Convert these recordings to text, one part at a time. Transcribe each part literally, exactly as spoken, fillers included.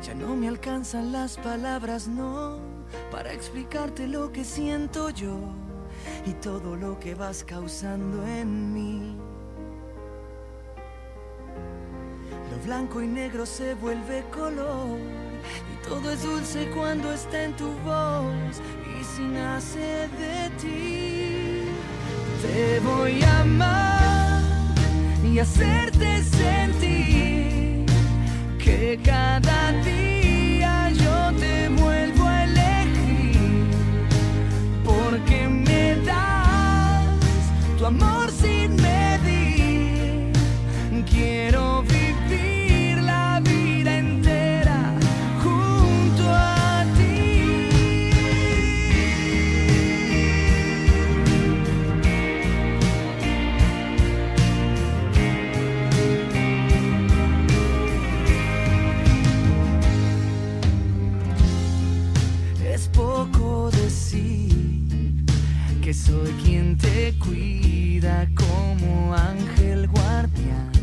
Ya no me alcanzan las palabras, no, para explicarte lo que siento yo y todo lo que vas causando en mí. Lo blanco y negro se vuelve color y todo es dulce cuando está en tu voz y si nace de ti. Te voy a amar y hacerte sentir que cada día yo te vuelvo a elegir, porque me das tu amor sin medir. Quiero vivir la vida entera junto a ti. Es poco decir que soy quien te cuida como ángel guardián.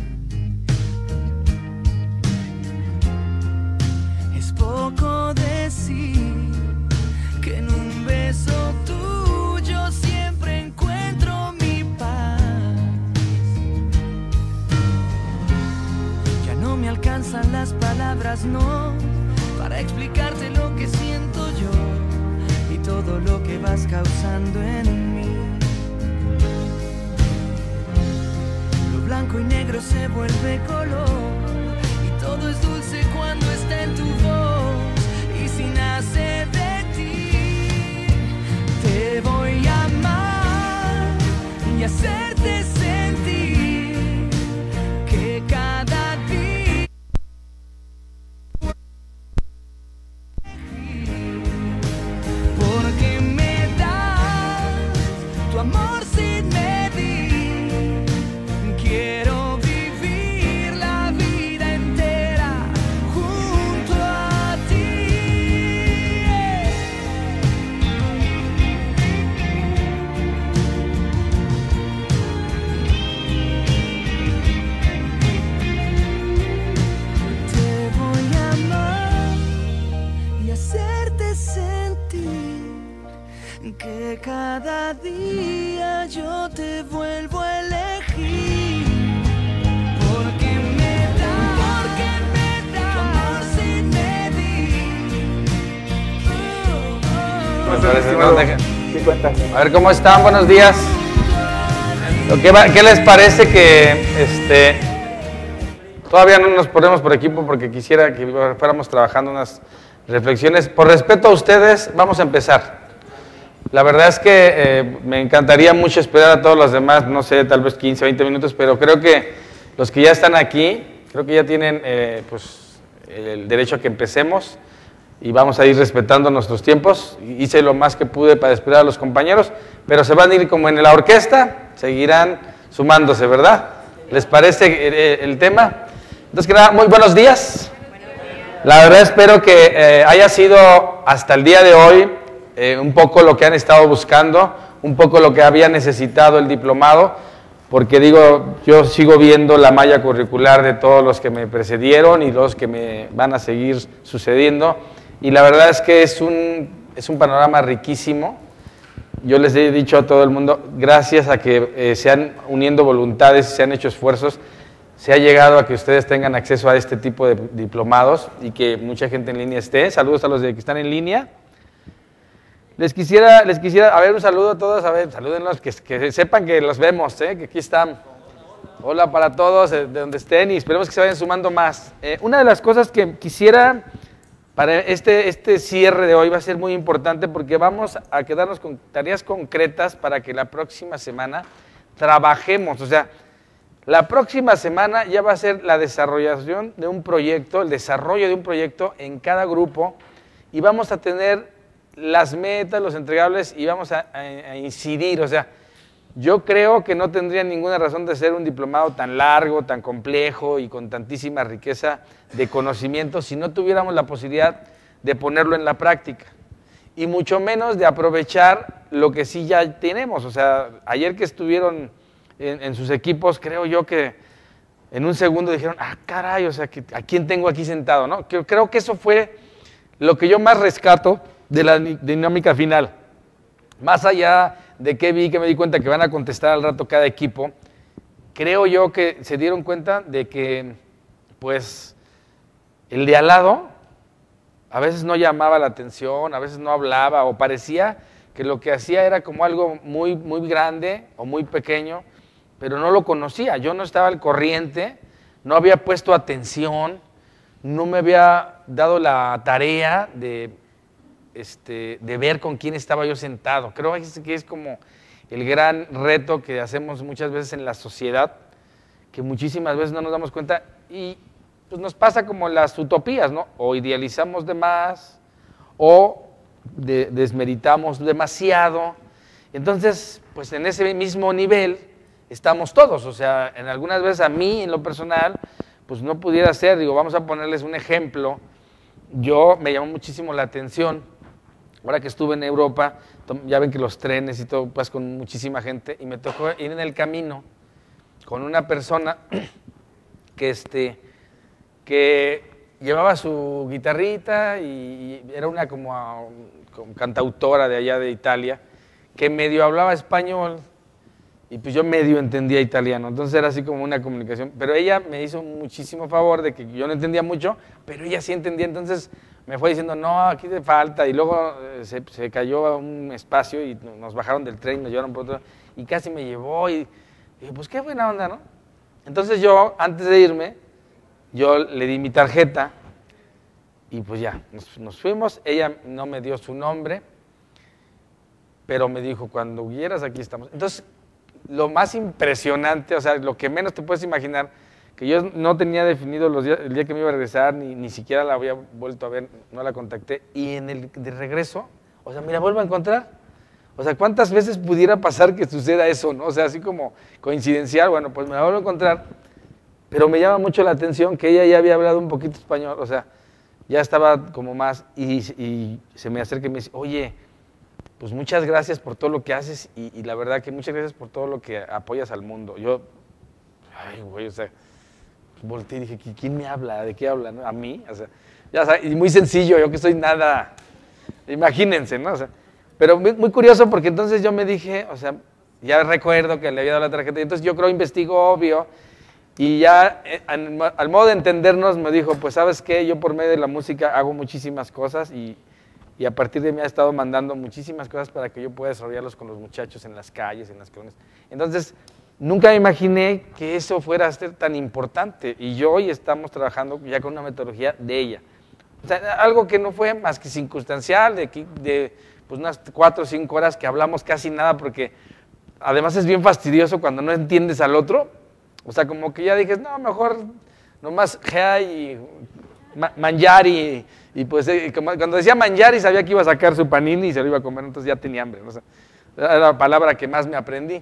Es poco decir que en un beso tuyo siempre encuentro mi paz. Ya no me alcanzan las palabras, no, para explicarte lo que siento yo y todo lo que vas causando en mí. Lo blanco y negro se vuelve color y todo es dulce cuando está en tu voz y si nace de ti. Te voy a amar y hacerte sentir que cada día porque me das tu amor sin medir. Quiero vivir la vida entera junto a ti. Te voy a amar y hacerte sentir que cada día yo te vuelvo a elegir, porque me das, porque me das tu amor sin medir. Oh, oh, Pues, No, deja- Sí, cuéntame. A ver cómo están, buenos días. Lo que va- ¿Qué les parece que este, todavía no nos ponemos por equipo porque quisiera que fuéramos trabajando unas reflexiones? Por respeto a ustedes, vamos a empezar. La verdad es que eh, me encantaría mucho esperar a todos los demás, no sé, tal vez quince, veinte minutos, pero creo que los que ya están aquí, creo que ya tienen eh, pues, el derecho a que empecemos y vamos a ir respetando nuestros tiempos. Hice lo más que pude para esperar a los compañeros, pero se van a ir como en la orquesta, seguirán sumándose, ¿verdad? ¿Les parece el, el tema? Entonces, que nada, muy buenos días. La verdad espero que eh, haya sido hasta el día de hoy eh, un poco lo que han estado buscando, un poco lo que había necesitado el diplomado, porque digo, yo sigo viendo la malla curricular de todos los que me precedieron y los que me van a seguir sucediendo, y la verdad es que es un, es un panorama riquísimo. Yo les he dicho a todo el mundo, gracias a que eh, se han uniendo voluntades, se han hecho esfuerzos, se ha llegado a que ustedes tengan acceso a este tipo de diplomados y que mucha gente en línea esté. Saludos a los de que están en línea. Les quisiera, les quisiera, a ver, un saludo a todos, a ver, salúdenlos, que, que sepan que los vemos, ¿eh? Que aquí están. Hola para todos, de donde estén, y esperemos que se vayan sumando más. Eh, una de las cosas que quisiera para este, este cierre de hoy va a ser muy importante porque vamos a quedarnos con tareas concretas para que la próxima semana trabajemos. O sea, la próxima semana ya va a ser la desarrollación de un proyecto, el desarrollo de un proyecto en cada grupo, y vamos a tener las metas, los entregables, y vamos a, a, a incidir. O sea, yo creo que no tendría ninguna razón de ser un diplomado tan largo, tan complejo y con tantísima riqueza de conocimiento si no tuviéramos la posibilidad de ponerlo en la práctica. Y mucho menos de aprovechar lo que sí ya tenemos. O sea, ayer que estuvieron en, en sus equipos, creo yo que en un segundo dijeron, ah, caray, o sea, ¿a quién tengo aquí sentado? ¿No? Creo que eso fue lo que yo más rescato de la dinámica final. Más allá de que vi, que me di cuenta que van a contestar al rato cada equipo, creo yo que se dieron cuenta de que, pues, el de al lado a veces no llamaba la atención, a veces no hablaba, o parecía que lo que hacía era como algo muy, muy grande o muy pequeño, pero no lo conocía, yo no estaba al corriente, no había puesto atención, no me había dado la tarea de, este, de ver con quién estaba yo sentado. Creo que es como el gran reto que hacemos muchas veces en la sociedad, que muchísimas veces no nos damos cuenta y pues nos pasa como las utopías, ¿no? O idealizamos de más o de, desmeritamos demasiado. Entonces, pues en ese mismo nivel estamos todos, o sea, en algunas veces a mí, en lo personal, pues no pudiera ser, digo, vamos a ponerles un ejemplo. Yo, me llamó muchísimo la atención, ahora que estuve en Europa, ya ven que los trenes y todo, pues con muchísima gente, y me tocó ir en el camino con una persona que, este, que llevaba su guitarrita y, y era una como, como cantautora de allá de Italia, que medio hablaba español, y pues yo medio entendía italiano, entonces era así como una comunicación, pero ella me hizo muchísimo favor de que yo no entendía mucho, pero ella sí entendía, entonces me fue diciendo, no, aquí te falta, y luego eh, se, se cayó a un espacio y nos bajaron del tren, nos llevaron por otro, y casi me llevó, y, y pues qué buena onda, ¿no? Entonces yo, antes de irme, yo le di mi tarjeta, y pues ya, nos, nos fuimos, ella no me dio su nombre, pero me dijo, cuando quieras, aquí estamos. Entonces, lo más impresionante, o sea, lo que menos te puedes imaginar, que yo no tenía definido los días, el día que me iba a regresar, ni, ni siquiera la había vuelto a ver, no la contacté, y en el de regreso, o sea, me la vuelvo a encontrar. O sea, ¿cuántas veces pudiera pasar que suceda eso, no? O sea, así como coincidencial, bueno, pues me la vuelvo a encontrar, pero me llama mucho la atención que ella ya había hablado un poquito español, o sea, ya estaba como más, y, y se me acerca y me dice, oye, pues muchas gracias por todo lo que haces y, y la verdad que muchas gracias por todo lo que apoyas al mundo. Yo, ay, güey, o sea, volteé y dije, ¿quién me habla? ¿De qué habla? ¿No? ¿A mí? O sea, ya sabes, y muy sencillo, yo que soy nada, imagínense, ¿no? O sea, pero muy, muy curioso porque entonces yo me dije, o sea, ya recuerdo que le había dado la tarjeta, y entonces yo creo investigo obvio, y ya eh, al, al modo de entendernos me dijo, pues sabes qué, yo por medio de la música hago muchísimas cosas y Y a partir de mí ha estado mandando muchísimas cosas para que yo pueda desarrollarlos con los muchachos en las calles, en las colonias. Entonces, nunca me imaginé que eso fuera a ser tan importante. Y yo hoy estamos trabajando ya con una metodología de ella. O sea, algo que no fue más que circunstancial, de, de pues unas cuatro o cinco horas que hablamos casi nada, porque además es bien fastidioso cuando no entiendes al otro. O sea, como que ya dije, no, mejor nomás gea y mangiari. Y pues eh, cuando decía mangiari sabía que iba a sacar su panini y se lo iba a comer, entonces ya tenía hambre, ¿no? O sea, era la palabra que más me aprendí.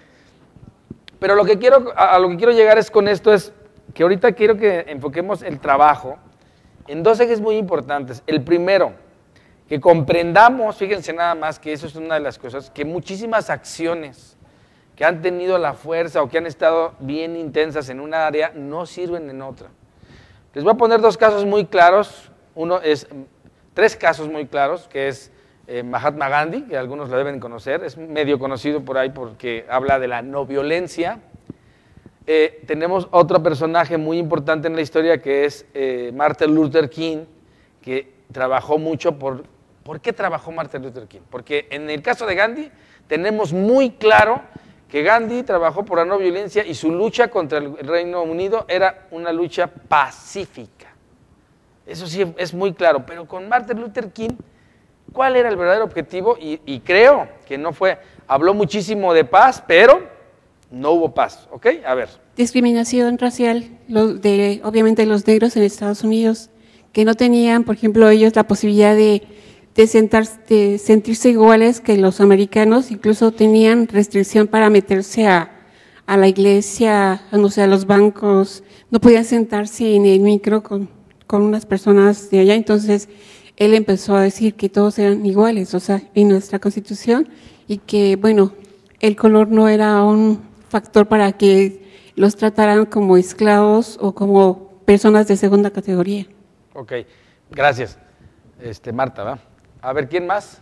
Pero lo que quiero, a lo que quiero llegar es con esto, es que ahorita quiero que enfoquemos el trabajo en dos ejes muy importantes. El primero, que comprendamos, fíjense nada más que eso es una de las cosas, que muchísimas acciones que han tenido la fuerza o que han estado bien intensas en una área no sirven en otra. Les voy a poner dos casos muy claros. Uno es, tres casos muy claros, que es eh, Mahatma Gandhi, que algunos lo deben conocer, es medio conocido por ahí porque habla de la no violencia. Eh, tenemos otro personaje muy importante en la historia que es eh, Martin Luther King, que trabajó mucho por... ¿Por qué trabajó Martin Luther King? Porque en el caso de Gandhi tenemos muy claro que Gandhi trabajó por la no violencia y su lucha contra el Reino Unido era una lucha pacífica. Eso sí es muy claro, pero con Martin Luther King, ¿cuál era el verdadero objetivo? Y, y creo que no fue, habló muchísimo de paz, pero no hubo paz, ¿ok? A ver. Discriminación racial, lo de, obviamente los negros en Estados Unidos, que no tenían, por ejemplo, ellos la posibilidad de, de, sentarse, de sentirse iguales que los americanos, incluso tenían restricción para meterse a, a la iglesia, no sé, a los bancos, no podían sentarse en el micro con... con unas personas de allá, entonces él empezó a decir que todos eran iguales, o sea, en nuestra Constitución, y que, bueno, el color no era un factor para que los trataran como esclavos o como personas de segunda categoría. Ok, gracias. Este, Marta, ¿va? A ver, ¿quién más?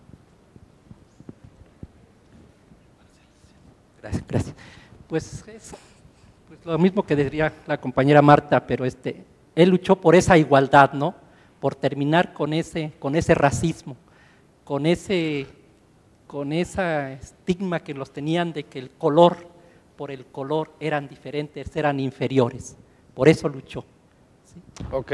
Gracias, gracias. Pues es pues lo mismo que diría la compañera Marta, pero este, él luchó por esa igualdad, ¿no? Por terminar con ese, con ese racismo, con ese, con esa estigma que los tenían de que el color, por el color eran diferentes, eran inferiores. Por eso luchó. ¿Sí? Ok.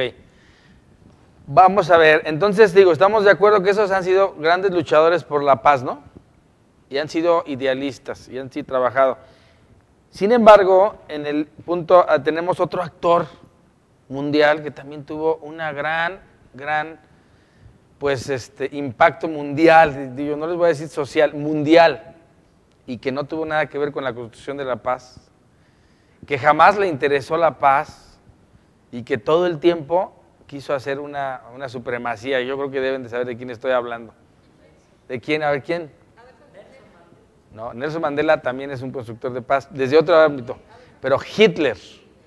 Vamos a ver, entonces digo, estamos de acuerdo que esos han sido grandes luchadores por la paz, ¿no? Y han sido idealistas, y han sí trabajado. Sin embargo, en el punto tenemos otro actor mundial que también tuvo una gran, gran, pues, este, impacto mundial, digo, no les voy a decir social, mundial, y que no tuvo nada que ver con la construcción de la paz, que jamás le interesó la paz, y que todo el tiempo quiso hacer una, una supremacía. Yo creo que deben de saber de quién estoy hablando. ¿De quién? A ver, ¿quién? No, Nelson Mandela también es un constructor de paz, desde otro ámbito, pero Hitler.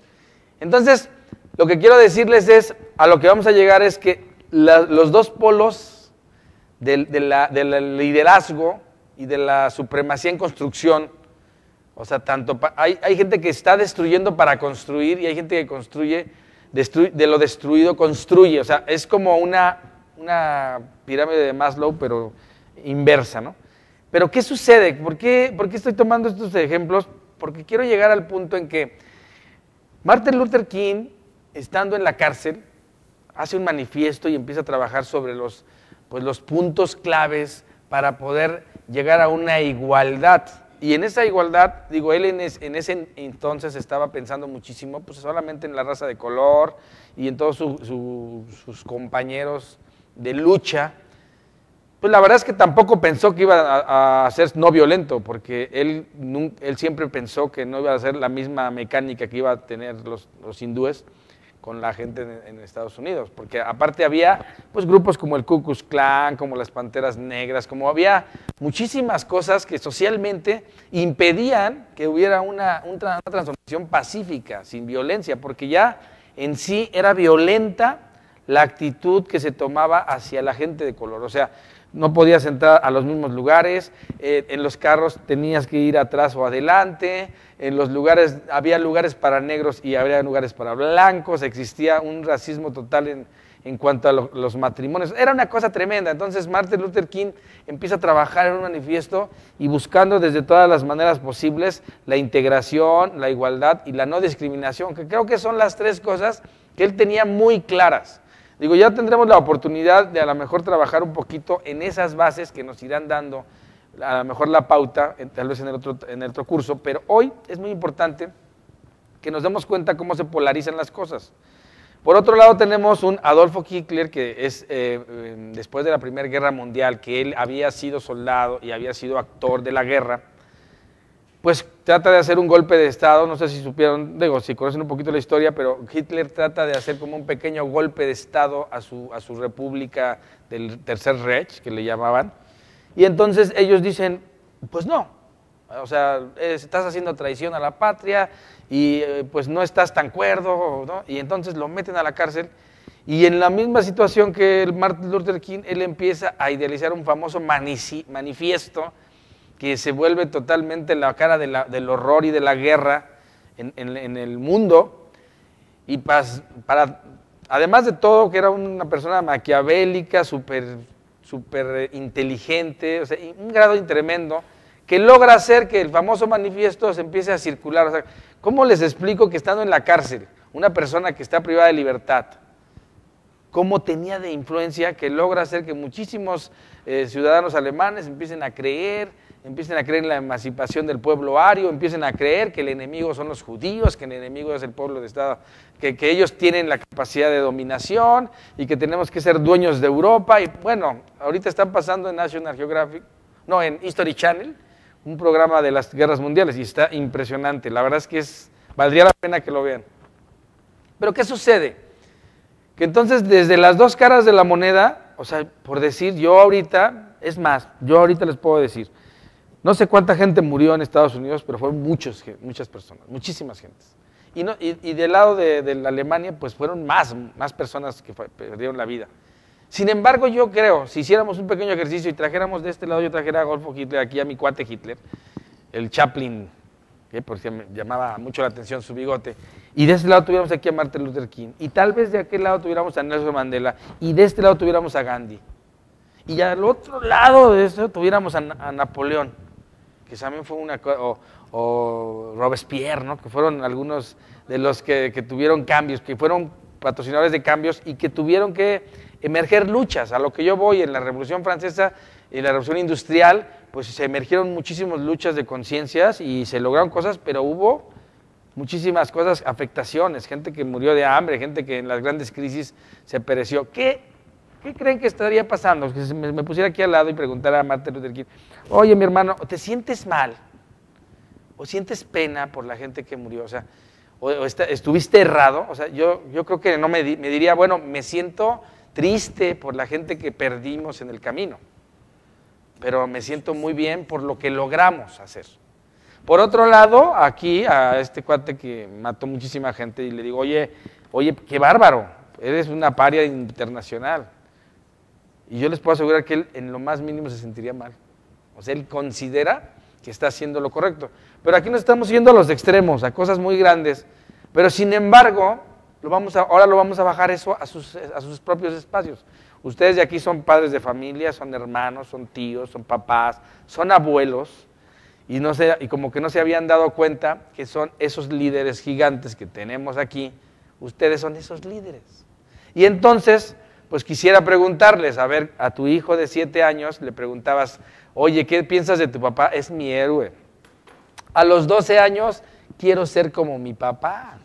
Entonces, lo que quiero decirles es, a lo que vamos a llegar es que la, los dos polos del, de la, del liderazgo y de la supremacía en construcción, o sea, tanto pa, hay, hay gente que está destruyendo para construir y hay gente que construye, destruye, de lo destruido construye, o sea, es como una, una pirámide de Maslow, pero inversa, ¿no? Pero ¿qué sucede? ¿Por qué, ¿Por qué estoy tomando estos ejemplos? Porque quiero llegar al punto en que Martin Luther King, estando en la cárcel, hace un manifiesto y empieza a trabajar sobre los, pues, los puntos claves para poder llegar a una igualdad. Y en esa igualdad, digo, él en, es, en ese entonces estaba pensando muchísimo, pues solamente en la raza de color y en todos su, su, sus compañeros de lucha. Pues la verdad es que tampoco pensó que iba a, a ser no violento, porque él, él siempre pensó que no iba a ser la misma mecánica que iba a tener los, los hindúes con la gente en, en Estados Unidos, porque aparte había pues grupos como el Ku Klux Klan, como las Panteras Negras, como había muchísimas cosas que socialmente impedían que hubiera una, una transformación pacífica, sin violencia, porque ya en sí era violenta la actitud que se tomaba hacia la gente de color, o sea, no podías entrar a los mismos lugares, eh, en los carros tenías que ir atrás o adelante, en los lugares, había lugares para negros y había lugares para blancos, existía un racismo total en, en cuanto a lo, los matrimonios, era una cosa tremenda. Entonces Martin Luther King empieza a trabajar en un manifiesto y buscando desde todas las maneras posibles la integración, la igualdad y la no discriminación, que creo que son las tres cosas que él tenía muy claras. Digo, ya tendremos la oportunidad de a lo mejor trabajar un poquito en esas bases que nos irán dando a lo mejor la pauta, tal vez en el otro, en el otro curso, pero hoy es muy importante que nos demos cuenta cómo se polarizan las cosas. Por otro lado tenemos un Adolfo Hitler que es eh, eh, después de la Primera Guerra Mundial, que él había sido soldado y había sido actor de la guerra, pues trata de hacer un golpe de Estado, no sé si supieron, digo, si conocen un poquito la historia, pero Hitler trata de hacer como un pequeño golpe de Estado a su, a su república del Tercer Reich, que le llamaban, y entonces ellos dicen, pues no, o sea, estás haciendo traición a la patria y pues no estás tan cuerdo, ¿no? Y entonces lo meten a la cárcel y en la misma situación que el Martin Luther King, él empieza a idealizar un famoso manifiesto que se vuelve totalmente la cara de la, del horror y de la guerra en, en, en el mundo, y pas, para, además de todo que era una persona maquiavélica, súper super inteligente, o sea, un grado tremendo, que logra hacer que el famoso manifiesto se empiece a circular. O sea, ¿cómo les explico que estando en la cárcel, una persona que está privada de libertad, cómo tenía de influencia que logra hacer que muchísimos eh, ciudadanos alemanes empiecen a creer, empiecen a creer en la emancipación del pueblo ario, empiecen a creer que el enemigo son los judíos, que el enemigo es el pueblo de Estado, que, que ellos tienen la capacidad de dominación y que tenemos que ser dueños de Europa? Y bueno, ahorita están pasando en National Geographic, no, en History Channel, un programa de las guerras mundiales y está impresionante. La verdad es que es, valdría la pena que lo vean. Pero ¿qué sucede? Que entonces desde las dos caras de la moneda, o sea, por decir, yo ahorita, es más, yo ahorita les puedo decir, No sé cuánta gente murió en Estados Unidos, pero fueron muchos, muchas personas, muchísimas gentes. Y, no, y, y del lado de, de la Alemania, pues fueron más, más personas que fue, perdieron la vida. Sin embargo, yo creo, si hiciéramos un pequeño ejercicio y trajéramos de este lado, yo trajera a Adolfo Hitler, aquí a mi cuate Hitler, el Chaplin, ¿eh? Porque me llamaba mucho la atención su bigote, y de este lado tuviéramos aquí a Martin Luther King, y tal vez de aquel lado tuviéramos a Nelson Mandela, y de este lado tuviéramos a Gandhi, y al otro lado de eso tuviéramos a, a Napoleón, que también fue una cosa, o, o Robespierre, ¿no? Que fueron algunos de los que, que tuvieron cambios, que fueron patrocinadores de cambios y que tuvieron que emerger luchas. A lo que yo voy, en la Revolución Francesa y la Revolución Industrial, pues se emergieron muchísimas luchas de conciencias y se lograron cosas, pero hubo muchísimas cosas, afectaciones, gente que murió de hambre, gente que en las grandes crisis se pereció. ¿Qué, qué creen que estaría pasando? Que me, me pusiera aquí al lado y preguntara a Martin Luther King, oye, mi hermano, ¿te sientes mal? ¿O sientes pena por la gente que murió? O sea, o, o está, ¿estuviste errado? O sea, yo, yo creo que no me, di, me diría, bueno, me siento triste por la gente que perdimos en el camino, pero me siento muy bien por lo que logramos hacer. Por otro lado, aquí a este cuate que mató muchísima gente y le digo, oye, oye, qué bárbaro, eres una paria internacional. Y yo les puedo asegurar que él en lo más mínimo se sentiría mal. O sea, él considera que está haciendo lo correcto. Pero aquí nos estamos yendo a los extremos, a cosas muy grandes. Pero sin embargo, lo vamos a, ahora lo vamos a bajar eso a sus, a sus propios espacios. Ustedes de aquí son padres de familia, son hermanos, son tíos, son papás, son abuelos. Y, no se, y como que no se habían dado cuenta que son esos líderes gigantes que tenemos aquí. Ustedes son esos líderes. Y entonces, pues quisiera preguntarles, a ver, a tu hijo de siete años le preguntabas, oye, ¿qué piensas de tu papá? Es mi héroe. A los doce años, quiero ser como mi papá.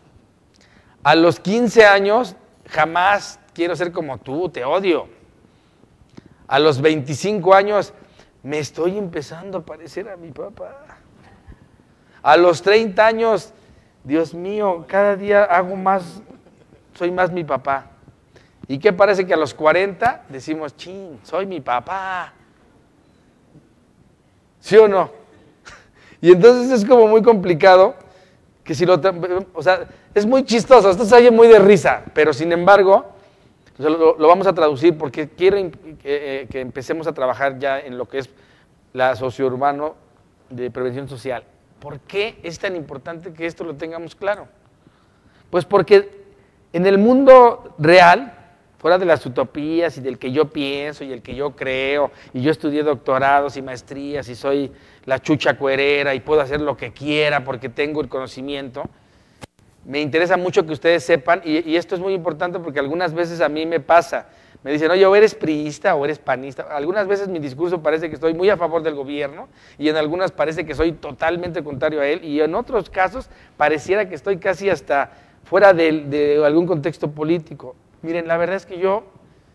A los quince años, jamás quiero ser como tú, te odio. A los veinticinco años, me estoy empezando a parecer a mi papá. A los treinta años, Dios mío, cada día hago más, soy más mi papá. ¿Y qué parece que a los cuarenta decimos, chin, soy mi papá? ¿Sí o no? Y entonces es como muy complicado, que si lo, o sea, es muy chistoso, esto se oye muy de risa, pero sin embargo, lo, lo vamos a traducir porque quiero que, que empecemos a trabajar ya en lo que es la sociourbano de prevención social. ¿Por qué es tan importante que esto lo tengamos claro? Pues porque en el mundo real, fuera de las utopías y del que yo pienso y el que yo creo, y yo estudié doctorados y maestrías y soy la chucha cuerera y puedo hacer lo que quiera porque tengo el conocimiento, me interesa mucho que ustedes sepan, y, y esto es muy importante porque algunas veces a mí me pasa, me dicen, oye, o eres priista o eres panista. Algunas veces mi discurso parece que estoy muy a favor del gobierno y en algunas parece que soy totalmente contrario a él y en otros casos pareciera que estoy casi hasta fuera de, de algún contexto político. Miren, la verdad es que yo,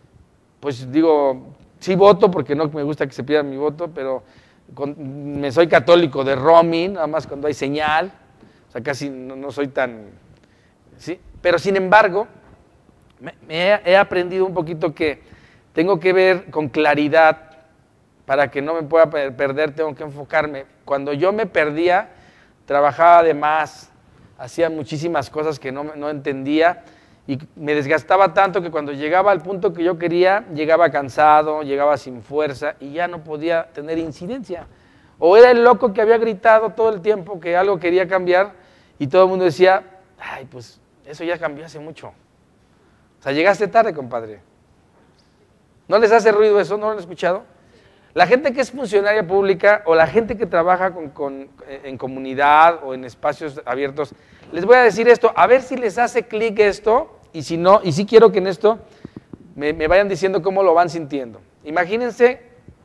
pues digo, sí voto porque no me gusta que se pierda mi voto, pero con, me soy católico de roaming, nada más cuando hay señal, o sea, casi no, no soy tan, ¿sí? Pero sin embargo, me, me he, he aprendido un poquito que tengo que ver con claridad para que no me pueda perder, tengo que enfocarme. Cuando yo me perdía, trabajaba de más, hacía muchísimas cosas que no, no entendía, y me desgastaba tanto que cuando llegaba al punto que yo quería, llegaba cansado, llegaba sin fuerza y ya no podía tener incidencia. O era el loco que había gritado todo el tiempo que algo quería cambiar y todo el mundo decía, ay, pues eso ya cambió hace mucho. O sea, llegaste tarde, compadre. ¿No les hace ruido eso? ¿No lo han escuchado? La gente que es funcionaria pública o la gente que trabaja con, con, en comunidad o en espacios abiertos, les voy a decir esto, a ver si les hace clic esto, y si no, y si quiero que en esto me, me vayan diciendo cómo lo van sintiendo. Imagínense,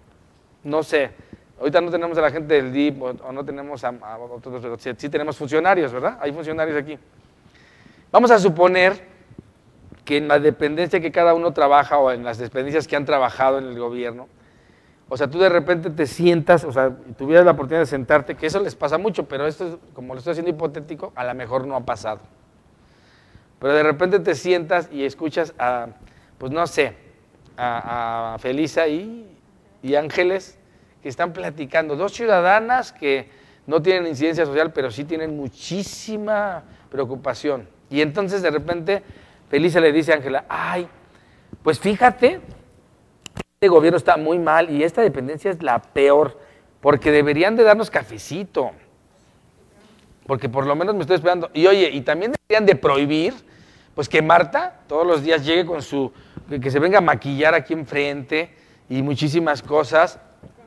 no sé, ahorita no tenemos a la gente del D I P o, o no tenemos a, a otros, sí, sí tenemos funcionarios, ¿verdad? Hay funcionarios aquí. Vamos a suponer que en la dependencia que cada uno trabaja o en las dependencias que han trabajado en el gobierno, o sea, tú de repente te sientas, o sea, y tuvieras la oportunidad de sentarte, que eso les pasa mucho, pero esto, es, como lo estoy haciendo hipotético, a lo mejor no ha pasado. Pero de repente te sientas y escuchas a, pues no sé, a, a Felisa y, y Ángeles, que están platicando, dos ciudadanas que no tienen incidencia social, pero sí tienen muchísima preocupación. Y entonces de repente Felisa le dice a Ángela, ay, pues fíjate, este gobierno está muy mal y esta dependencia es la peor, porque deberían de darnos cafecito, porque por lo menos me estoy esperando. Y oye, y también deberían de prohibir, pues que Marta todos los días llegue con su, que, que se venga a maquillar aquí enfrente y muchísimas cosas.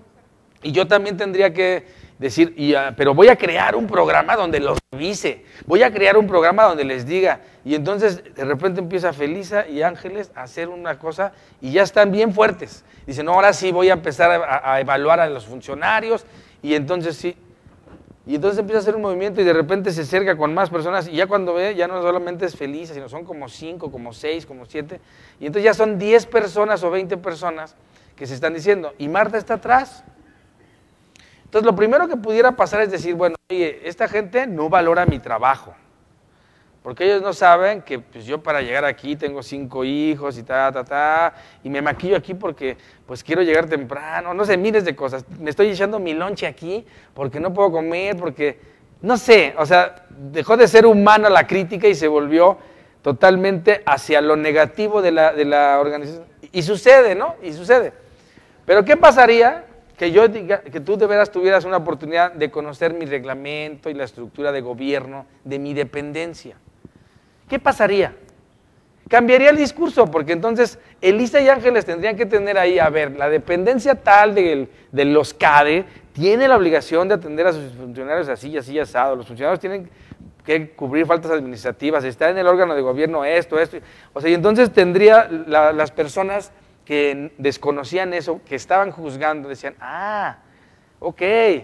Y yo también tendría que decir, y, uh, pero voy a crear un programa donde los revise, voy a crear un programa donde les diga, y entonces de repente empieza Felisa y Ángeles a hacer una cosa y ya están bien fuertes. Dicen, no, ahora sí voy a empezar a, a evaluar a los funcionarios, y entonces sí, y entonces empieza a hacer un movimiento y de repente se acerca con más personas, y ya cuando ve, ya no solamente es Felisa, sino son como cinco, como seis, como siete, y entonces ya son diez personas o veinte personas que se están diciendo, y Marta está atrás. Entonces, lo primero que pudiera pasar es decir, bueno, oye, esta gente no valora mi trabajo, porque ellos no saben que pues, yo para llegar aquí tengo cinco hijos y ta, ta, ta, y me maquillo aquí porque pues quiero llegar temprano, no sé, miles de cosas. Me estoy echando mi lonche aquí porque no puedo comer, porque, no sé, o sea, dejó de ser humana la crítica y se volvió totalmente hacia lo negativo de la, de la organización. Y sucede, ¿no? Y sucede. Pero, ¿qué pasaría que yo diga, que tú de veras tuvieras una oportunidad de conocer mi reglamento y la estructura de gobierno de mi dependencia? ¿Qué pasaría? Cambiaría el discurso, porque entonces Elisa y Ángeles tendrían que tener ahí, a ver, la dependencia tal de, de los CADE tiene la obligación de atender a sus funcionarios así y así asado, los funcionarios tienen que cubrir faltas administrativas, está en el órgano de gobierno esto, esto, o sea, y entonces tendría la, las personas que desconocían eso, que estaban juzgando, decían, ah, ok,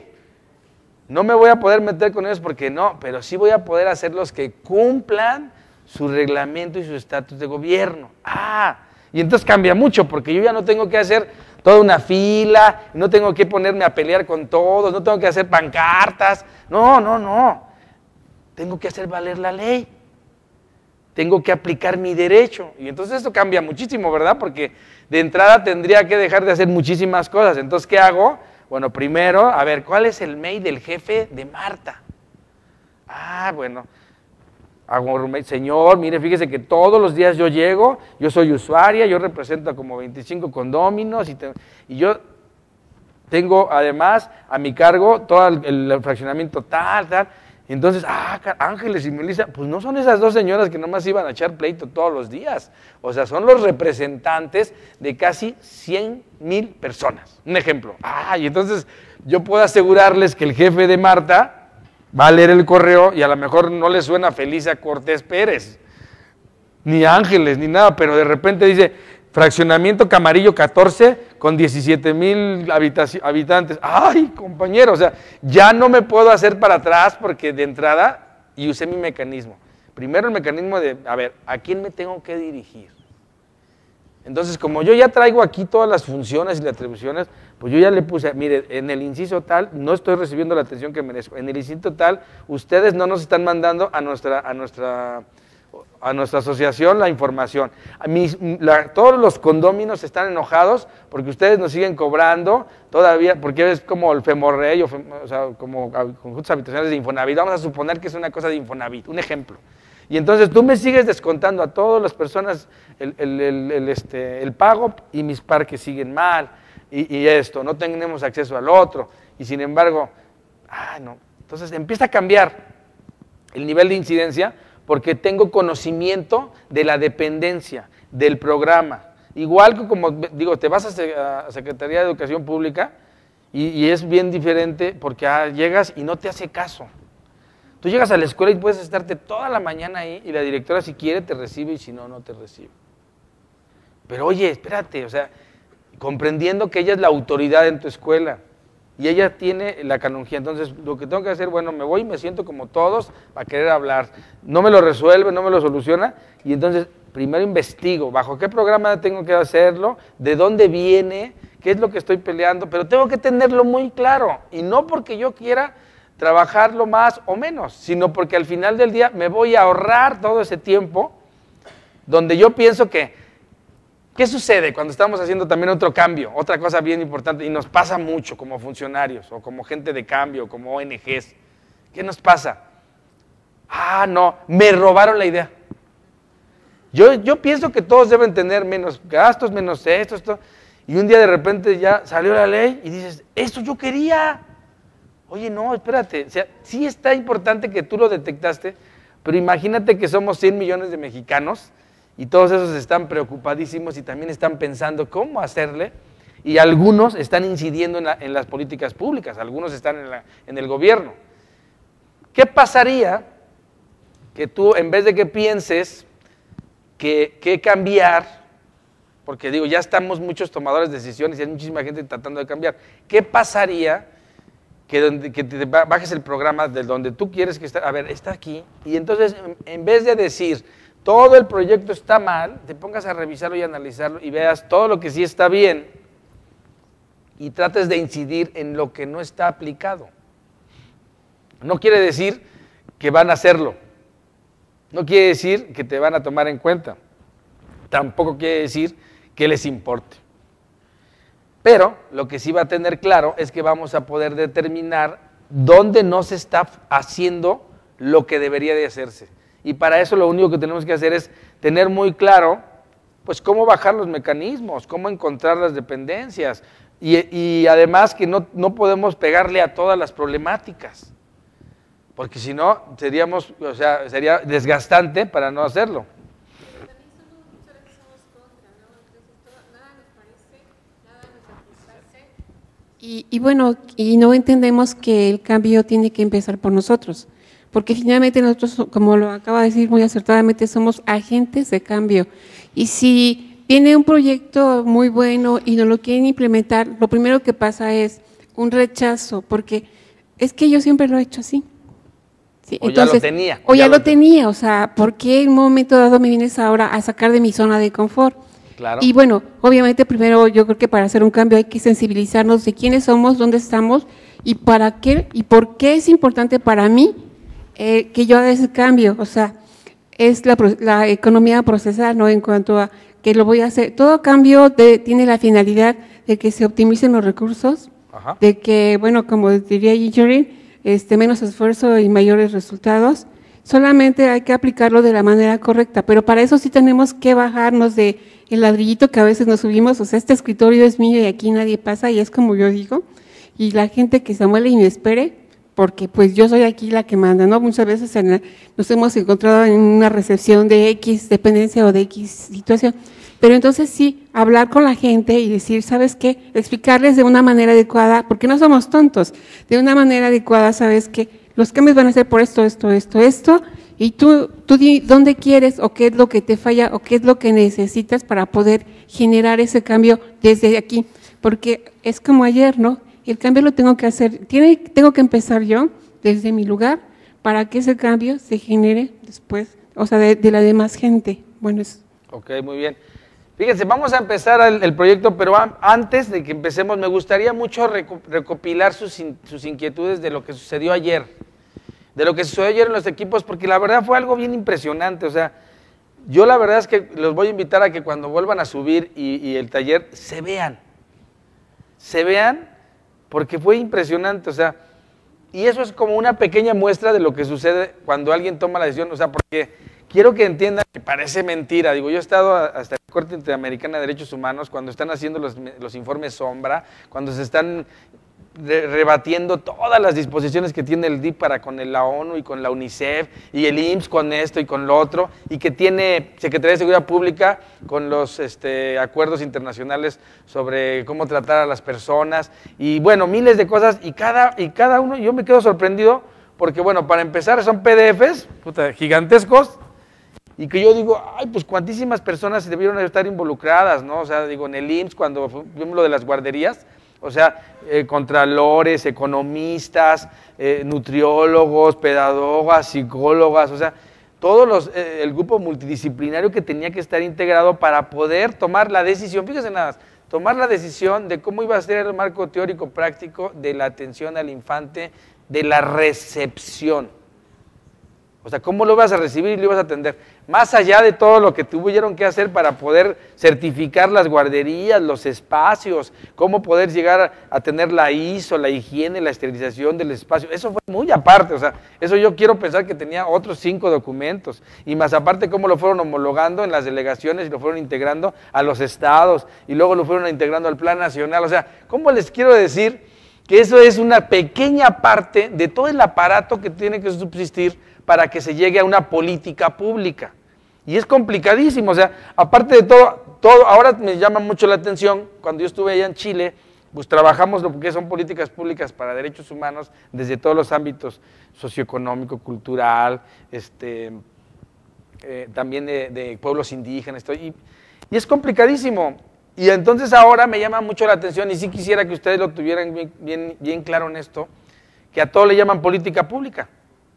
no me voy a poder meter con ellos porque no, pero sí voy a poder hacerlos que cumplan su reglamento y su estatus de gobierno. Ah, y entonces cambia mucho, porque yo ya no tengo que hacer toda una fila, no tengo que ponerme a pelear con todos, no tengo que hacer pancartas, no, no, no, tengo que hacer valer la ley. Tengo que aplicar mi derecho. Y entonces esto cambia muchísimo, ¿verdad? Porque de entrada tendría que dejar de hacer muchísimas cosas. Entonces, ¿qué hago? Bueno, primero, a ver, ¿cuál es el mail del jefe de Marta? Ah, bueno, hago un mail, señor, mire, fíjese que todos los días yo llego, yo soy usuaria, yo represento a como veinticinco condóminos y, te, y yo tengo además a mi cargo todo el, el fraccionamiento tal, tal. Entonces, ah, Ángeles y Melissa, pues no son esas dos señoras que nomás iban a echar pleito todos los días. O sea, son los representantes de casi cien mil personas. Un ejemplo. Ah, y entonces yo puedo asegurarles que el jefe de Marta va a leer el correo y a lo mejor no le suena feliz a Cortés Pérez, ni a Ángeles, ni nada, pero de repente dice, fraccionamiento Camarillo catorce con diecisiete mil habitantes. ¡Ay, compañero! O sea, ya no me puedo hacer para atrás porque de entrada, y usé mi mecanismo. Primero el mecanismo de, a ver, ¿a quién me tengo que dirigir? Entonces, como yo ya traigo aquí todas las funciones y las atribuciones, pues yo ya le puse, mire, en el inciso tal no estoy recibiendo la atención que merezco. En el inciso tal, ustedes no nos están mandando a nuestra... A nuestra a nuestra asociación la información. A mis, la, todos los condóminos están enojados porque ustedes nos siguen cobrando todavía, porque es como el Femorrey, o, fem, o sea, como conjuntos habitacionales de Infonavit. Vamos a suponer que es una cosa de Infonavit, un ejemplo. Y entonces tú me sigues descontando a todas las personas el, el, el, el, este, el pago y mis parques siguen mal, y, y esto, no tenemos acceso al otro, y sin embargo, ah, no. Entonces empieza a cambiar el nivel de incidencia, porque tengo conocimiento de la dependencia, del programa. Igual que como, digo, te vas a Secretaría de Educación Pública y, y es bien diferente porque ah, llegas y no te hace caso. Tú llegas a la escuela y puedes estarte toda la mañana ahí y la directora si quiere te recibe y si no, no te recibe. Pero oye, espérate, o sea, comprendiendo que ella es la autoridad en tu escuela, y ella tiene la canonjía, entonces lo que tengo que hacer, bueno, me voy y me siento como todos para querer hablar, no me lo resuelve, no me lo soluciona, y entonces primero investigo, bajo qué programa tengo que hacerlo, de dónde viene, qué es lo que estoy peleando, pero tengo que tenerlo muy claro, y no porque yo quiera trabajarlo más o menos, sino porque al final del día me voy a ahorrar todo ese tiempo, donde yo pienso que ¿Qué sucede cuando estamos haciendo también otro cambio? Otra cosa bien importante, y nos pasa mucho como funcionarios, o como gente de cambio, como O N Ges. ¿Qué nos pasa? Ah, no, me robaron la idea. Yo, yo pienso que todos deben tener menos gastos, menos esto, esto, y un día de repente ya salió la ley y dices, esto yo quería. Oye, no, espérate, o sea, sí está importante que tú lo detectaste, pero imagínate que somos cien millones de mexicanos y todos esos están preocupadísimos y también están pensando cómo hacerle, y algunos están incidiendo en, la, en las políticas públicas, algunos están en, la, en el gobierno. ¿Qué pasaría que tú, en vez de que pienses que, que cambiar, porque digo, ya estamos muchos tomadores de decisiones y hay muchísima gente tratando de cambiar, ¿qué pasaría que, donde, que te bajes el programa de donde tú quieres que esté? A ver, está aquí, y entonces en vez de decir todo el proyecto está mal, te pongas a revisarlo y analizarlo y veas todo lo que sí está bien y trates de incidir en lo que no está aplicado. No quiere decir que van a hacerlo, no quiere decir que te van a tomar en cuenta, tampoco quiere decir que les importe. Pero lo que sí va a tener claro es que vamos a poder determinar dónde no se está haciendo lo que debería de hacerse. Y para eso lo único que tenemos que hacer es tener muy claro, pues, cómo bajar los mecanismos, cómo encontrar las dependencias, y, y además que no, no podemos pegarle a todas las problemáticas, porque si no, seríamos, o sea, sería desgastante para no hacerlo. Y, y bueno, y no entendemos que el cambio tiene que empezar por nosotros, porque finalmente nosotros, como lo acaba de decir muy acertadamente, somos agentes de cambio. Y si viene un proyecto muy bueno y no lo quieren implementar, lo primero que pasa es un rechazo, porque es que yo siempre lo he hecho así. Sí, o entonces, ya lo tenía. O ya, ya lo tenía, o sea, ¿por qué en un momento dado me vienes ahora a sacar de mi zona de confort? Claro. Y bueno, obviamente primero yo creo que para hacer un cambio hay que sensibilizarnos de quiénes somos, dónde estamos y para qué y por qué es importante para mí eh, que yo haga ese cambio. O sea, es la, la economía procesal, ¿no? En cuanto a que lo voy a hacer. Todo cambio de, tiene la finalidad de que se optimicen los recursos, Ajá. de que, bueno, como diría Gingerin, este, menos esfuerzo y mayores resultados. Solamente hay que aplicarlo de la manera correcta, pero para eso sí tenemos que bajarnos de el ladrillito que a veces nos subimos, o sea, este escritorio es mío y aquí nadie pasa, y es como yo digo, y la gente que se muele y me espere, porque pues yo soy aquí la que manda, ¿no? Muchas veces en la, nos hemos encontrado en una recepción de X dependencia o de X situación, pero entonces sí, hablar con la gente y decir, ¿sabes qué? Explicarles de una manera adecuada, porque no somos tontos, de una manera adecuada, ¿sabes qué? Los cambios van a ser por esto, esto, esto, esto, y tú, tú di dónde quieres o qué es lo que te falla o qué es lo que necesitas para poder generar ese cambio desde aquí, porque es como ayer, ¿no? El cambio lo tengo que hacer, tiene, tengo que empezar yo desde mi lugar para que ese cambio se genere después, o sea, de, de la demás gente. Bueno, es... Ok, muy bien. Fíjense, vamos a empezar el, el proyecto, pero antes de que empecemos, me gustaría mucho recopilar sus, in, sus inquietudes de lo que sucedió ayer, de lo que sucedió ayer en los equipos, porque la verdad fue algo bien impresionante. O sea, yo la verdad es que los voy a invitar a que cuando vuelvan a subir y, y el taller, se vean, se vean, porque fue impresionante. O sea, y eso es como una pequeña muestra de lo que sucede cuando alguien toma la decisión. O sea, porque quiero que entiendan que parece mentira. Digo, yo he estado hasta la Corte Interamericana de Derechos Humanos cuando están haciendo los, los informes sombra, cuando se están re rebatiendo todas las disposiciones que tiene el D I P para con la ONU y con la UNICEF y el I M S S con esto y con lo otro, y que tiene Secretaría de Seguridad Pública con los este, acuerdos internacionales sobre cómo tratar a las personas y bueno, miles de cosas, y cada, y cada uno, yo me quedo sorprendido porque bueno, para empezar son P D Fs puta, gigantescos, y que yo digo, ay, pues cuantísimas personas debieron estar involucradas, ¿no? O sea, digo, en el I M S S cuando vimos lo de las guarderías, o sea, eh, contralores, economistas, eh, nutriólogos, pedagogas, psicólogas, o sea, todos los, eh, el grupo multidisciplinario que tenía que estar integrado para poder tomar la decisión, fíjense nada más, tomar la decisión de cómo iba a ser el marco teórico práctico de la atención al infante, de la recepción. O sea, ¿cómo lo vas a recibir y lo vas a atender? Más allá de todo lo que tuvieron que hacer para poder certificar las guarderías, los espacios, cómo poder llegar a, a tener la I S O, la higiene, la esterilización del espacio, eso fue muy aparte, o sea, eso yo quiero pensar que tenía otros cinco documentos, y más aparte cómo lo fueron homologando en las delegaciones y lo fueron integrando a los estados, y luego lo fueron integrando al plan nacional, o sea, ¿cómo les quiero decir que eso es una pequeña parte de todo el aparato que tiene que subsistir para que se llegue a una política pública? Y es complicadísimo, o sea, aparte de todo, todo, ahora me llama mucho la atención, cuando yo estuve allá en Chile, pues trabajamos lo que son políticas públicas para derechos humanos desde todos los ámbitos, socioeconómico, cultural, este, eh, también de, de pueblos indígenas, y, y es complicadísimo. Y entonces ahora me llama mucho la atención, y sí quisiera que ustedes lo tuvieran bien, bien, bien claro en esto, que a todo le llaman política pública.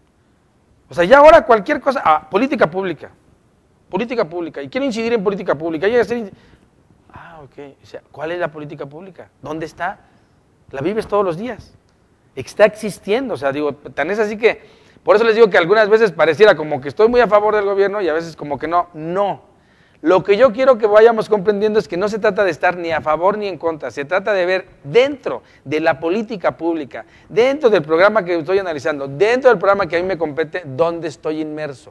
O sea, ya ahora cualquier cosa, ah, política pública, política pública, y quiero incidir en política pública, y hacer, ah, ok, o sea, ¿cuál es la política pública? ¿Dónde está? La vives todos los días, está existiendo, o sea, digo, tan es así que, por eso les digo que algunas veces pareciera como que estoy muy a favor del gobierno y a veces como que no, no. Lo que yo quiero que vayamos comprendiendo es que no se trata de estar ni a favor ni en contra, se trata de ver dentro de la política pública, dentro del programa que estoy analizando, dentro del programa que a mí me compete, dónde estoy inmerso,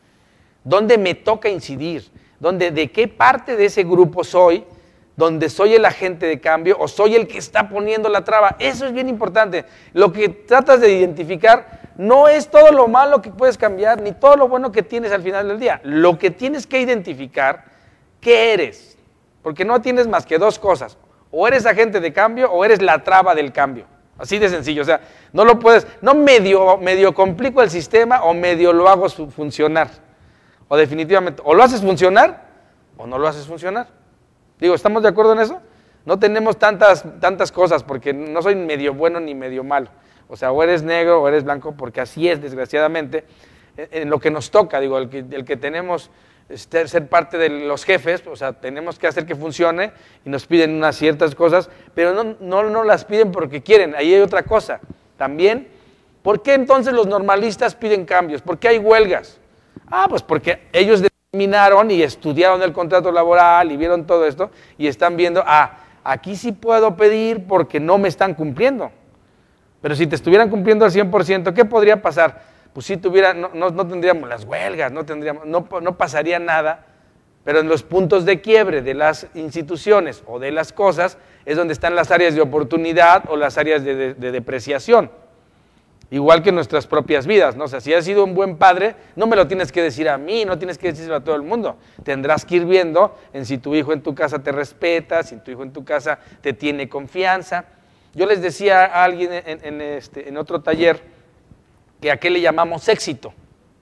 dónde me toca incidir, dónde, de qué parte de ese grupo soy, donde soy el agente de cambio o soy el que está poniendo la traba. Eso es bien importante. Lo que tratas de identificar no es todo lo malo que puedes cambiar, ni todo lo bueno que tienes al final del día. Lo que tienes que identificar, ¿qué eres? Porque no tienes más que dos cosas. O eres agente de cambio o eres la traba del cambio. Así de sencillo. O sea, no lo puedes, no medio, medio complico el sistema o medio lo hago funcionar. O definitivamente, o lo haces funcionar o no lo haces funcionar. Digo, ¿estamos de acuerdo en eso? No tenemos tantas, tantas cosas porque no soy medio bueno ni medio malo. O sea, o eres negro o eres blanco, porque así es, desgraciadamente, en lo que nos toca, digo, el que, el que tenemos este, ser parte de los jefes, o sea, tenemos que hacer que funcione y nos piden unas ciertas cosas, pero no, no, no las piden porque quieren, ahí hay otra cosa. También, ¿por qué entonces los normalistas piden cambios? ¿Por qué hay huelgas? Ah, pues porque ellos determinaron y estudiaron el contrato laboral y vieron todo esto y están viendo, ah, aquí sí puedo pedir porque no me están cumpliendo. Pero si te estuvieran cumpliendo al cien por ciento, ¿qué podría pasar? Pues si tuviera, no, no, no tendríamos las huelgas, no, tendríamos, no, no pasaría nada, pero en los puntos de quiebre de las instituciones o de las cosas es donde están las áreas de oportunidad o las áreas de, de, de depreciación. Igual que en nuestras propias vidas, ¿no? O sea, si has sido un buen padre, no me lo tienes que decir a mí, no tienes que decirlo a todo el mundo. Tendrás que ir viendo en si tu hijo en tu casa te respeta, si tu hijo en tu casa te tiene confianza. Yo les decía a alguien en, en, este, en otro taller que a qué le llamamos éxito.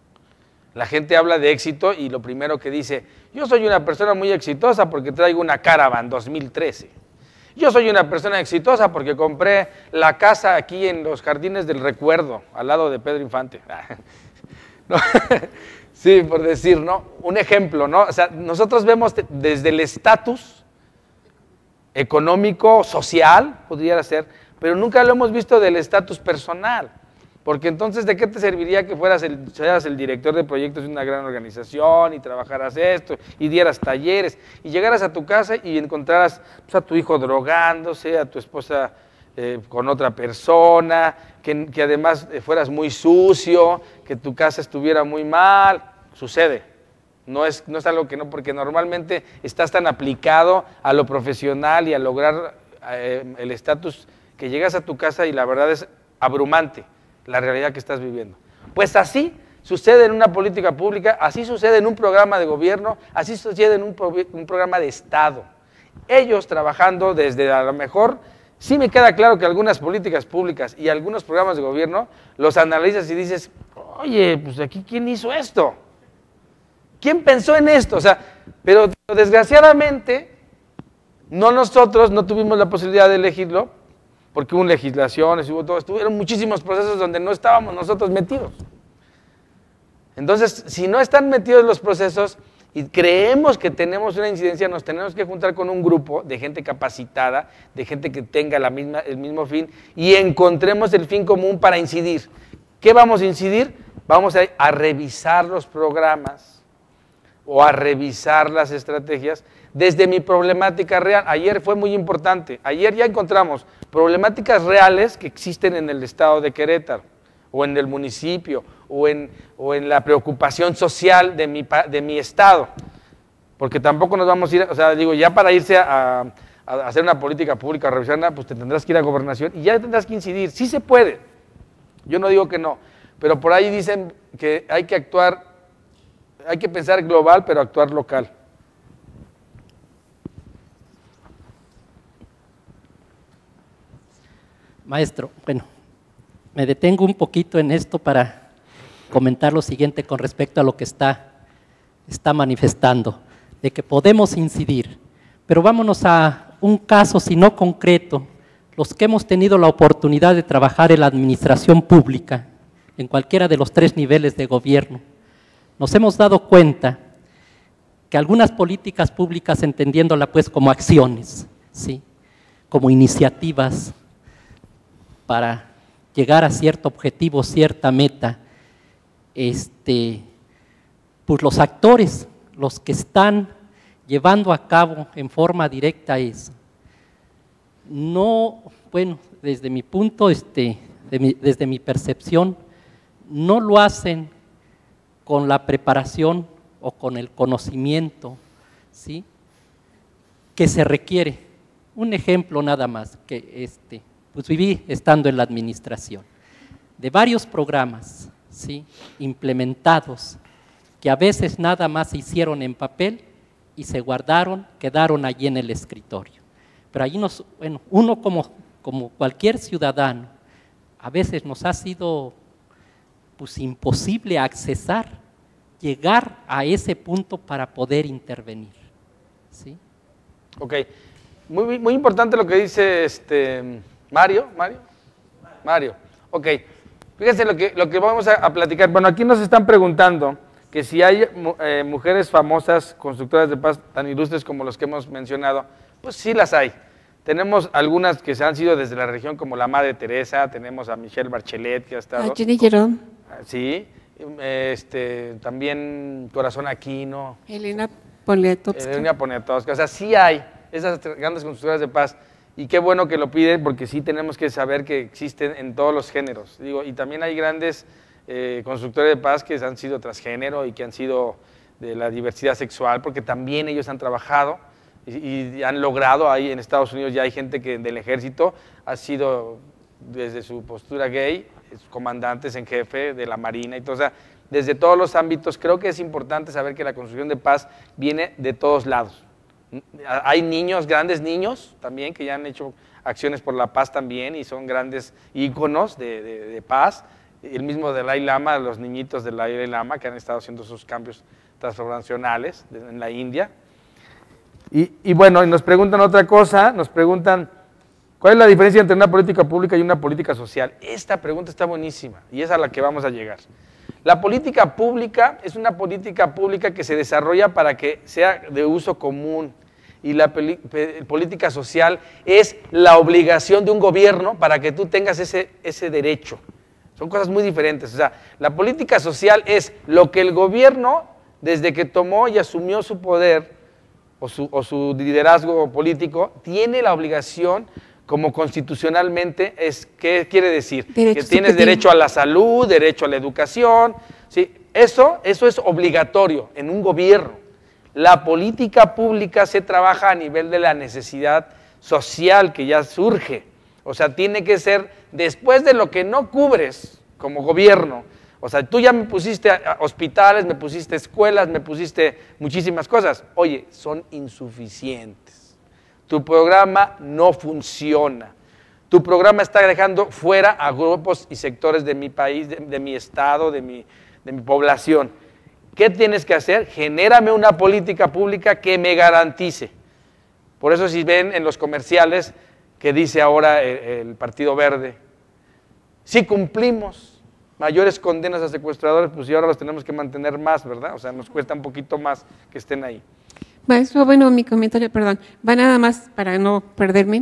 La gente habla de éxito y lo primero que dice, yo soy una persona muy exitosa porque traigo una Caravan dos mil trece. Yo soy una persona exitosa porque compré la casa aquí en los Jardines del Recuerdo, al lado de Pedro Infante. ¿No? Sí, por decir, ¿no? Un ejemplo, ¿no? O sea, nosotros vemos desde el estatus económico, social, podría ser, pero nunca lo hemos visto del estatus personal, porque entonces ¿de qué te serviría que fueras el, seas el director de proyectos de una gran organización y trabajaras esto y dieras talleres y llegaras a tu casa y encontraras pues, a tu hijo drogándose, a tu esposa eh, con otra persona, que, que además eh, fueras muy sucio, que tu casa estuviera muy mal? Sucede. No es, no es algo que no, porque normalmente estás tan aplicado a lo profesional y a lograr eh, el estatus que llegas a tu casa y la verdad es abrumante la realidad que estás viviendo. Pues así sucede en una política pública, así sucede en un programa de gobierno, así sucede en un, pro, un programa de Estado. Ellos trabajando desde a lo mejor, sí me queda claro que algunas políticas públicas y algunos programas de gobierno los analizas y dices, oye, pues aquí ¿quién hizo esto? ¿Quién pensó en esto? O sea, pero desgraciadamente, no nosotros no tuvimos la posibilidad de elegirlo, porque hubo legislaciones, hubo todo, estuvieron muchísimos procesos donde no estábamos nosotros metidos. Entonces, si no están metidos los procesos y creemos que tenemos una incidencia, nos tenemos que juntar con un grupo de gente capacitada, de gente que tenga la misma, el mismo fin, y encontremos el fin común para incidir. ¿Qué vamos a incidir? vamos a, a revisar los programas o a revisar las estrategias desde mi problemática real. Ayer fue muy importante, ayer ya encontramos problemáticas reales que existen en el estado de Querétaro, o en el municipio, o en, o en la preocupación social de mi, de mi estado, porque tampoco nos vamos a ir, o sea, digo, ya para irse a, a, a hacer una política pública, a revisarla, pues te tendrás que ir a gobernación y ya tendrás que incidir. Sí se puede, yo no digo que no, pero por ahí dicen que hay que actuar, hay que pensar global, pero actuar local. Maestro, bueno, me detengo un poquito en esto para comentar lo siguiente con respecto a lo que está, está manifestando, de que podemos incidir, pero vámonos a un caso, si no concreto, los que hemos tenido la oportunidad de trabajar en la administración pública, en cualquiera de los tres niveles de gobierno, nos hemos dado cuenta que algunas políticas públicas, entendiéndola pues como acciones, ¿sí?, como iniciativas para llegar a cierto objetivo, cierta meta, este, pues los actores, los que están llevando a cabo en forma directa eso, no, bueno, desde mi punto, este, de mi, desde mi percepción, no lo hacen con la preparación o con el conocimiento, ¿sí?, que se requiere. Un ejemplo nada más, que este, pues viví estando en la administración, de varios programas, ¿sí?, implementados, que a veces nada más se hicieron en papel y se guardaron, quedaron allí en el escritorio. Pero allí nos, bueno, uno como, como cualquier ciudadano, a veces nos ha sido pues imposible accesar, llegar a ese punto para poder intervenir, ¿sí? Ok, muy, muy importante lo que dice este Mario, Mario, Mario, ok, fíjense lo que, lo que vamos a, a platicar. Bueno, aquí nos están preguntando que si hay eh, mujeres famosas, constructoras de paz, tan ilustres como los que hemos mencionado. Pues sí las hay. Tenemos algunas que se han sido desde la región, como la Madre Teresa, tenemos a Michelle Bachelet, que ha estado… A Jenny Jerome. Sí, este, también Corazón Aquino. Elena Poniatowska. Elena Poniatowska, o sea, sí hay esas grandes constructoras de paz, y qué bueno que lo piden, porque sí tenemos que saber que existen en todos los géneros. Digo, y también hay grandes eh, constructores de paz que han sido transgénero y que han sido de la diversidad sexual, porque también ellos han trabajado y, y han logrado, ahí en Estados Unidos ya hay gente que del ejército ha sido, desde su postura gay, comandantes en jefe de la Marina y todo, o sea, desde todos los ámbitos. Creo que es importante saber que la construcción de paz viene de todos lados. Hay niños, grandes niños también, que ya han hecho acciones por la paz también y son grandes íconos de, de, de paz. El mismo Dalai Lama, los niñitos del Dalai Lama que han estado haciendo sus cambios transformacionales en la India. Y, y bueno, y nos preguntan otra cosa, nos preguntan, ¿cuál es la diferencia entre una política pública y una política social? Esta pregunta está buenísima y es a la que vamos a llegar. La política pública es una política pública que se desarrolla para que sea de uso común, y la política social es la obligación de un gobierno para que tú tengas ese, ese derecho. Son cosas muy diferentes. O sea, la política social es lo que el gobierno, desde que tomó y asumió su poder o su, o su liderazgo político, tiene la obligación, como constitucionalmente, es, ¿qué quiere decir? Derechos que tienes derecho a la salud, derecho a la educación, ¿sí? Eso, eso es obligatorio en un gobierno. La política pública se trabaja a nivel de la necesidad social que ya surge. O sea, tiene que ser después de lo que no cubres como gobierno. O sea, tú ya me pusiste hospitales, me pusiste escuelas, me pusiste muchísimas cosas. Oye, son insuficientes. Tu programa no funciona. Tu programa está dejando fuera a grupos y sectores de mi país, de, de mi estado, de mi, de mi población. ¿Qué tienes que hacer? Genérame una política pública que me garantice. Por eso si ven en los comerciales que dice ahora el, el Partido Verde, si cumplimos mayores condenas a secuestradores, pues y ahora los tenemos que mantener más, ¿verdad? O sea, nos cuesta un poquito más que estén ahí. Maestro, bueno, mi comentario, perdón, va nada más para no perderme.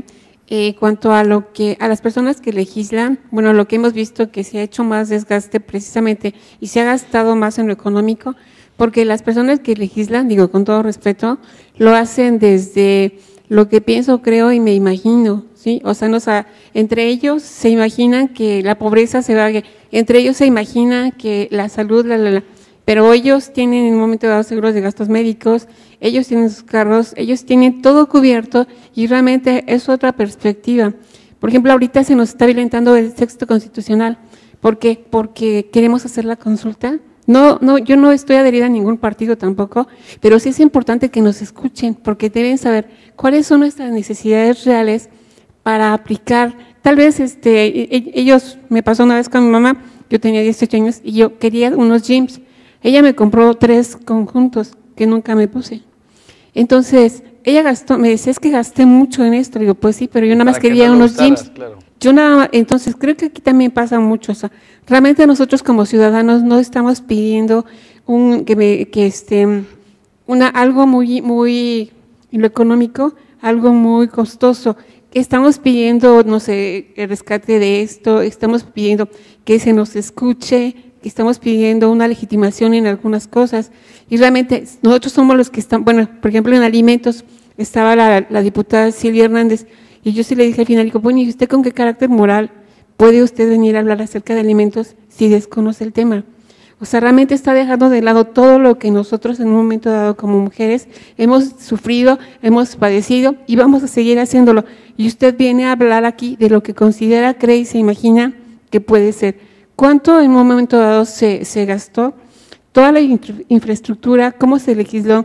eh, cuanto a lo que a las personas que legislan, bueno, lo que hemos visto que se ha hecho más desgaste precisamente y se ha gastado más en lo económico, porque las personas que legislan, digo con todo respeto, lo hacen desde lo que pienso, creo y me imagino, ¿sí? O sea, no, o sea, entre ellos se imaginan que la pobreza se va a, entre ellos se imaginan que la salud, la, la, la, pero ellos tienen en un momento dado seguros de gastos médicos, ellos tienen sus carros, ellos tienen todo cubierto y realmente es otra perspectiva. Por ejemplo, ahorita se nos está violentando el texto constitucional. ¿Por qué? Porque queremos hacer la consulta. No, no, yo no estoy adherida a ningún partido tampoco, pero sí es importante que nos escuchen, porque deben saber cuáles son nuestras necesidades reales para aplicar. Tal vez este, ellos, me pasó una vez con mi mamá, yo tenía dieciocho años y yo quería unos jeans. Ella me compró tres conjuntos que nunca me puse. Entonces, ella gastó, me decía, es que gasté mucho en esto. Digo, pues sí, pero yo nada más quería no unos jeans. Claro. Yo nada, entonces creo que aquí también pasa mucho. O sea, realmente nosotros como ciudadanos no estamos pidiendo un que, me, que este una algo muy muy en lo económico, algo muy costoso. Estamos pidiendo, no sé, el rescate de esto, estamos pidiendo que se nos escuche, que estamos pidiendo una legitimación en algunas cosas. Y realmente nosotros somos los que están, bueno, por ejemplo en alimentos estaba la, la diputada Silvia Hernández, y yo sí le dije al final, digo, bueno, ¿y usted con qué carácter moral puede usted venir a hablar acerca de alimentos si desconoce el tema? O sea, realmente está dejando de lado todo lo que nosotros en un momento dado como mujeres hemos sufrido, hemos padecido y vamos a seguir haciéndolo. Y usted viene a hablar aquí de lo que considera, cree y se imagina que puede ser. ¿Cuánto en un momento dado se, se gastó? Toda la infraestructura, cómo se legisló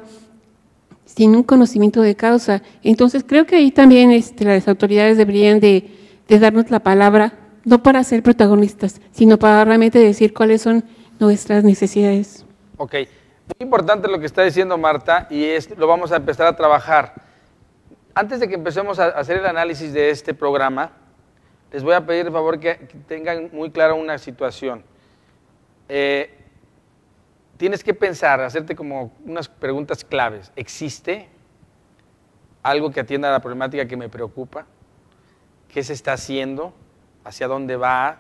sin un conocimiento de causa. Entonces, creo que ahí también este, las autoridades deberían de, de darnos la palabra, no para ser protagonistas, sino para realmente decir cuáles son nuestras necesidades. Ok, muy importante lo que está diciendo Marta, y es, lo vamos a empezar a trabajar. Antes de que empecemos a hacer el análisis de este programa, les voy a pedir, por favor, que tengan muy clara una situación. Eh, tienes que pensar, hacerte como unas preguntas claves. ¿Existe algo que atienda a la problemática que me preocupa? ¿Qué se está haciendo? ¿Hacia dónde va?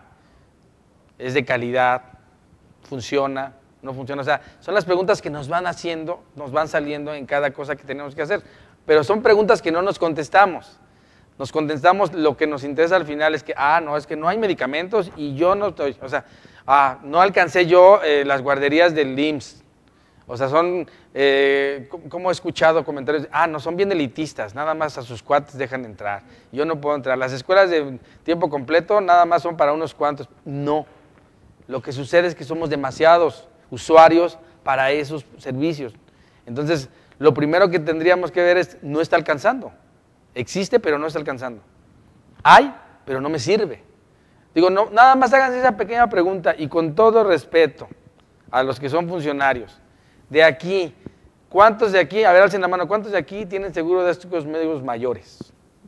¿Es de calidad? ¿Funciona? ¿No funciona? O sea, son las preguntas que nos van haciendo, nos van saliendo en cada cosa que tenemos que hacer, pero son preguntas que no nos contestamos. Nos contestamos, lo que nos interesa al final es que, ah, no, es que no hay medicamentos y yo no estoy, o sea, ah, no alcancé yo eh, las guarderías del I M S S. O sea, son, eh, como he escuchado comentarios, ah, no, son bien elitistas, nada más a sus cuates dejan entrar, yo no puedo entrar. Las escuelas de tiempo completo nada más son para unos cuantos. No, lo que sucede es que somos demasiados usuarios para esos servicios. Entonces, lo primero que tendríamos que ver es, no está alcanzando. Existe, pero no está alcanzando. Hay, pero no me sirve. Digo, no, nada más hagan esa pequeña pregunta y con todo respeto a los que son funcionarios. De aquí, ¿cuántos de aquí, a ver, alcen la mano, ¿cuántos de aquí tienen seguro de estos médicos mayores?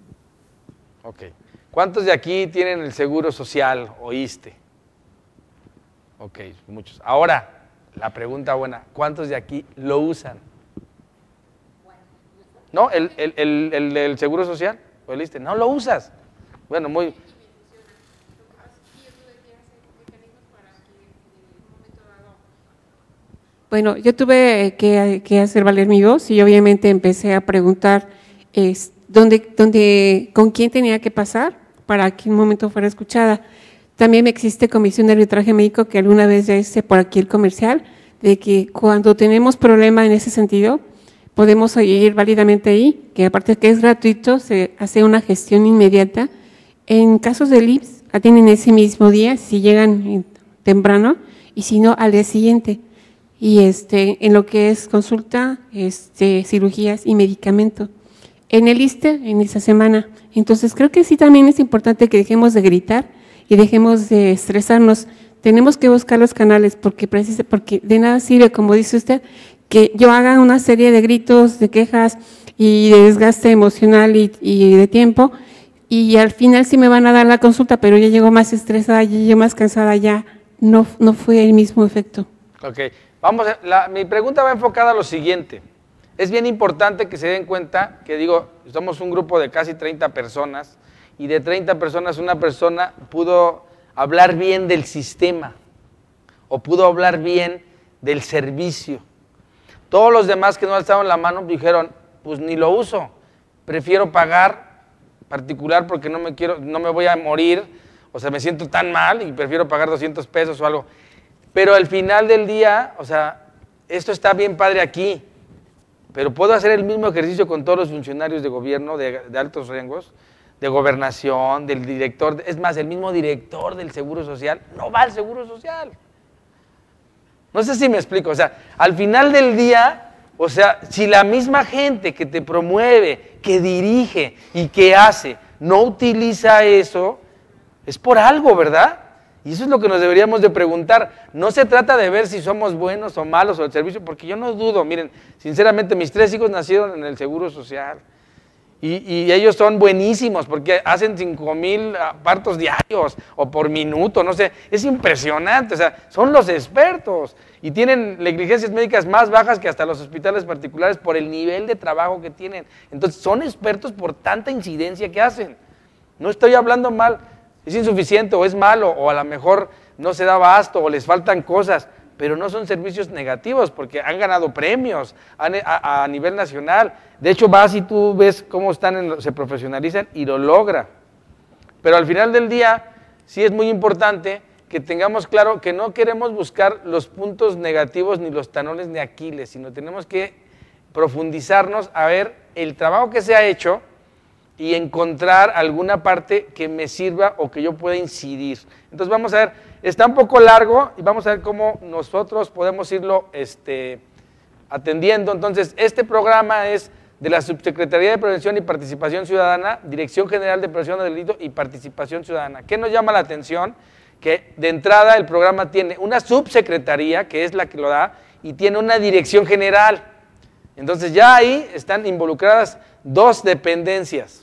Ok. ¿Cuántos de aquí tienen el seguro social o I S S S T E? Ok, muchos. Ahora, la pregunta buena, ¿cuántos de aquí lo usan? ¿No? ¿El, el, el, el, el seguro social o el I S S S T E? No lo usas. Bueno, muy... Bueno, yo tuve que, que hacer valer mi voz y obviamente empecé a preguntar es, dónde, dónde, con quién tenía que pasar para que en un momento fuera escuchada. También existe comisión de arbitraje médico, que alguna vez ya hice por aquí el comercial, de que cuando tenemos problema en ese sentido, podemos ir válidamente ahí, que aparte de que es gratuito, se hace una gestión inmediata. En casos del I M S S, atienden ese mismo día, si llegan temprano, y si no, al día siguiente. Y este, en lo que es consulta, este, cirugías y medicamento. En el I S S S T E, en esa semana. Entonces, creo que sí también es importante que dejemos de gritar y dejemos de estresarnos. Tenemos que buscar los canales, porque, porque de nada sirve, como dice usted, que yo haga una serie de gritos, de quejas y de desgaste emocional y, y de tiempo, y al final sí me van a dar la consulta, pero ya llego más estresada, ya llego más cansada, ya no, no fue el mismo efecto. Ok, vamos a, la, mi pregunta va enfocada a lo siguiente. Es bien importante que se den cuenta que, digo, somos un grupo de casi treinta personas y de treinta personas una persona pudo hablar bien del sistema o pudo hablar bien del servicio. Todos los demás que no alzaron la mano dijeron, pues ni lo uso, prefiero pagar particular porque no me quiero, no me voy a morir, o sea, me siento tan mal y prefiero pagar doscientos pesos o algo. Pero al final del día, o sea, esto está bien padre aquí, pero puedo hacer el mismo ejercicio con todos los funcionarios de gobierno de, de altos rangos, de gobernación, del director, es más, el mismo director del Seguro Social no va al Seguro Social. No sé si me explico, o sea, al final del día, o sea, si la misma gente que te promueve, que dirige y que hace, no utiliza eso, es por algo, ¿verdad? Y eso es lo que nos deberíamos de preguntar. No se trata de ver si somos buenos o malos o el servicio, porque yo no dudo, miren, sinceramente mis tres hijos nacieron en el Seguro Social. Y, y ellos son buenísimos porque hacen cinco mil partos diarios o por minuto, no sé, es impresionante, o sea, son los expertos y tienen negligencias médicas más bajas que hasta los hospitales particulares por el nivel de trabajo que tienen. Entonces son expertos por tanta incidencia que hacen. No estoy hablando mal, es insuficiente o es malo o a lo mejor no se da abasto o les faltan cosas, pero no son servicios negativos porque han ganado premios a, a, a nivel nacional. De hecho, vas y tú ves cómo están en, se profesionalizan y lo logra. Pero al final del día, sí es muy importante que tengamos claro que no queremos buscar los puntos negativos ni los talones de Aquiles, sino tenemos que profundizarnos a ver el trabajo que se ha hecho y encontrar alguna parte que me sirva o que yo pueda incidir. Entonces vamos a ver, está un poco largo y vamos a ver cómo nosotros podemos irlo este, atendiendo. Entonces, este programa es de la Subsecretaría de Prevención y Participación Ciudadana, Dirección General de Prevención del Delito y Participación Ciudadana. ¿Qué nos llama la atención? Que de entrada el programa tiene una subsecretaría, que es la que lo da, y tiene una dirección general. Entonces ya ahí están involucradas dos dependencias.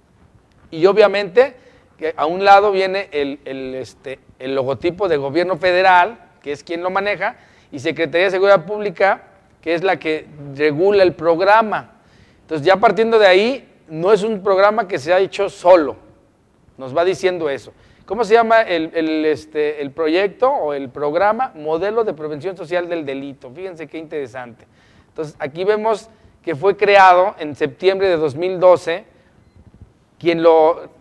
Y obviamente que a un lado viene el, el, este, el logotipo de Gobierno Federal, que es quien lo maneja, y Secretaría de Seguridad Pública, que es la que regula el programa. Entonces ya partiendo de ahí, no es un programa que se ha hecho solo, nos va diciendo eso. ¿Cómo se llama el, el, este, el proyecto o el programa? Modelo de Prevención Social del Delito. Fíjense qué interesante. Entonces aquí vemos que fue creado en septiembre de dos mil doce, quien lo...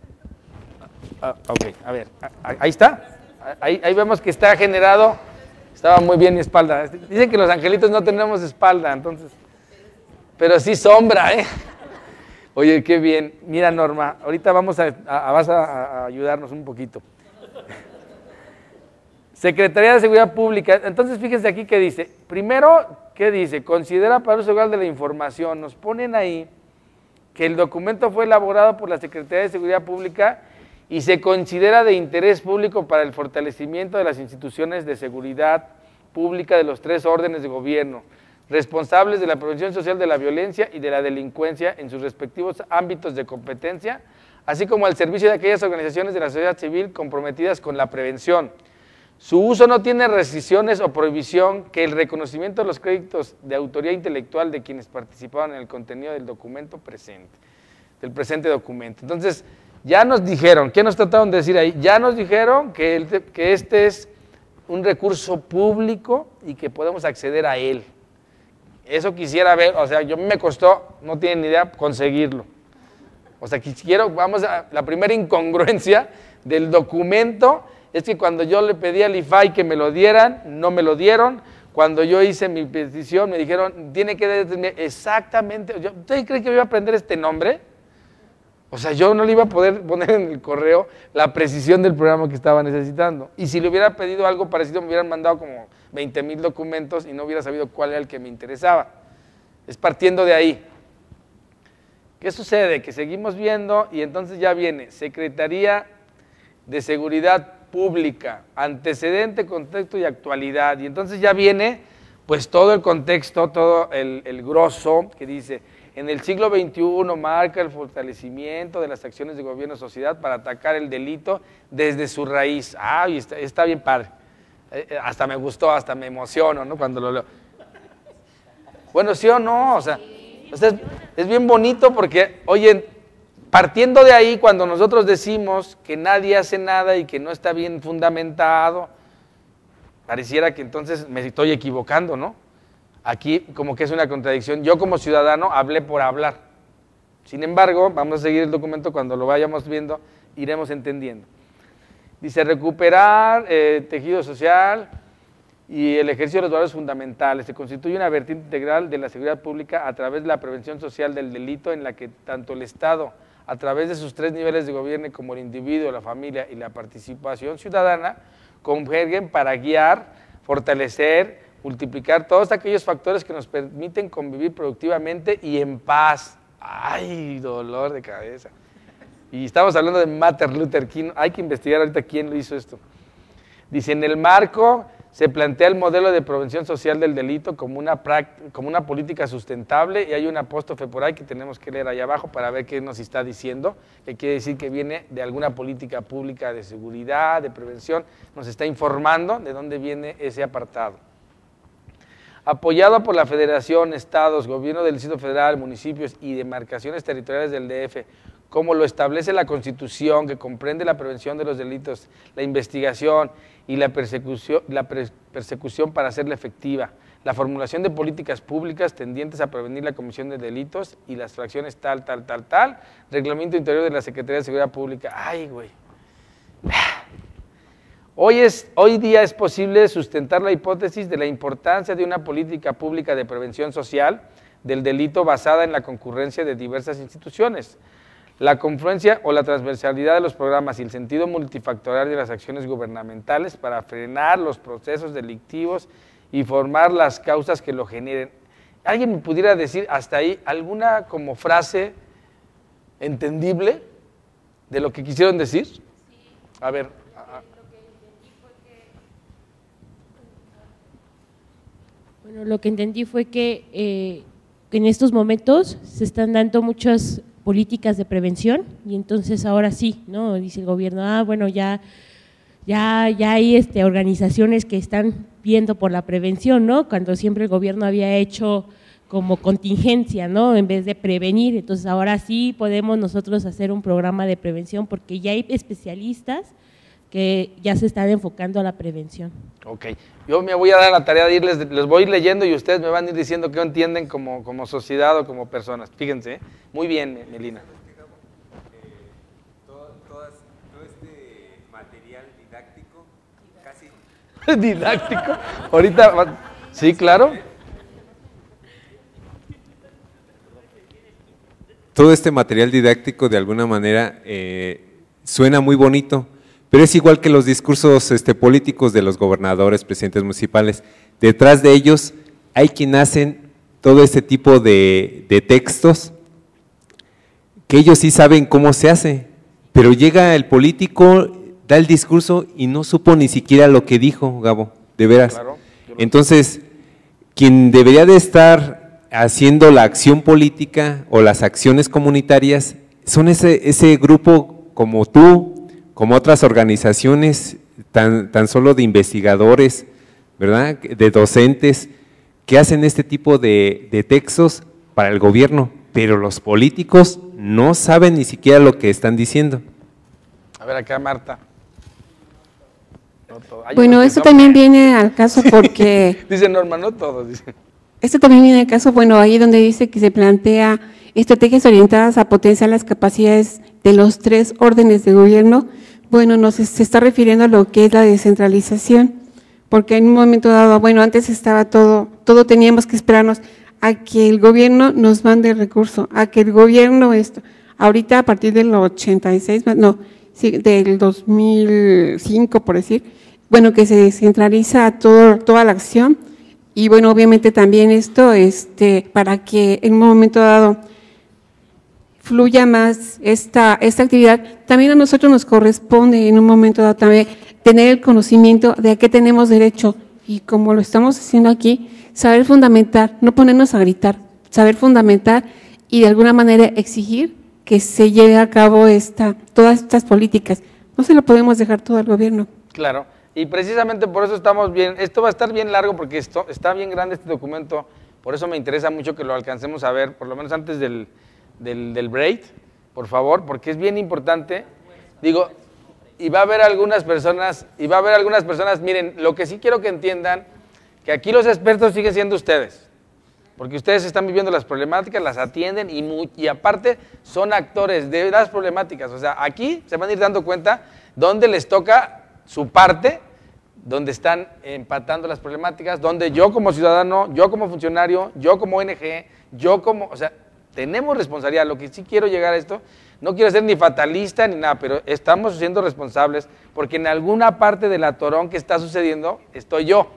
Ah, ok, a ver, ahí está, ahí, ahí vemos que está generado, estaba muy bien mi espalda, dicen que los angelitos no tenemos espalda, entonces, pero sí sombra, ¿eh? Oye, qué bien, mira Norma, ahorita vamos a, a, vas a, a ayudarnos un poquito. Secretaría de Seguridad Pública, entonces fíjense aquí que dice, primero, ¿qué dice? Considera para uso legal de la información, nos ponen ahí que el documento fue elaborado por la Secretaría de Seguridad Pública y se considera de interés público para el fortalecimiento de las instituciones de seguridad pública de los tres órdenes de gobierno, responsables de la prevención social de la violencia y de la delincuencia en sus respectivos ámbitos de competencia, así como al servicio de aquellas organizaciones de la sociedad civil comprometidas con la prevención. Su uso no tiene restricciones o prohibición que el reconocimiento de los créditos de autoría intelectual de quienes participaban en el contenido del documento presente, del presente documento. Entonces, ya nos dijeron, ¿qué nos trataron de decir ahí? Ya nos dijeron que, el, que este es un recurso público y que podemos acceder a él. Eso quisiera ver, o sea, yo me costó, no tienen ni idea, conseguirlo. O sea, quiero, vamos a, la primera incongruencia del documento es que cuando yo le pedí al I F A I que me lo dieran, no me lo dieron. Cuando yo hice mi petición, me dijeron, tiene que decirme exactamente, ¿usted cree que me iba a aprender este nombre? O sea, yo no le iba a poder poner en el correo la precisión del programa que estaba necesitando. Y si le hubiera pedido algo parecido, me hubieran mandado como veinte mil documentos y no hubiera sabido cuál era el que me interesaba. Es partiendo de ahí. ¿Qué sucede? Que seguimos viendo y entonces ya viene Secretaría de Seguridad Pública, antecedente, contexto y actualidad. Y entonces ya viene pues todo el contexto, todo el, el grosso que dice, en el siglo veintiuno marca el fortalecimiento de las acciones de gobierno y sociedad para atacar el delito desde su raíz. Ay, está, está bien padre. Eh, hasta me gustó, hasta me emociono, ¿no? Cuando lo leo. Bueno, ¿sí o no? O sea, o sea es, es bien bonito porque, oye, partiendo de ahí, cuando nosotros decimos que nadie hace nada y que no está bien fundamentado, pareciera que entonces me estoy equivocando, ¿no? Aquí como que es una contradicción. Yo como ciudadano hablé por hablar. Sin embargo, vamos a seguir el documento, cuando lo vayamos viendo, iremos entendiendo. Dice, recuperar eh, tejido social y el ejercicio de los valores fundamentales. Se constituye una vertiente integral de la seguridad pública a través de la prevención social del delito, en la que tanto el Estado, a través de sus tres niveles de gobierno, como el individuo, la familia y la participación ciudadana, convergen para guiar, fortalecer, multiplicar todos aquellos factores que nos permiten convivir productivamente y en paz. ¡Ay, dolor de cabeza! Y estamos hablando de Martin Luther King. Hay que investigar ahorita quién lo hizo esto. Dice, en el marco se plantea el modelo de prevención social del delito como una, como una política sustentable, y hay un apóstrofe por ahí que tenemos que leer ahí abajo para ver qué nos está diciendo, que quiere decir que viene de alguna política pública de seguridad, de prevención, nos está informando de dónde viene ese apartado. Apoyado por la Federación, Estados, Gobierno del Distrito Federal, municipios y demarcaciones territoriales del D F, como lo establece la Constitución, que comprende la prevención de los delitos, la investigación y la persecución, la persecución para hacerla efectiva, la formulación de políticas públicas tendientes a prevenir la comisión de delitos y las fracciones tal, tal, tal, tal, reglamento interior de la Secretaría de Seguridad Pública. Ay, güey. Hoy, es, hoy día es posible sustentar la hipótesis de la importancia de una política pública de prevención social del delito basada en la concurrencia de diversas instituciones, la confluencia o la transversalidad de los programas y el sentido multifactorial de las acciones gubernamentales para frenar los procesos delictivos y formar las causas que lo generen. ¿Alguien me pudiera decir hasta ahí alguna como frase entendible de lo que quisieron decir? Sí. A ver. Bueno, lo que entendí fue que eh, en estos momentos se están dando muchas políticas de prevención y entonces ahora sí, ¿no? Dice el gobierno, ah, bueno, ya, ya, ya hay este, organizaciones que están viendo por la prevención, ¿no? Cuando siempre el gobierno había hecho como contingencia, ¿no? En vez de prevenir, entonces ahora sí podemos nosotros hacer un programa de prevención porque ya hay especialistas que ya se están enfocando a la prevención. Ok, yo me voy a dar la tarea de irles, les voy a ir leyendo y ustedes me van a ir diciendo qué entienden como, como sociedad o como personas. Fíjense, ¿eh? Muy bien, Melina. Eh, todo, todas, todo este material didáctico, casi... ¿Didáctico? Ahorita, sí, claro. Todo este material didáctico de alguna manera eh, suena muy bonito, pero es igual que los discursos este, políticos de los gobernadores, presidentes municipales. Detrás de ellos hay quien hacen todo este tipo de, de textos, que ellos sí saben cómo se hace, pero llega el político, da el discurso y no supo ni siquiera lo que dijo, Gabo, de veras. Claro, entonces, quien debería de estar haciendo la acción política o las acciones comunitarias son ese, ese grupo como tú, como otras organizaciones, tan, tan solo de investigadores, ¿verdad?, de docentes, que hacen este tipo de, de textos para el gobierno, pero los políticos no saben ni siquiera lo que están diciendo. A ver, acá Marta. No todo. Bueno, esto también viene al caso porque… Dice Norma, no todos, dice. Esto también viene al caso, bueno, ahí donde dice que se plantea estrategias orientadas a potenciar las capacidades de los tres órdenes de gobierno. Bueno, nos se está refiriendo a lo que es la descentralización, porque en un momento dado, bueno, antes estaba todo, todo teníamos que esperarnos a que el gobierno nos mande recursos, a que el gobierno esto, ahorita a partir del ochenta y seis, no, sí, del dos mil cinco por decir, bueno, que se descentraliza todo, toda la acción, y bueno, obviamente también esto, este, para que en un momento dado fluya más esta, esta actividad, también a nosotros nos corresponde en un momento dado también tener el conocimiento de a qué tenemos derecho y como lo estamos haciendo aquí, saber fundamentar, no ponernos a gritar, saber fundamentar y de alguna manera exigir que se lleve a cabo esta, todas estas políticas. No se lo podemos dejar todo al gobierno. Claro, y precisamente por eso estamos bien, esto va a estar bien largo porque esto, está bien grande este documento, por eso me interesa mucho que lo alcancemos a ver, por lo menos antes del… Del, del break, por favor, porque es bien importante. Digo, y va a haber algunas personas, y va a haber algunas personas, miren, lo que sí quiero que entiendan, que aquí los expertos siguen siendo ustedes, porque ustedes están viviendo las problemáticas, las atienden y, muy, y aparte son actores de las problemáticas. O sea, aquí se van a ir dando cuenta dónde les toca su parte, donde están empatando las problemáticas, donde yo como ciudadano, yo como funcionario, yo como O N G, yo como, o sea, tenemos responsabilidad. Lo que sí quiero llegar a esto, no quiero ser ni fatalista ni nada, pero estamos siendo responsables porque en alguna parte del atorón que está sucediendo estoy yo.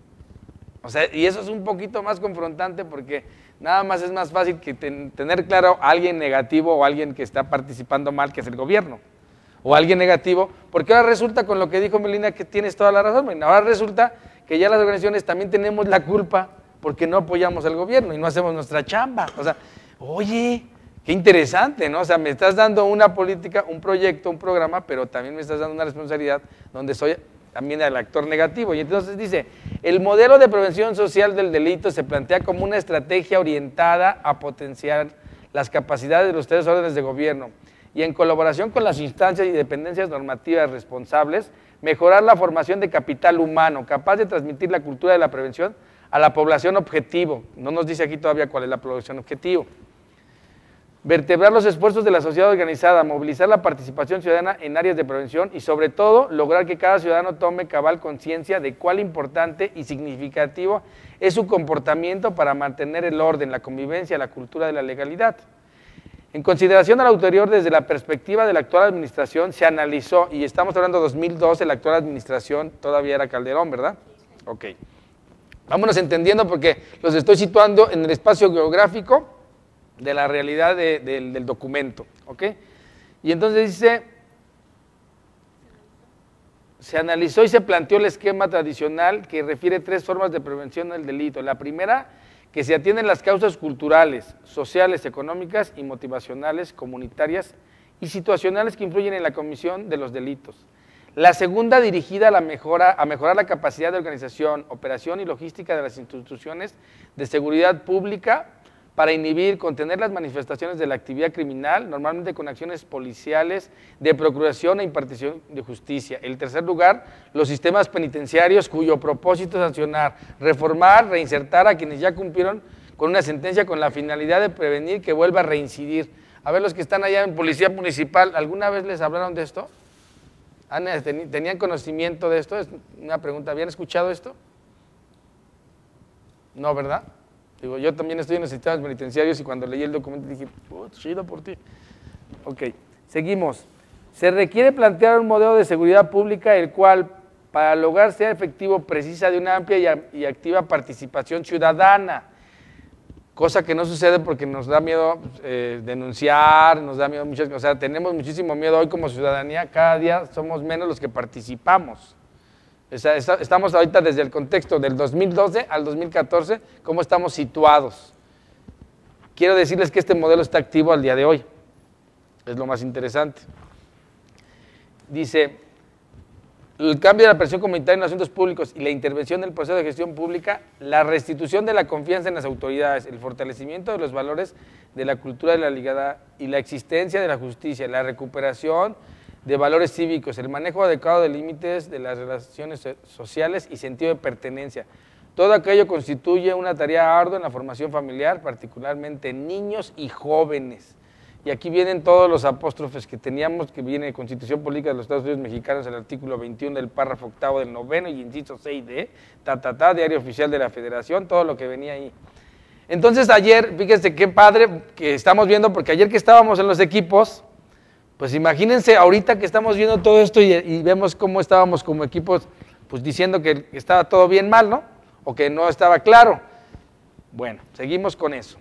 O sea, y eso es un poquito más confrontante porque nada más es más fácil que ten, tener claro a alguien negativo o alguien que está participando mal, que es el gobierno. O alguien negativo, porque ahora resulta con lo que dijo Melina que tienes toda la razón, Melina. Ahora resulta que ya las organizaciones también tenemos la culpa porque no apoyamos al gobierno y no hacemos nuestra chamba. O sea, oye, qué interesante, ¿no? O sea, me estás dando una política, un proyecto, un programa, pero también me estás dando una responsabilidad donde soy también el actor negativo. Y entonces dice, el modelo de prevención social del delito se plantea como una estrategia orientada a potenciar las capacidades de los tres órdenes de gobierno y en colaboración con las instancias y dependencias normativas responsables, mejorar la formación de capital humano, capaz de transmitir la cultura de la prevención a la población objetivo. No nos dice aquí todavía cuál es la población objetivo. Vertebrar los esfuerzos de la sociedad organizada, movilizar la participación ciudadana en áreas de prevención y sobre todo lograr que cada ciudadano tome cabal conciencia de cuál importante y significativo es su comportamiento para mantener el orden, la convivencia, la cultura de la legalidad. En consideración a lo anterior, desde la perspectiva de la actual administración, se analizó, y estamos hablando de dos mil doce, la actual administración todavía era Calderón, ¿verdad? Ok. Vámonos entendiendo porque los estoy situando en el espacio geográfico de la realidad de, de, del documento, ¿ok? Y entonces dice, se analizó y se planteó el esquema tradicional que refiere tres formas de prevención del delito. La primera, que se atienden las causas culturales, sociales, económicas y motivacionales, comunitarias y situacionales que influyen en la comisión de los delitos. La segunda, dirigida a, la mejora, a mejorar la capacidad de organización, operación y logística de las instituciones de seguridad pública para inhibir, contener las manifestaciones de la actividad criminal, normalmente con acciones policiales de procuración e impartición de justicia. En tercer lugar, los sistemas penitenciarios cuyo propósito es sancionar, reformar, reinsertar a quienes ya cumplieron con una sentencia con la finalidad de prevenir que vuelva a reincidir. A ver, los que están allá en Policía Municipal, ¿alguna vez les hablaron de esto? ¿Tenían conocimiento de esto? Es una pregunta, ¿habían escuchado esto? No, ¿verdad? Digo, yo también estoy en los sistemas penitenciarios y cuando leí el documento dije, oh, chido por ti. Ok, seguimos. Se requiere plantear un modelo de seguridad pública el cual, para lograr sea efectivo, precisa de una amplia y activa participación ciudadana, cosa que no sucede porque nos da miedo eh, denunciar, nos da miedo muchas cosas, o sea, tenemos muchísimo miedo hoy como ciudadanía, cada día somos menos los que participamos. Estamos ahorita desde el contexto del dos mil doce al dos mil catorce, ¿cómo estamos situados? Quiero decirles que este modelo está activo al día de hoy, es lo más interesante. Dice, el cambio de la presión comunitaria en los asuntos públicos y la intervención del proceso de gestión pública, la restitución de la confianza en las autoridades, el fortalecimiento de los valores de la cultura de la legalidad y la existencia de la justicia, la recuperación de valores cívicos, el manejo adecuado de límites de las relaciones sociales y sentido de pertenencia. Todo aquello constituye una tarea ardua en la formación familiar, particularmente en niños y jóvenes. Y aquí vienen todos los apóstrofes que teníamos, que viene de Constitución Política de los Estados Unidos Mexicanos, el artículo veintiuno del párrafo octavo del noveno y inciso seis de, ta, ta, ta, Diario Oficial de la Federación, todo lo que venía ahí. Entonces ayer, fíjense qué padre que estamos viendo, porque ayer que estábamos en los equipos, pues imagínense ahorita que estamos viendo todo esto y, y vemos cómo estábamos como equipos, pues diciendo que estaba todo bien mal, ¿no? O que no estaba claro. Bueno, seguimos con eso.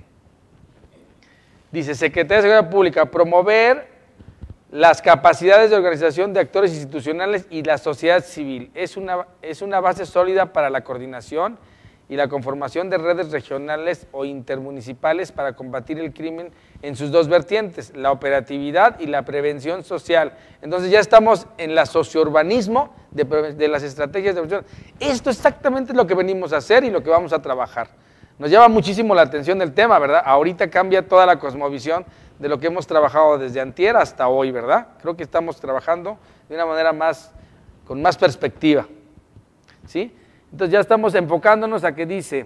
Dice, Secretaría de Seguridad Pública, promover las capacidades de organización de actores institucionales y la sociedad civil. Es una, es una base sólida para la coordinación y la conformación de redes regionales o intermunicipales para combatir el crimen en sus dos vertientes, la operatividad y la prevención social. Entonces ya estamos en la sociourbanismo de, de las estrategias de prevención. Esto exactamente es lo que venimos a hacer y lo que vamos a trabajar. nos llama muchísimo la atención el tema, ¿verdad? Ahorita cambia toda la cosmovisión de lo que hemos trabajado desde antier hasta hoy, ¿verdad? Creo que estamos trabajando de una manera más, con más perspectiva, ¿sí? Entonces ya estamos enfocándonos a que dice,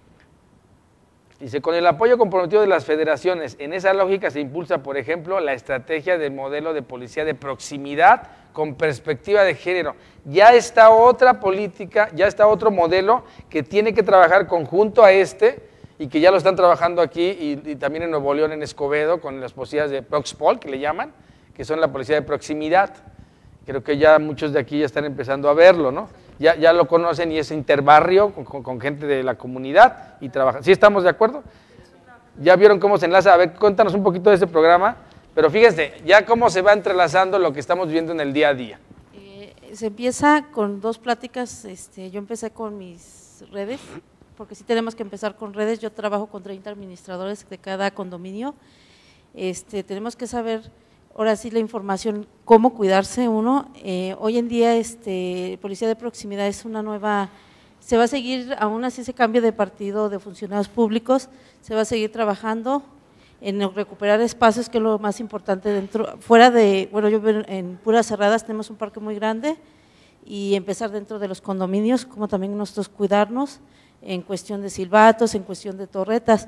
dice, con el apoyo comprometido de las federaciones, en esa lógica se impulsa, por ejemplo, la estrategia del modelo de policía de proximidad con perspectiva de género. Ya está otra política, ya está otro modelo que tiene que trabajar conjunto a este, y que ya lo están trabajando aquí y, y también en Nuevo León, en Escobedo, con las policías de Proxpol, que le llaman, que son la policía de proximidad. Creo que ya muchos de aquí ya están empezando a verlo, ¿no? Ya, ya lo conocen y es interbarrio con, con, con gente de la comunidad y trabajan. ¿Sí estamos de acuerdo? ¿Ya vieron cómo se enlaza? A ver, cuéntanos un poquito de ese programa, pero fíjense, ya cómo se va entrelazando lo que estamos viendo en el día a día. Eh, se empieza con dos pláticas, este, yo empecé con mis redes, porque sí tenemos que empezar con redes. Yo trabajo con treinta administradores de cada condominio. Este, tenemos que saber, ahora sí, la información, cómo cuidarse uno. Eh, hoy en día, este, policía de proximidad es una nueva, se va a seguir, aún así ese cambio de partido de funcionarios públicos, se va a seguir trabajando en recuperar espacios, que es lo más importante dentro, fuera de, bueno, yo en Puras Cerradas tenemos un parque muy grande, y empezar dentro de los condominios, como también nosotros cuidarnos, en cuestión de silbatos, en cuestión de torretas,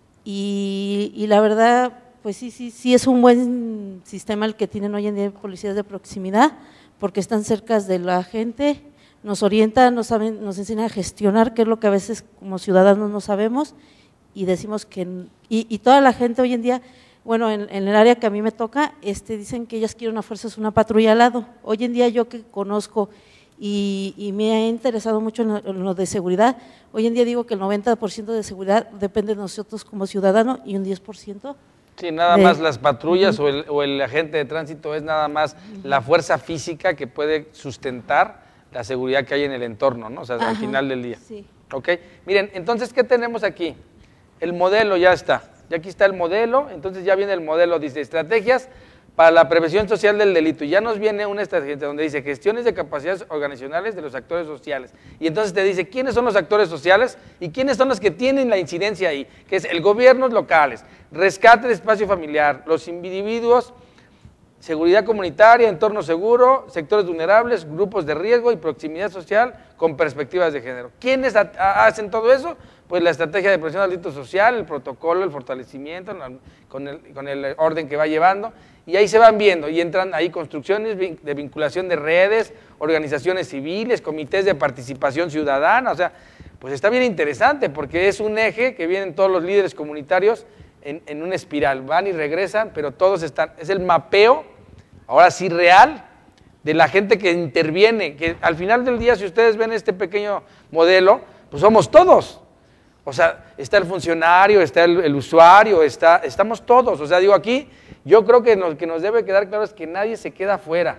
y, y la verdad, pues sí, sí, sí es un buen sistema el que tienen hoy en día policías de proximidad, porque están cerca de la gente, nos orientan, nos, saben, nos enseñan a gestionar, que es lo que a veces como ciudadanos no sabemos, y decimos que, y, y toda la gente hoy en día, bueno, en, en el área que a mí me toca, este, dicen que ellas quieren a fuerzas una patrulla al lado. Hoy en día yo que conozco y, y me ha interesado mucho en lo, en lo de seguridad, hoy en día digo que el noventa por ciento de seguridad depende de nosotros como ciudadanos y un diez por ciento. Sí, nada de, más las patrullas uh-huh. o, el, o el agente de tránsito es nada más uh-huh. la fuerza física que puede sustentar la seguridad que hay en el entorno, ¿no? O sea, Ajá, al final del día. Sí. Ok, miren, entonces, ¿qué tenemos aquí? El modelo ya está, ya aquí está el modelo, entonces ya viene el modelo, dice, estrategias para la prevención social del delito, y ya nos viene una estrategia donde dice, gestiones de capacidades organizacionales de los actores sociales, y entonces te dice, ¿quiénes son los actores sociales? Y quiénes son los que tienen la incidencia ahí, que es el gobiernos locales, rescate de espacio familiar, los individuos, seguridad comunitaria, entorno seguro, sectores vulnerables, grupos de riesgo y proximidad social con perspectivas de género. ¿Quiénes hacen todo eso? Pues la estrategia de prevención del delito social, el protocolo, el fortalecimiento, con el, con el orden que va llevando, y ahí se van viendo, y entran ahí construcciones de vinculación de redes, organizaciones civiles, comités de participación ciudadana, o sea, pues está bien interesante, porque es un eje que vienen todos los líderes comunitarios en, en una espiral, van y regresan, pero todos están, es el mapeo, ahora sí real, de la gente que interviene, que al final del día, si ustedes ven este pequeño modelo, pues somos todos. O sea, está el funcionario, está el, el usuario, está, estamos todos. O sea, digo aquí, yo creo que lo que nos debe quedar claro es que nadie se queda fuera.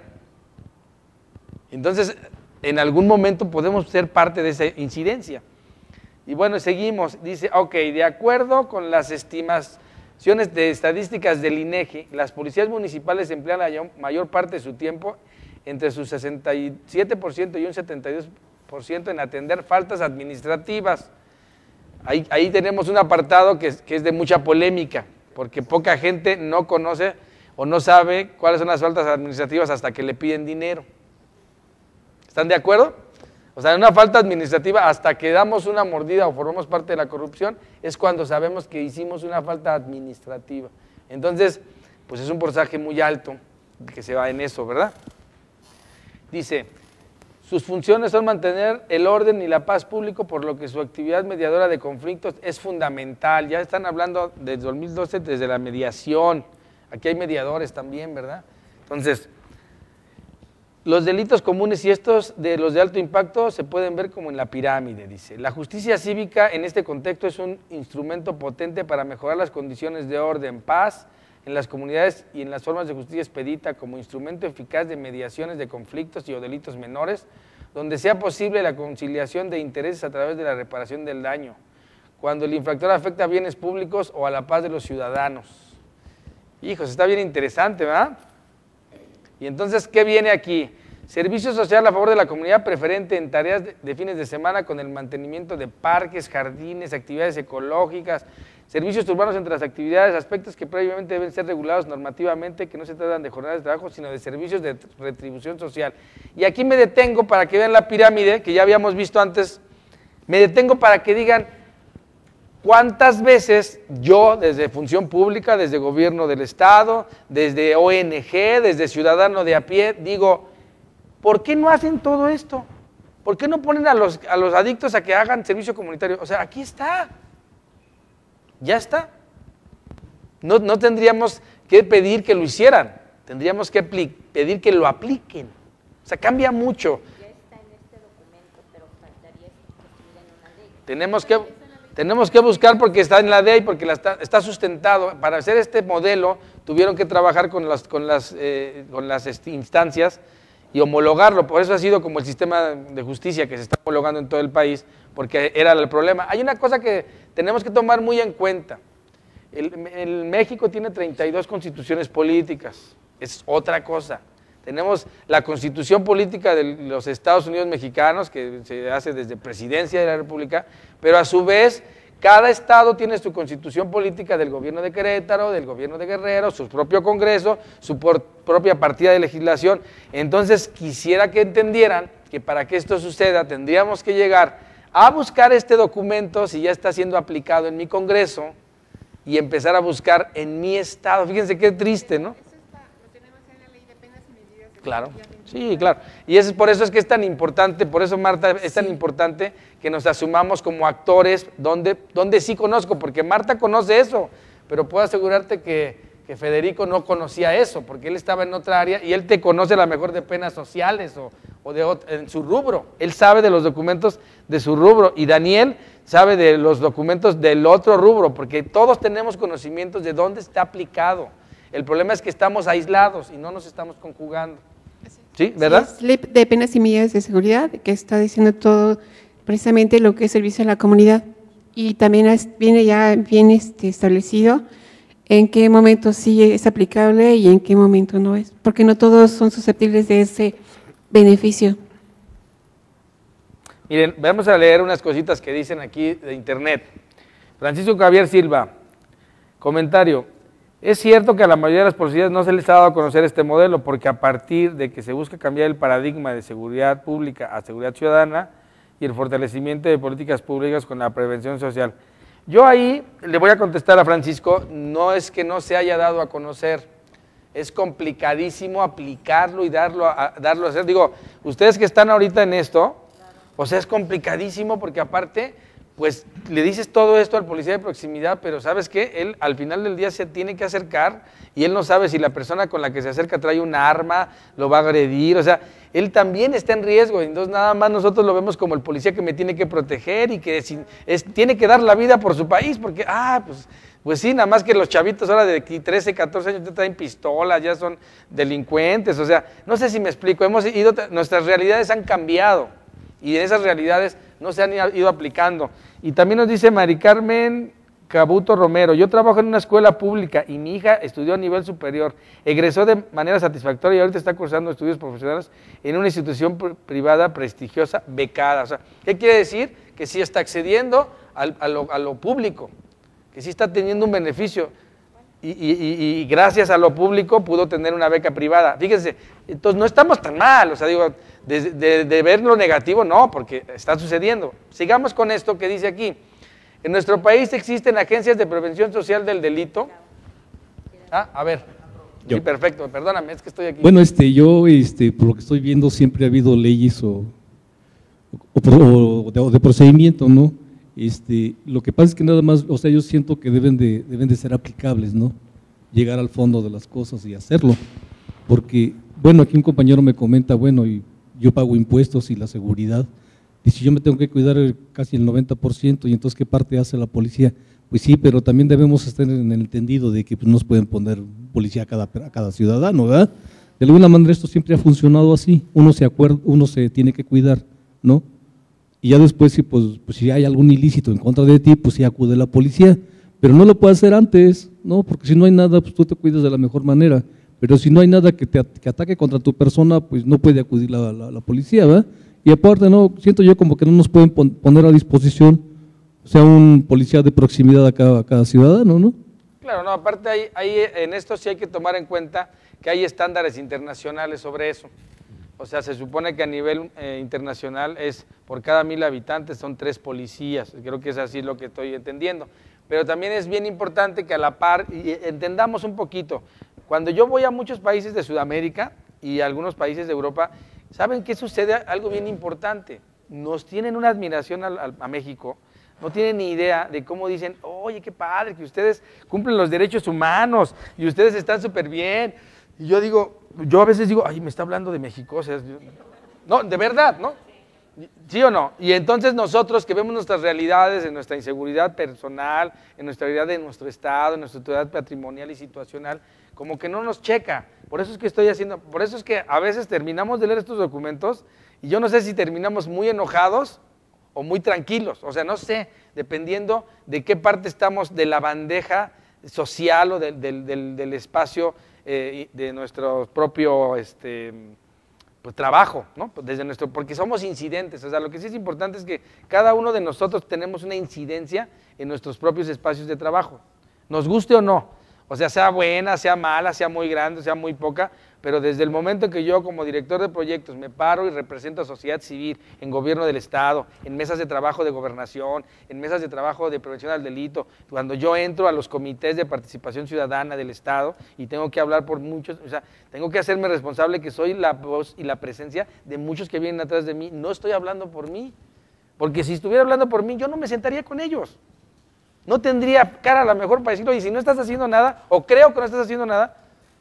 Entonces, en algún momento podemos ser parte de esa incidencia. Y bueno, seguimos. Dice, ok, de acuerdo con las estimaciones de estadísticas del INEGI, las policías municipales emplean la mayor parte de su tiempo, entre su sesenta y siete por ciento y un setenta y dos por ciento en atender faltas administrativas. Ahí, ahí tenemos un apartado que es, que es de mucha polémica, porque poca gente no conoce o no sabe cuáles son las faltas administrativas hasta que le piden dinero. ¿Están de acuerdo? O sea, una falta administrativa, hasta que damos una mordida o formamos parte de la corrupción, es cuando sabemos que hicimos una falta administrativa. Entonces, pues es un porcentaje muy alto que se va en eso, ¿verdad? Dice, sus funciones son mantener el orden y la paz público, por lo que su actividad mediadora de conflictos es fundamental. Ya están hablando desde dos mil doce, desde la mediación. Aquí hay mediadores también, ¿verdad? Entonces, los delitos comunes y estos de los de alto impacto se pueden ver como en la pirámide, dice. La justicia cívica en este contexto es un instrumento potente para mejorar las condiciones de orden, paz en las comunidades y en las formas de justicia expedita como instrumento eficaz de mediaciones de conflictos y o delitos menores, donde sea posible la conciliación de intereses a través de la reparación del daño, cuando el infractor afecta a bienes públicos o a la paz de los ciudadanos. Hijos, está bien interesante, ¿verdad? Y entonces, ¿qué viene aquí? Servicio social a favor de la comunidad preferente en tareas de, de fines de semana con el mantenimiento de parques, jardines, actividades ecológicas, servicios urbanos entre las actividades, aspectos que previamente deben ser regulados normativamente, que no se tratan de jornadas de trabajo, sino de servicios de retribución social. Y aquí me detengo para que vean la pirámide, que ya habíamos visto antes, me detengo para que digan cuántas veces yo, desde función pública, desde gobierno del Estado, desde O N G, desde ciudadano de a pie, digo, ¿por qué no hacen todo esto? ¿Por qué no ponen a los, a los adictos a que hagan servicio comunitario? O sea, aquí está. Ya está. No, no tendríamos que pedir que lo hicieran, tendríamos que pedir que lo apliquen. O sea, cambia mucho. Ya está en este documento, pero faltaría que estuviera en una ley. Tenemos que, tenemos que buscar porque está en la ley, porque la está, está sustentado. Para hacer este modelo tuvieron que trabajar con las, con las, eh, con las instancias y homologarlo. Por eso ha sido como el sistema de justicia que se está homologando en todo el país, porque era el problema. Hay una cosa que tenemos que tomar muy en cuenta. El, el México tiene treinta y dos constituciones políticas, es otra cosa. Tenemos la constitución política de los Estados Unidos mexicanos, que se hace desde presidencia de la República, pero a su vez cada estado tiene su constitución política del gobierno de Querétaro, del gobierno de Guerrero, su propio congreso, su por, propia partida de legislación. Entonces quisiera que entendieran que para que esto suceda tendríamos que llegar a buscar este documento, si ya está siendo aplicado en mi congreso, y empezar a buscar en mi estado. Fíjense qué triste, ¿no? Eso está, lo tenemos en la ley de penas y medidas de Claro, castigo. sí, claro. Y es por eso es que es tan importante, por eso Marta es tan importante que nos asumamos como actores donde, donde sí conozco, porque Marta conoce eso, pero puedo asegurarte que, que Federico no conocía eso, porque él estaba en otra área y él te conoce a lo mejor de penas sociales o, o de ot- en su rubro. Él sabe de los documentos de su rubro y Daniel sabe de los documentos del otro rubro, porque todos tenemos conocimientos de dónde está aplicado. El problema es que estamos aislados y no nos estamos conjugando. ¿Sí? ¿Verdad? Sí, es ley de penas y medidas de seguridad, que está diciendo todo precisamente lo que es servicio a la comunidad. Y también es, viene ya bien este, establecido en qué momento sí es aplicable y en qué momento no es, porque no todos son susceptibles de ese beneficio. Miren, vamos a leer unas cositas que dicen aquí de internet. Francisco Javier Silva, comentario. Es cierto que a la mayoría de las policías no se les ha dado a conocer este modelo, porque a partir de que se busca cambiar el paradigma de seguridad pública a seguridad ciudadana y el fortalecimiento de políticas públicas con la prevención social. Yo ahí le voy a contestar a Francisco, no es que no se haya dado a conocer, es complicadísimo aplicarlo y darlo a, darlo a hacer. Digo, ustedes que están ahorita en esto, o sea, es complicadísimo porque aparte, pues le dices todo esto al policía de proximidad, pero ¿sabes qué? Él al final del día se tiene que acercar y él no sabe si la persona con la que se acerca trae un arma, lo va a agredir, o sea, él también está en riesgo, entonces nada más nosotros lo vemos como el policía que me tiene que proteger y que es, es, tiene que dar la vida por su país, porque, ah, pues, pues sí, nada más que los chavitos ahora de trece, catorce años ya traen pistolas, ya son delincuentes, o sea, no sé si me explico, hemos ido, nuestras realidades han cambiado y en esas realidades no se han ido aplicando. Y también nos dice Mari Carmen Cabuto Romero, yo trabajo en una escuela pública y mi hija estudió a nivel superior, egresó de manera satisfactoria y ahorita está cursando estudios profesionales en una institución privada prestigiosa, becada. O sea, ¿qué quiere decir? Que sí está accediendo al, a, lo, a lo público, que sí está teniendo un beneficio y, y, y, y gracias a lo público pudo tener una beca privada. Fíjense, entonces no estamos tan mal, o sea, digo, de, de, de ver lo negativo, no, porque está sucediendo. Sigamos con esto que dice aquí. En nuestro país existen agencias de prevención social del delito. Ah, a ver. Yo. Sí, perfecto, perdóname, es que estoy aquí. Bueno, este, yo, este, por lo que estoy viendo, siempre ha habido leyes o, o, o, de, o de procedimiento, ¿no? Este, lo que pasa es que nada más, o sea, yo siento que deben de, deben de ser aplicables, ¿no? Llegar al fondo de las cosas y hacerlo. Porque, bueno, aquí un compañero me comenta, bueno, y yo pago impuestos y la seguridad. Dice, yo me tengo que cuidar casi el noventa por ciento, y entonces, ¿qué parte hace la policía? Pues sí, pero también debemos estar en el entendido de que pues, no se pueden poner policía a cada, a cada ciudadano, ¿verdad? De alguna manera esto siempre ha funcionado así, uno se acuerda, uno se tiene que cuidar, ¿no? Y ya después, si, pues, pues, si hay algún ilícito en contra de ti, pues sí acude la policía, pero no lo puede hacer antes, ¿no? Porque si no hay nada, pues tú te cuidas de la mejor manera. pero si no hay nada que te que ataque contra tu persona, pues no puede acudir la, la, la policía, ¿verdad? Y aparte, no, siento yo como que no nos pueden pon, poner a disposición, o sea, un policía de proximidad a cada, a cada ciudadano, ¿no? Claro, no, aparte hay, hay, en esto sí hay que tomar en cuenta que hay estándares internacionales sobre eso. O sea, se supone que a nivel eh, internacional es por cada mil habitantes son tres policías, creo que es así lo que estoy entendiendo. Pero también es bien importante que a la par, y entendamos un poquito, cuando yo voy a muchos países de Sudamérica y a algunos países de Europa, ¿saben qué sucede? Algo bien importante, nos tienen una admiración a, a, a México, no tienen ni idea de cómo dicen, oye, qué padre, que ustedes cumplen los derechos humanos y ustedes están súper bien. Y yo digo, yo a veces digo, ay, me está hablando de México, o sea, yo, no, de verdad, ¿no? ¿Sí o no? Y entonces nosotros que vemos nuestras realidades, en nuestra inseguridad personal, en nuestra realidad de nuestro estado, en nuestra autoridad patrimonial y situacional, como que no nos checa. Por eso es que estoy haciendo, por eso es que a veces terminamos de leer estos documentos y yo no sé si terminamos muy enojados o muy tranquilos, o sea, no sé, dependiendo de qué parte estamos de la bandeja social o del, del, del, del espacio eh, de nuestro propio este, pues, trabajo, ¿no? Desde nuestro, porque somos incidentes, o sea, lo que sí es importante es que cada uno de nosotros tenemos una incidencia en nuestros propios espacios de trabajo, nos guste o no, o sea, sea buena, sea mala, sea muy grande, sea muy poca, pero desde el momento que yo como director de proyectos me paro y represento a sociedad civil en gobierno del estado, en mesas de trabajo de gobernación, en mesas de trabajo de prevención al delito, cuando yo entro a los comités de participación ciudadana del estado y tengo que hablar por muchos, o sea, tengo que hacerme responsable que soy la voz y la presencia de muchos que vienen atrás de mí, no estoy hablando por mí, porque si estuviera hablando por mí yo no me sentaría con ellos, no tendría cara a lo mejor para decir, oye, si no estás haciendo nada, o creo que no estás haciendo nada,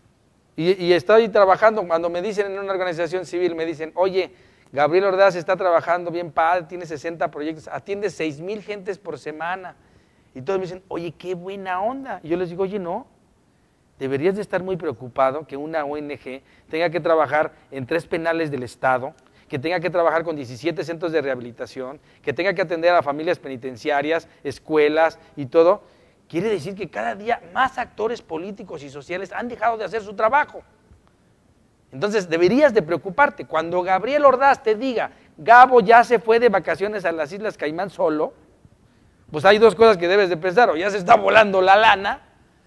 Y, y estoy trabajando, cuando me dicen en una organización civil, me dicen, oye, Gabriel Ordaz está trabajando bien padre, tiene sesenta proyectos, atiende seis mil gentes por semana. Y todos me dicen, oye, qué buena onda. Y yo les digo, oye, no, deberías de estar muy preocupado que una O N G tenga que trabajar en tres penales del Estado, que tenga que trabajar con diecisiete centros de rehabilitación, que tenga que atender a familias penitenciarias, escuelas y todo. Quiere decir que cada día más actores políticos y sociales han dejado de hacer su trabajo. Entonces deberías de preocuparte. Cuando Gabriel Ordaz te diga, Gabo ya se fue de vacaciones a las Islas Caimán solo, pues hay dos cosas que debes de pensar, o ya se está volando la lana,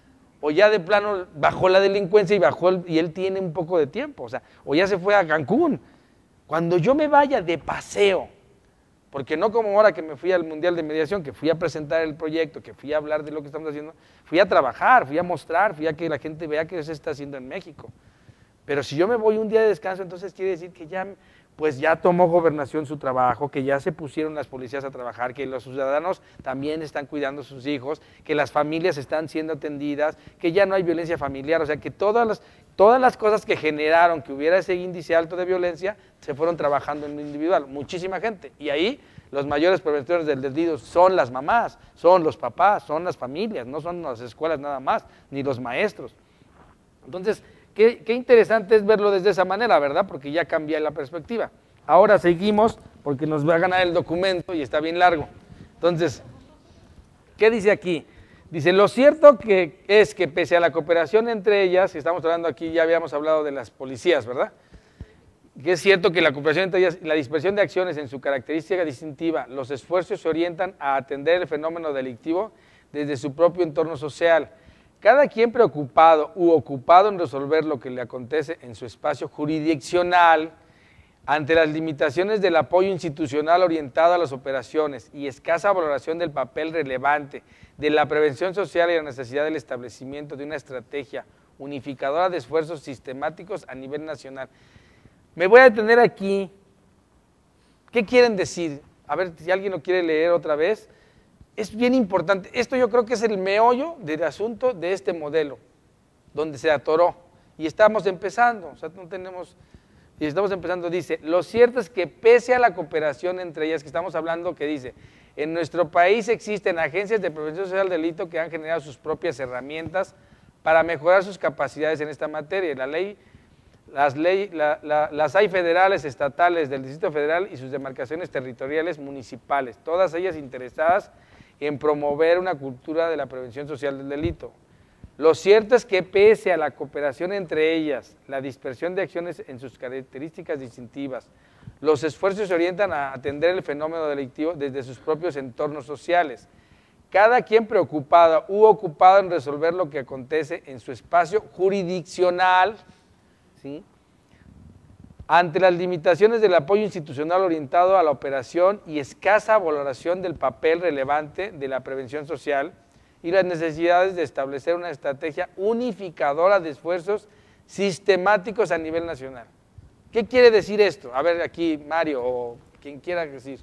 o ya de plano bajó la delincuencia y, bajó el, y él tiene un poco de tiempo, o sea, o ya se fue a Cancún. Cuando yo me vaya de paseo, porque no como ahora que me fui al Mundial de Mediación, que fui a presentar el proyecto, que fui a hablar de lo que estamos haciendo, fui a trabajar, fui a mostrar, fui a que la gente vea qué se está haciendo en México. Pero si yo me voy un día de descanso, entonces quiere decir que ya, pues ya tomó Gobernación su trabajo, que ya se pusieron las policías a trabajar, que los ciudadanos también están cuidando a sus hijos, que las familias están siendo atendidas, que ya no hay violencia familiar, o sea que todas las, todas las cosas que generaron que hubiera ese índice alto de violencia se fueron trabajando en lo individual, muchísima gente, y ahí los mayores preventores del delito son las mamás, son los papás, son las familias, no son las escuelas nada más, ni los maestros. Entonces, qué, qué interesante es verlo desde esa manera, ¿verdad? Porque ya cambia la perspectiva. Ahora seguimos, porque nos va a ganar el documento y está bien largo. Entonces, ¿qué dice aquí? Dice, lo cierto que es que pese a la cooperación entre ellas, y estamos hablando aquí, ya habíamos hablado de las policías, ¿verdad? Que es cierto que la cooperación entre ellas y la dispersión de acciones en su característica distintiva, los esfuerzos se orientan a atender el fenómeno delictivo desde su propio entorno social. Cada quien preocupado u ocupado en resolver lo que le acontece en su espacio jurisdiccional, ante las limitaciones del apoyo institucional orientado a las operaciones y escasa valoración del papel relevante de la prevención social y la necesidad del establecimiento de una estrategia unificadora de esfuerzos sistemáticos a nivel nacional. Me voy a detener aquí. ¿Qué quieren decir? A ver si alguien lo quiere leer otra vez. Es bien importante. Esto yo creo que es el meollo del asunto de este modelo, donde se atoró. Y estamos empezando, o sea, no tenemos... Y estamos empezando, dice, lo cierto es que pese a la cooperación entre ellas, que estamos hablando, que dice, en nuestro país existen agencias de prevención social del delito que han generado sus propias herramientas para mejorar sus capacidades en esta materia. La ley... Las, ley, la, la, las hay federales, estatales, del Distrito Federal y sus demarcaciones territoriales municipales, todas ellas interesadas en promover una cultura de la prevención social del delito. Lo cierto es que pese a la cooperación entre ellas, la dispersión de acciones en sus características distintivas, los esfuerzos se orientan a atender el fenómeno delictivo desde sus propios entornos sociales, cada quien preocupado u ocupado en resolver lo que acontece en su espacio jurisdiccional, ¿sí?, ante las limitaciones del apoyo institucional orientado a la operación y escasa valoración del papel relevante de la prevención social y las necesidades de establecer una estrategia unificadora de esfuerzos sistemáticos a nivel nacional. ¿Qué quiere decir esto? A ver, aquí Mario o quien quiera decir.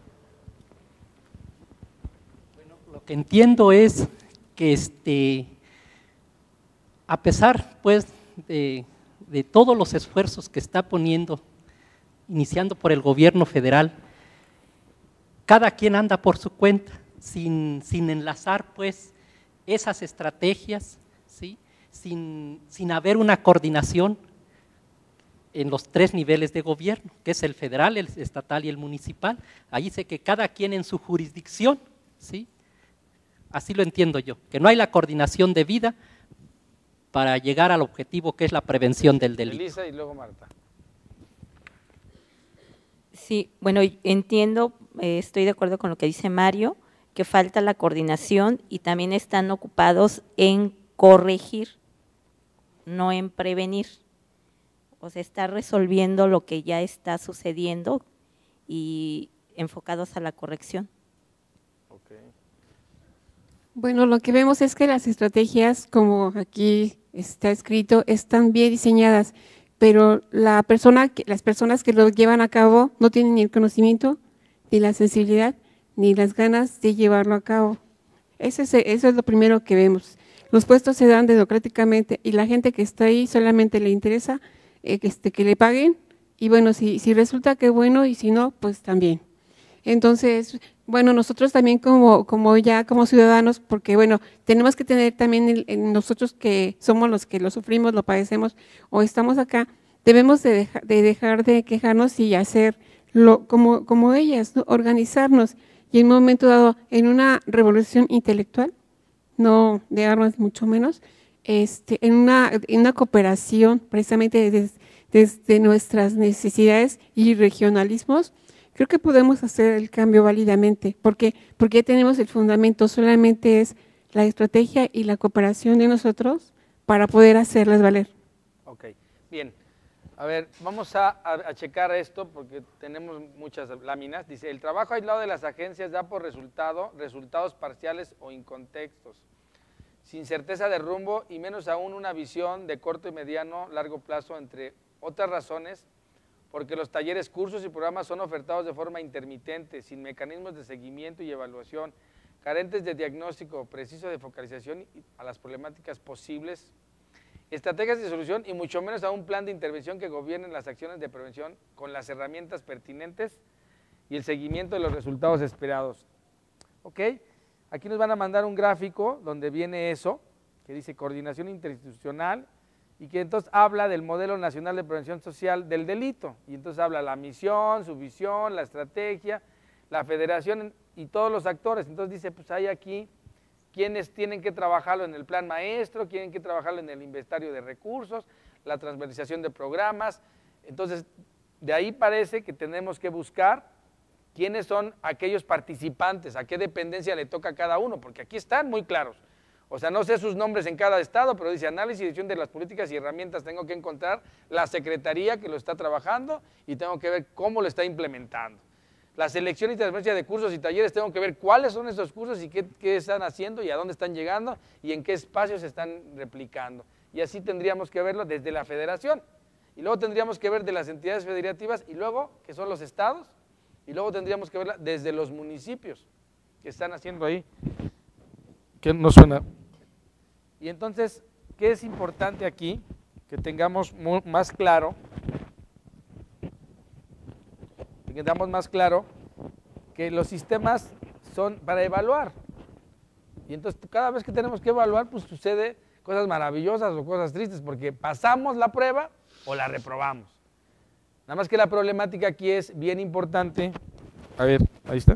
Bueno, lo que entiendo es que este, a pesar pues de, de todos los esfuerzos que está poniendo, iniciando por el gobierno federal, cada quien anda por su cuenta, sin, sin enlazar pues esas estrategias, ¿sí?, sin, sin haber una coordinación en los tres niveles de gobierno, que es el federal, el estatal y el municipal. Ahí dice que cada quien en su jurisdicción, ¿sí?, así lo entiendo yo, que no hay la coordinación debida para llegar al objetivo que es la prevención del delito. Elisa y luego Marta. Sí, bueno, entiendo, eh, estoy de acuerdo con lo que dice Mario, que falta la coordinación y también están ocupados en corregir, no en prevenir. O sea, está resolviendo lo que ya está sucediendo y enfocados a la corrección. Okay. Bueno, lo que vemos es que las estrategias, como aquí está escrito, están bien diseñadas, pero la persona, las personas que lo llevan a cabo no tienen ni el conocimiento, ni la sensibilidad, ni las ganas de llevarlo a cabo. Eso es, eso es lo primero que vemos. Los puestos se dan democráticamente y la gente que está ahí solamente le interesa eh, que, este, que le paguen, y bueno, si, si resulta que bueno y si no, pues también. Entonces, bueno, nosotros también como, como ya como ciudadanos, porque bueno, tenemos que tener también el, el nosotros que somos los que lo sufrimos, lo padecemos o estamos acá, debemos de, deja, de dejar de quejarnos y hacer lo, como, como ellas, ¿no?, organizarnos. Y en un momento dado, en una revolución intelectual, no de armas mucho menos, este, en, una, en una cooperación precisamente desde, desde nuestras necesidades y regionalismos, creo que podemos hacer el cambio válidamente, porque, porque ya tenemos el fundamento, solamente es la estrategia y la cooperación de nosotros para poder hacerlas valer. Ok, bien. A ver, vamos a, a, a checar esto porque tenemos muchas láminas. Dice, el trabajo aislado de las agencias da por resultado resultados parciales o incontextos, sin certeza de rumbo y menos aún una visión de corto y mediano, largo plazo, entre otras razones, porque los talleres, cursos y programas son ofertados de forma intermitente, sin mecanismos de seguimiento y evaluación, carentes de diagnóstico preciso de focalización a las problemáticas posibles, estrategias de solución y mucho menos a un plan de intervención que gobierne las acciones de prevención con las herramientas pertinentes y el seguimiento de los resultados esperados. ¿Ok? Aquí nos van a mandar un gráfico donde viene eso, que dice coordinación interinstitucional y que entonces habla del modelo nacional de prevención social del delito. Y entonces habla la misión, su visión, la estrategia, la federación y todos los actores. Entonces dice, pues hay aquí quienes tienen que trabajarlo en el plan maestro, tienen que trabajarlo en el inventario de recursos, la transversalización de programas. Entonces, de ahí parece que tenemos que buscar quiénes son aquellos participantes, a qué dependencia le toca a cada uno, porque aquí están muy claros. O sea, no sé sus nombres en cada estado, pero dice análisis y dirección de las políticas y herramientas, tengo que encontrar la secretaría que lo está trabajando y tengo que ver cómo lo está implementando. La selección y transferencia de cursos y talleres, tengo que ver cuáles son esos cursos y qué, qué están haciendo y a dónde están llegando y en qué espacios se están replicando. Y así tendríamos que verlo desde la federación. Y luego tendríamos que ver de las entidades federativas y luego, que son los estados, y luego tendríamos que verla desde los municipios que están haciendo ahí. ¿Qué no suena? Y entonces, ¿qué es importante aquí? Que tengamos muy, más claro que tengamos más claro que los sistemas son para evaluar. Y entonces cada vez que tenemos que evaluar, pues sucede cosas maravillosas o cosas tristes, porque pasamos la prueba o la reprobamos. Nada más que la problemática aquí es bien importante. A ver, ahí está.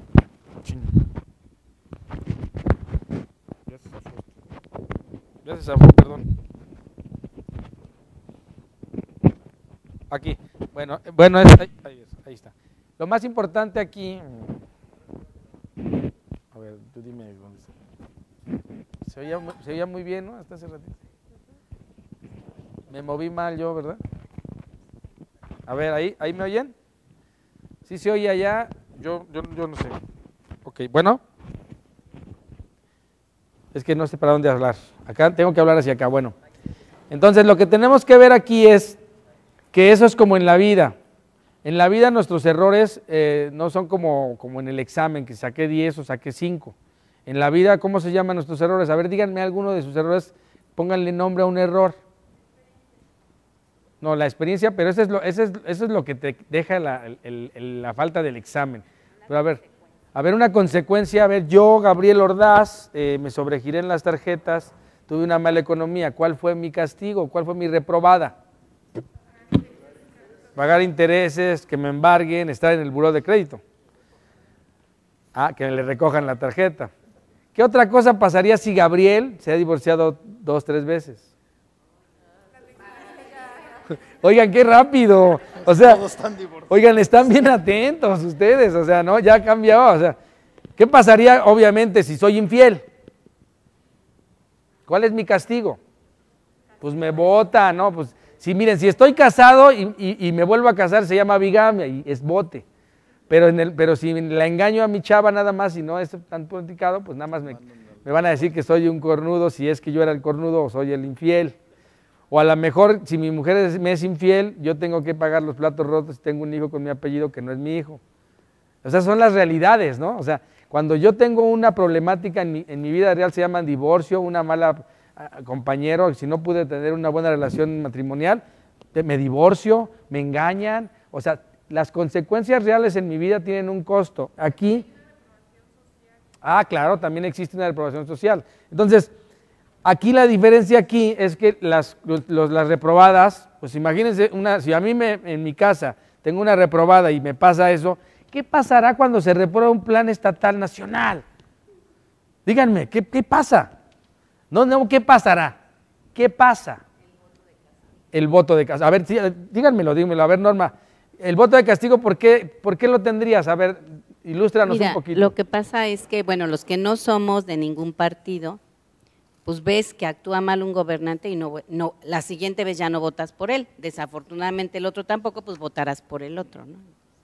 Ya se zafó, perdón. Aquí. Bueno, bueno es, ahí, ahí, ahí está. Lo más importante aquí. A ver, tú dime dónde está. Se oía, se oía muy bien, ¿no? Hasta hace ratito. Me moví mal yo, ¿verdad? A ver, ahí, ahí me oyen. Sí se oye allá. Yo, yo, yo no sé. Ok, bueno. Es que no sé para dónde hablar. Acá tengo que hablar hacia acá. Bueno. Entonces lo que tenemos que ver aquí es que eso es como en la vida. En la vida nuestros errores eh, no son como, como en el examen, que saqué diez o saqué cinco. En la vida, ¿cómo se llaman nuestros errores? A ver, díganme alguno de sus errores, pónganle nombre a un error. No, la experiencia, pero eso es lo, eso es, eso es lo que te deja la, el, el, la falta del examen. Pero a ver, a ver una consecuencia, a ver, yo, Gabriel Ordaz, eh, me sobregiré en las tarjetas, tuve una mala economía, ¿cuál fue mi castigo? ¿Cuál fue mi reprobada? Pagar intereses, que me embarguen, estar en el buró de crédito. Ah, que le recojan la tarjeta. ¿Qué otra cosa pasaría si Gabriel se ha divorciado dos, tres veces? Oigan, qué rápido. O sea, oigan, están bien atentos ustedes, o sea, no, ya cambió, o sea, ¿qué pasaría obviamente si soy infiel? ¿Cuál es mi castigo? Pues me bota, ¿no? Pues si miren, si estoy casado y, y, y me vuelvo a casar se llama bigamia y es bote. Pero, en el, pero si la engaño a mi chava nada más y no es tan platicado, pues nada más me, me van a decir que soy un cornudo, si es que yo era el cornudo o soy el infiel. O a lo mejor, si mi mujer es, me es infiel, yo tengo que pagar los platos rotos, tengo un hijo con mi apellido que no es mi hijo. O sea, son las realidades, ¿no? O sea, cuando yo tengo una problemática en mi, en mi vida real se llama divorcio, una mala uh, compañero, si no pude tener una buena relación matrimonial, me divorcio, me engañan, o sea, las consecuencias reales en mi vida tienen un costo. Aquí, ah, claro, también existe una reprobación social. Entonces, aquí la diferencia aquí es que las, los, las reprobadas, pues imagínense, una, si a mí me, en mi casa tengo una reprobada y me pasa eso, ¿qué pasará cuando se reprueba un plan estatal nacional? Díganme, ¿qué, qué pasa? No, no, ¿qué pasará? ¿Qué pasa? El voto de castigo. A ver, sí, díganmelo, díganmelo. A ver, Norma, el voto de castigo, ¿por qué, por qué lo tendrías? A ver, ilústranos Mira, un poquito. Lo que pasa es que, bueno, los que no somos de ningún partido, pues ves que actúa mal un gobernante y no, no, la siguiente vez ya no votas por él. Desafortunadamente el otro tampoco, pues votarás por el otro, ¿no?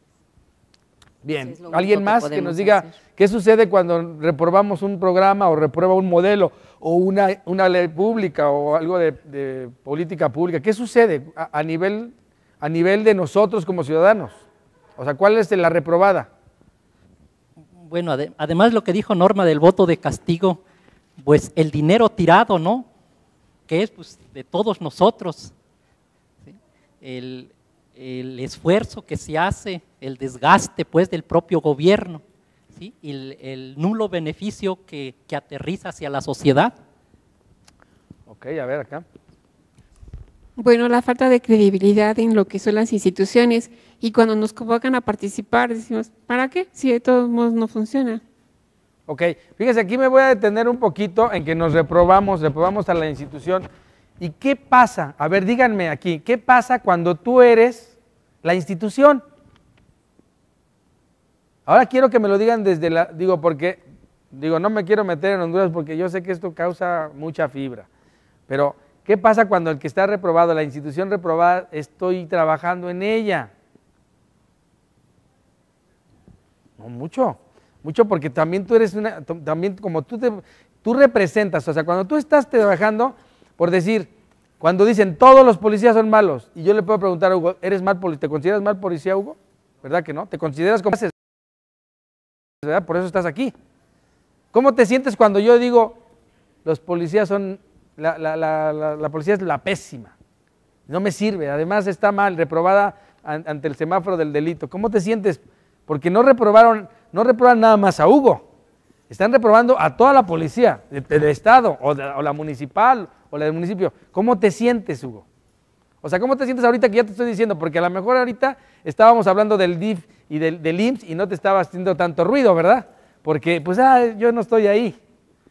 Bien, ¿alguien más que, que nos diga hacer? ¿Qué sucede cuando reprobamos un programa o reprueba un modelo o una, una ley pública o algo de, de política pública? ¿Qué sucede a, a, nivel, a nivel de nosotros como ciudadanos? O sea, ¿cuál es la reprobada? Bueno, ade además lo que dijo Norma del voto de castigo, pues el dinero tirado, ¿no? Que es pues, de todos nosotros. ¿Sí? El, el esfuerzo que se hace, el desgaste pues del propio gobierno, ¿sí? Y el, el nulo beneficio que, que aterriza hacia la sociedad. Ok, a ver acá. Bueno, la falta de credibilidad en lo que son las instituciones y cuando nos convocan a participar decimos, ¿para qué? Si de todos modos no funciona. Ok, fíjense, aquí me voy a detener un poquito en que nos reprobamos, reprobamos a la institución. ¿Y qué pasa? A ver, díganme aquí, ¿qué pasa cuando tú eres la institución? Ahora quiero que me lo digan desde la, digo, porque, digo, no me quiero meter en Honduras porque yo sé que esto causa mucha fibra, pero ¿qué pasa cuando el que está reprobado, la institución reprobada, estoy trabajando en ella? No mucho. Mucho porque también tú eres una, también como tú te, tú representas, o sea, cuando tú estás trabajando, por decir, cuando dicen todos los policías son malos, y yo le puedo preguntar a Hugo, ¿eres mal policía? ¿Te consideras mal policía, Hugo? ¿Verdad que no? ¿Te consideras como haces? ¿Verdad? Por eso estás aquí. ¿Cómo te sientes cuando yo digo, los policías son, la, la, la, la, la policía es la pésima, no me sirve, además está mal, reprobada ante el semáforo del delito? ¿Cómo te sientes? Porque no reprobaron, no reproban nada más a Hugo, están reprobando a toda la policía del de, de Estado, o, de, o la municipal, o la del municipio. ¿Cómo te sientes, Hugo? O sea, ¿cómo te sientes ahorita que ya te estoy diciendo? Porque a lo mejor ahorita estábamos hablando del D I F y del, del I M S S y no te estaba haciendo tanto ruido, ¿verdad? Porque, pues, ah, yo no estoy ahí.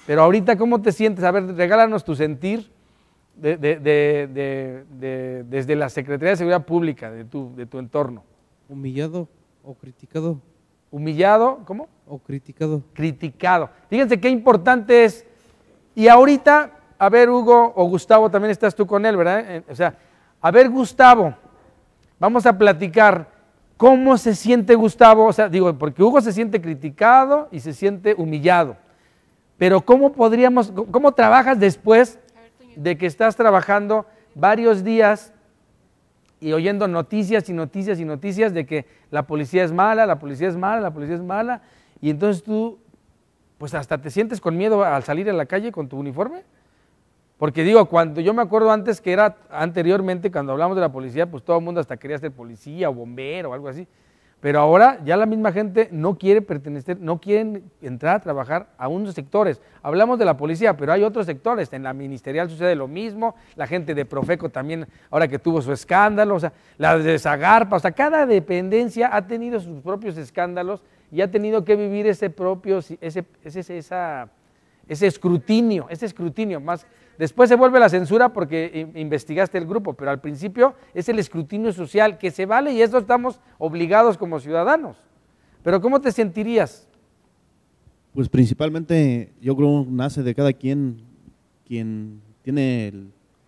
Pero ahorita, ¿cómo te sientes? A ver, regálanos tu sentir de, de, de, de, de, desde la Secretaría de Seguridad Pública, de tu, de tu entorno. Humillado o criticado. Humillado, ¿cómo? O criticado. Criticado. Fíjense qué importante es. Y ahorita, a ver, Hugo o Gustavo, también estás tú con él, ¿verdad? O sea, a ver, Gustavo, vamos a platicar cómo se siente Gustavo, o sea, digo, porque Hugo se siente criticado y se siente humillado, pero ¿cómo podríamos, cómo trabajas después de que estás trabajando varios días y oyendo noticias y noticias y noticias de que la policía es mala, la policía es mala, la policía es mala, y entonces tú, pues hasta te sientes con miedo al salir a la calle con tu uniforme? Porque digo, cuando yo me acuerdo antes que era anteriormente, cuando hablamos de la policía, pues todo el mundo hasta quería ser policía o bombero o algo así. Pero ahora ya la misma gente no quiere pertenecer, no quieren entrar a trabajar a unos sectores. Hablamos de la policía, pero hay otros sectores. En la ministerial sucede lo mismo, la gente de Profeco también, ahora que tuvo su escándalo, o sea, la de Zagarpa, o sea, cada dependencia ha tenido sus propios escándalos y ha tenido que vivir ese propio, ese, ese, esa, ese escrutinio, ese escrutinio más. Después se vuelve la censura porque investigaste el grupo, pero al principio es el escrutinio social que se vale y eso estamos obligados como ciudadanos. Pero ¿cómo te sentirías? Pues principalmente yo creo nace de cada quien, quien tiene el,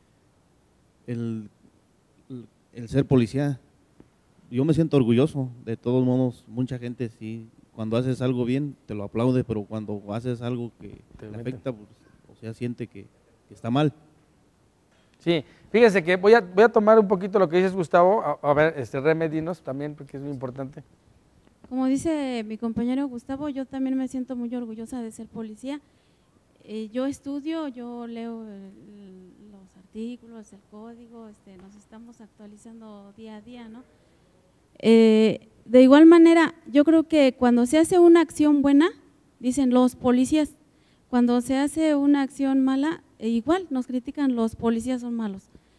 el, el ser policía. Yo me siento orgulloso, de todos modos, mucha gente sí, cuando haces algo bien te lo aplaude, pero cuando haces algo que te, te afecta, pues, o sea, siente que que está mal. Sí, fíjense que voy a, voy a tomar un poquito lo que dices, Gustavo, a, a ver, este, remedinos también, porque es muy importante. Como dice mi compañero Gustavo, yo también me siento muy orgullosa de ser policía. Eh, yo estudio, yo leo el, los artículos, el código, este, nos estamos actualizando día a día, ¿no? Eh, de igual manera, yo creo que cuando se hace una acción buena, dicen los policías, cuando se hace una acción mala, e igual nos critican, los policías son malos.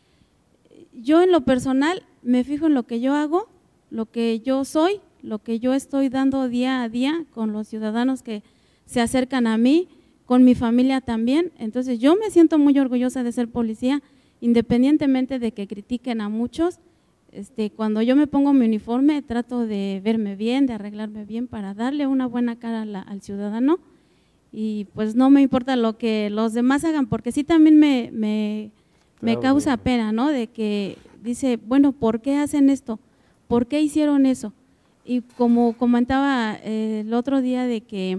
Yo en lo personal me fijo en lo que yo hago, lo que yo soy, lo que yo estoy dando día a día con los ciudadanos que se acercan a mí, con mi familia también. Entonces yo me siento muy orgullosa de ser policía, independientemente de que critiquen a muchos. Este, cuando yo me pongo mi uniforme trato de verme bien, de arreglarme bien para darle una buena cara a la, al ciudadano. Y pues no me importa lo que los demás hagan, porque sí también me, me, me claro, causa pena, ¿no? De que dice, bueno, ¿por qué hacen esto? ¿Por qué hicieron eso? Y como comentaba eh, el otro día de que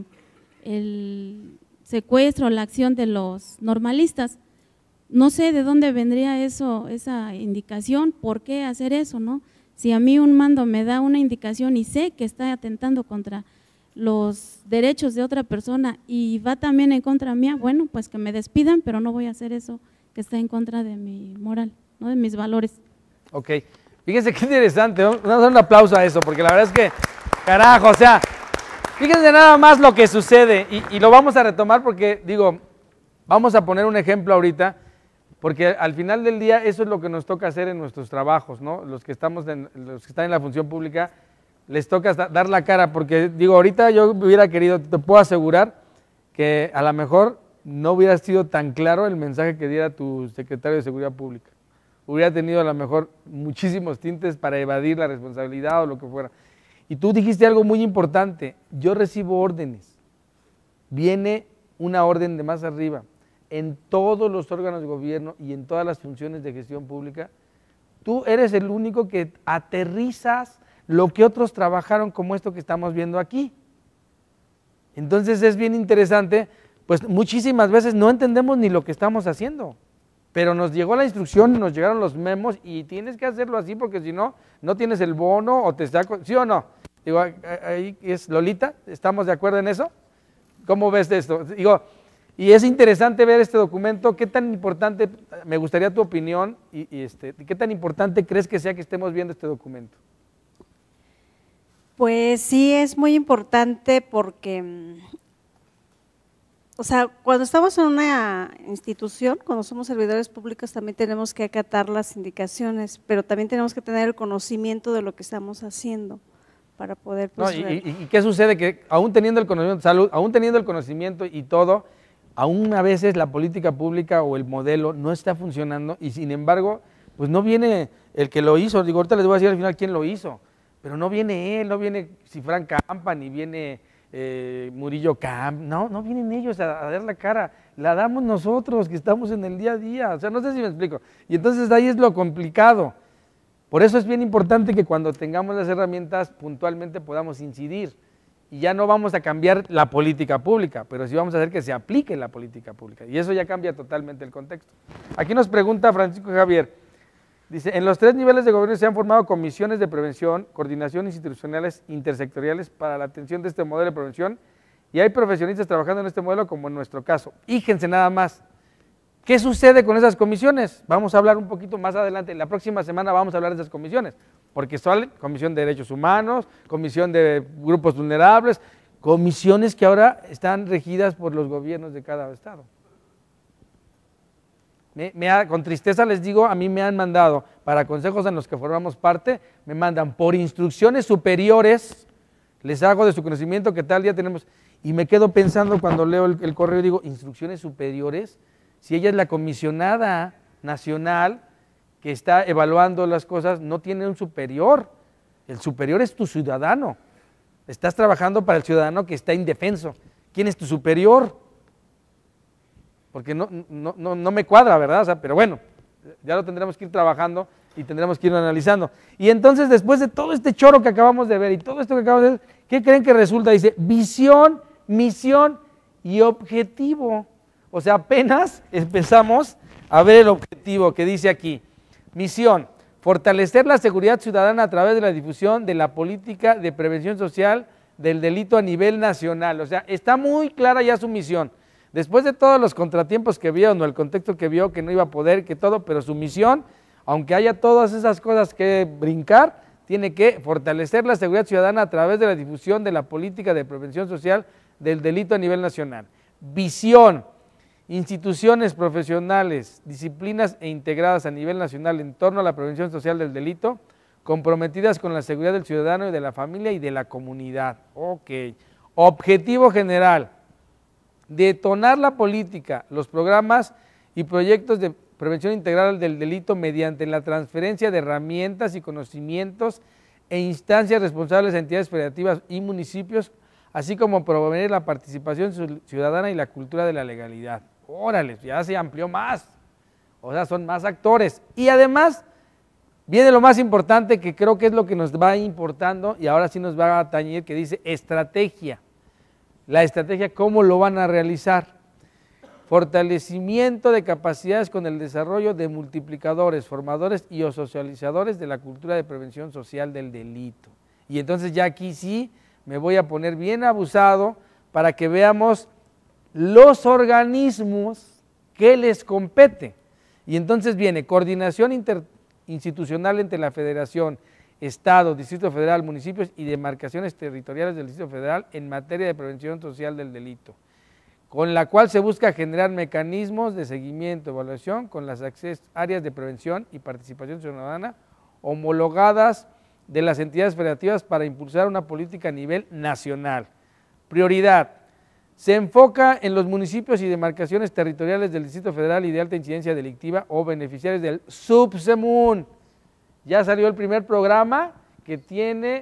el secuestro, la acción de los normalistas, no sé de dónde vendría eso, esa indicación, ¿por qué hacer eso, no? Si a mí un mando me da una indicación y sé que está atentando contra los derechos de otra persona y va también en contra mía, bueno, pues que me despidan, pero no voy a hacer eso que está en contra de mi moral, ¿no? De mis valores. Ok, fíjense qué interesante, vamos a dar un aplauso a eso, porque la verdad es que, carajo, o sea, fíjense nada más lo que sucede y, y lo vamos a retomar porque, digo, vamos a poner un ejemplo ahorita, porque al final del día eso es lo que nos toca hacer en nuestros trabajos, ¿no? Los que estamos en, los que están en la función pública, les toca dar la cara, porque digo, ahorita yo hubiera querido, te puedo asegurar que a lo mejor no hubiera sido tan claro el mensaje que diera tu secretario de Seguridad Pública. Hubiera tenido a lo mejor muchísimos tintes para evadir la responsabilidad o lo que fuera. Y tú dijiste algo muy importante, yo recibo órdenes, viene una orden de más arriba, en todos los órganos de gobierno y en todas las funciones de gestión pública, tú eres el único que aterrizas lo que otros trabajaron como esto que estamos viendo aquí. Entonces es bien interesante, pues muchísimas veces no entendemos ni lo que estamos haciendo, pero nos llegó la instrucción, nos llegaron los memos y tienes que hacerlo así porque si no, no tienes el bono o te saco, ¿sí o no? Digo, ahí es Lolita, ¿estamos de acuerdo en eso? ¿Cómo ves de esto? Digo, y es interesante ver este documento, ¿qué tan importante, me gustaría tu opinión, y, y este, qué tan importante crees que sea que estemos viendo este documento? Pues sí, es muy importante porque, o sea, cuando estamos en una institución, cuando somos servidores públicos también tenemos que acatar las indicaciones, pero también tenemos que tener el conocimiento de lo que estamos haciendo para poder… Pues, no, y, y, ¿Y qué sucede? Que aún teniendo el conocimiento de salud, aún teniendo el conocimiento y todo, aún a veces la política pública o el modelo no está funcionando y sin embargo, pues no viene el que lo hizo, digo, ahorita les voy a decir al final quién lo hizo, pero no viene él, no viene Cifrán Campa, ni viene eh, Murillo Camp, no, no vienen ellos a, a dar la cara, la damos nosotros que estamos en el día a día, o sea, no sé si me explico, y entonces ahí es lo complicado, por eso es bien importante que cuando tengamos las herramientas puntualmente podamos incidir, y ya no vamos a cambiar la política pública, pero sí vamos a hacer que se aplique la política pública, y eso ya cambia totalmente el contexto. Aquí nos pregunta Francisco Javier, dice, en los tres niveles de gobierno se han formado comisiones de prevención, coordinación institucionales intersectoriales para la atención de este modelo de prevención, y hay profesionistas trabajando en este modelo como en nuestro caso. Fíjense nada más, ¿qué sucede con esas comisiones? Vamos a hablar un poquito más adelante, la próxima semana vamos a hablar de esas comisiones, porque son Comisión de Derechos Humanos, Comisión de Grupos Vulnerables, comisiones que ahora están regidas por los gobiernos de cada estado. Me, me ha, con tristeza les digo, a mí me han mandado, para consejos en los que formamos parte, me mandan por instrucciones superiores, les hago de su conocimiento que tal día tenemos, y me quedo pensando cuando leo el, el correo, digo, instrucciones superiores, si ella es la comisionada nacional, que está evaluando las cosas, no tiene un superior, el superior es tu ciudadano, estás trabajando para el ciudadano que está indefenso, ¿quién es tu superior? Porque no, no, no, no me cuadra, ¿verdad? O sea, pero bueno, ya lo tendremos que ir trabajando y tendremos que ir analizando. Y entonces después de todo este choro que acabamos de ver y todo esto que acabamos de ver, ¿qué creen que resulta? Dice, visión, misión y objetivo. O sea, apenas empezamos a ver el objetivo que dice aquí. Misión, fortalecer la seguridad ciudadana a través de la difusión de la política de prevención social del delito a nivel nacional. O sea, está muy clara ya su misión. Después de todos los contratiempos que vio, no el contexto que vio, que no iba a poder, que todo, pero su misión, aunque haya todas esas cosas que brincar, tiene que fortalecer la seguridad ciudadana a través de la difusión de la política de prevención social del delito a nivel nacional. Visión, instituciones profesionales, disciplinas e integradas a nivel nacional en torno a la prevención social del delito, comprometidas con la seguridad del ciudadano y de la familia y de la comunidad. Ok. Objetivo general, detonar la política, los programas y proyectos de prevención integral del delito mediante la transferencia de herramientas y conocimientos e instancias responsables a entidades federativas y municipios, así como promover la participación ciudadana y la cultura de la legalidad. Órale, ya se amplió más, o sea, son más actores. Y además, viene lo más importante, que creo que es lo que nos va importando, y ahora sí nos va a atañir, que dice estrategia. La estrategia, ¿cómo lo van a realizar? Fortalecimiento de capacidades con el desarrollo de multiplicadores, formadores y o socializadores de la cultura de prevención social del delito. Y entonces ya aquí sí me voy a poner bien abusado para que veamos los organismos que les compete. Y entonces viene coordinación interinstitucional entre la Federación, Estado, Distrito Federal, municipios y demarcaciones territoriales del Distrito Federal en materia de prevención social del delito, con la cual se busca generar mecanismos de seguimiento, evaluación con las áreas de prevención y participación ciudadana homologadas de las entidades federativas para impulsar una política a nivel nacional. Prioridad, se enfoca en los municipios y demarcaciones territoriales del Distrito Federal y de alta incidencia delictiva o beneficiarios del SUBSEMUN. Ya salió el primer programa que tiene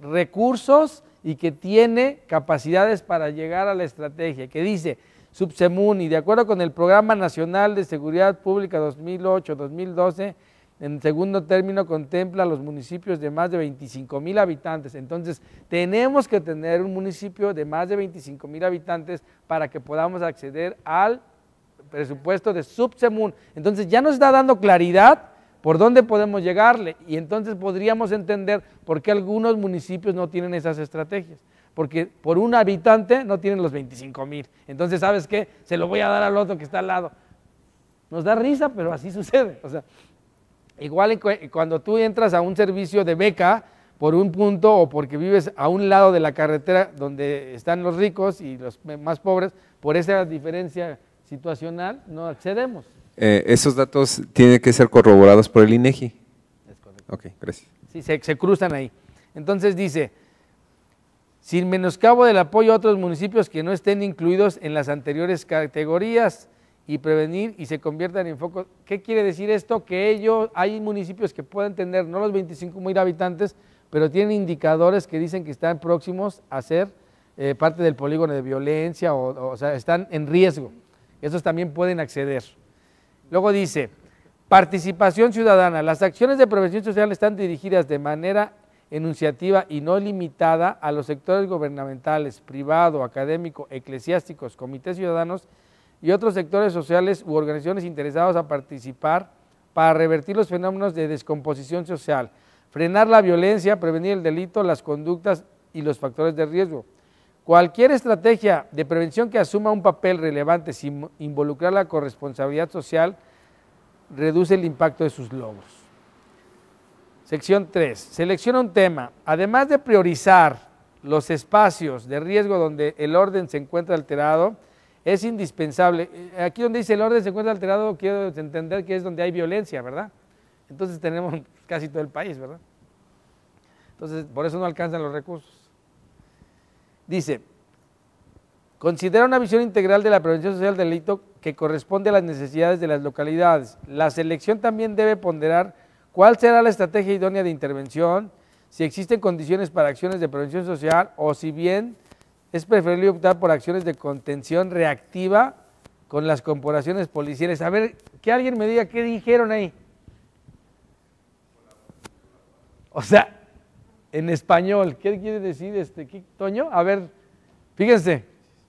recursos y que tiene capacidades para llegar a la estrategia, que dice SUBSEMUN, y de acuerdo con el Programa Nacional de Seguridad Pública dos mil ocho a dos mil doce, en segundo término contempla los municipios de más de veinticinco mil habitantes. Entonces, tenemos que tener un municipio de más de veinticinco mil habitantes para que podamos acceder al presupuesto de SUBSEMUN. Entonces, ya nos está dando claridad por dónde podemos llegarle, y entonces podríamos entender por qué algunos municipios no tienen esas estrategias, porque por un habitante no tienen los veinticinco mil, entonces ¿sabes qué? Se lo voy a dar al otro que está al lado. Nos da risa, pero así sucede. O sea, igual cuando tú entras a un servicio de beca por un punto o porque vives a un lado de la carretera donde están los ricos y los más pobres, por esa diferencia situacional no accedemos. Eh, esos datos tienen que ser corroborados por el INEGI. Es correcto. Ok, gracias. Sí, se, se cruzan ahí. Entonces dice, sin menoscabo del apoyo a otros municipios que no estén incluidos en las anteriores categorías y prevenir y se conviertan en focos. ¿Qué quiere decir esto? Que ellos, hay municipios que pueden tener no los veinticinco mil habitantes, pero tienen indicadores que dicen que están próximos a ser eh, parte del polígono de violencia o, o, o sea, están en riesgo. Esos también pueden acceder. Luego dice, participación ciudadana. Las acciones de prevención social están dirigidas de manera enunciativa y no limitada a los sectores gubernamentales, privado, académico, eclesiásticos, comités ciudadanos y otros sectores sociales u organizaciones interesados a participar para revertir los fenómenos de descomposición social, frenar la violencia, prevenir el delito, las conductas y los factores de riesgo. Cualquier estrategia de prevención que asuma un papel relevante sin involucrar la corresponsabilidad social reduce el impacto de sus logros. Sección tres. Selecciona un tema. Además de priorizar los espacios de riesgo donde el orden se encuentra alterado, es indispensable. Aquí donde dice el orden se encuentra alterado, quiero entender que es donde hay violencia, ¿verdad? Entonces tenemos casi todo el país, ¿verdad? Entonces, por eso no alcanzan los recursos. Dice, considera una visión integral de la prevención social del delito que corresponde a las necesidades de las localidades. La selección también debe ponderar cuál será la estrategia idónea de intervención, si existen condiciones para acciones de prevención social o si bien es preferible optar por acciones de contención reactiva con las corporaciones policiales. A ver, que alguien me diga qué dijeron ahí. O sea, en español, ¿qué quiere decir este ¿qué, Toño? A ver, fíjense.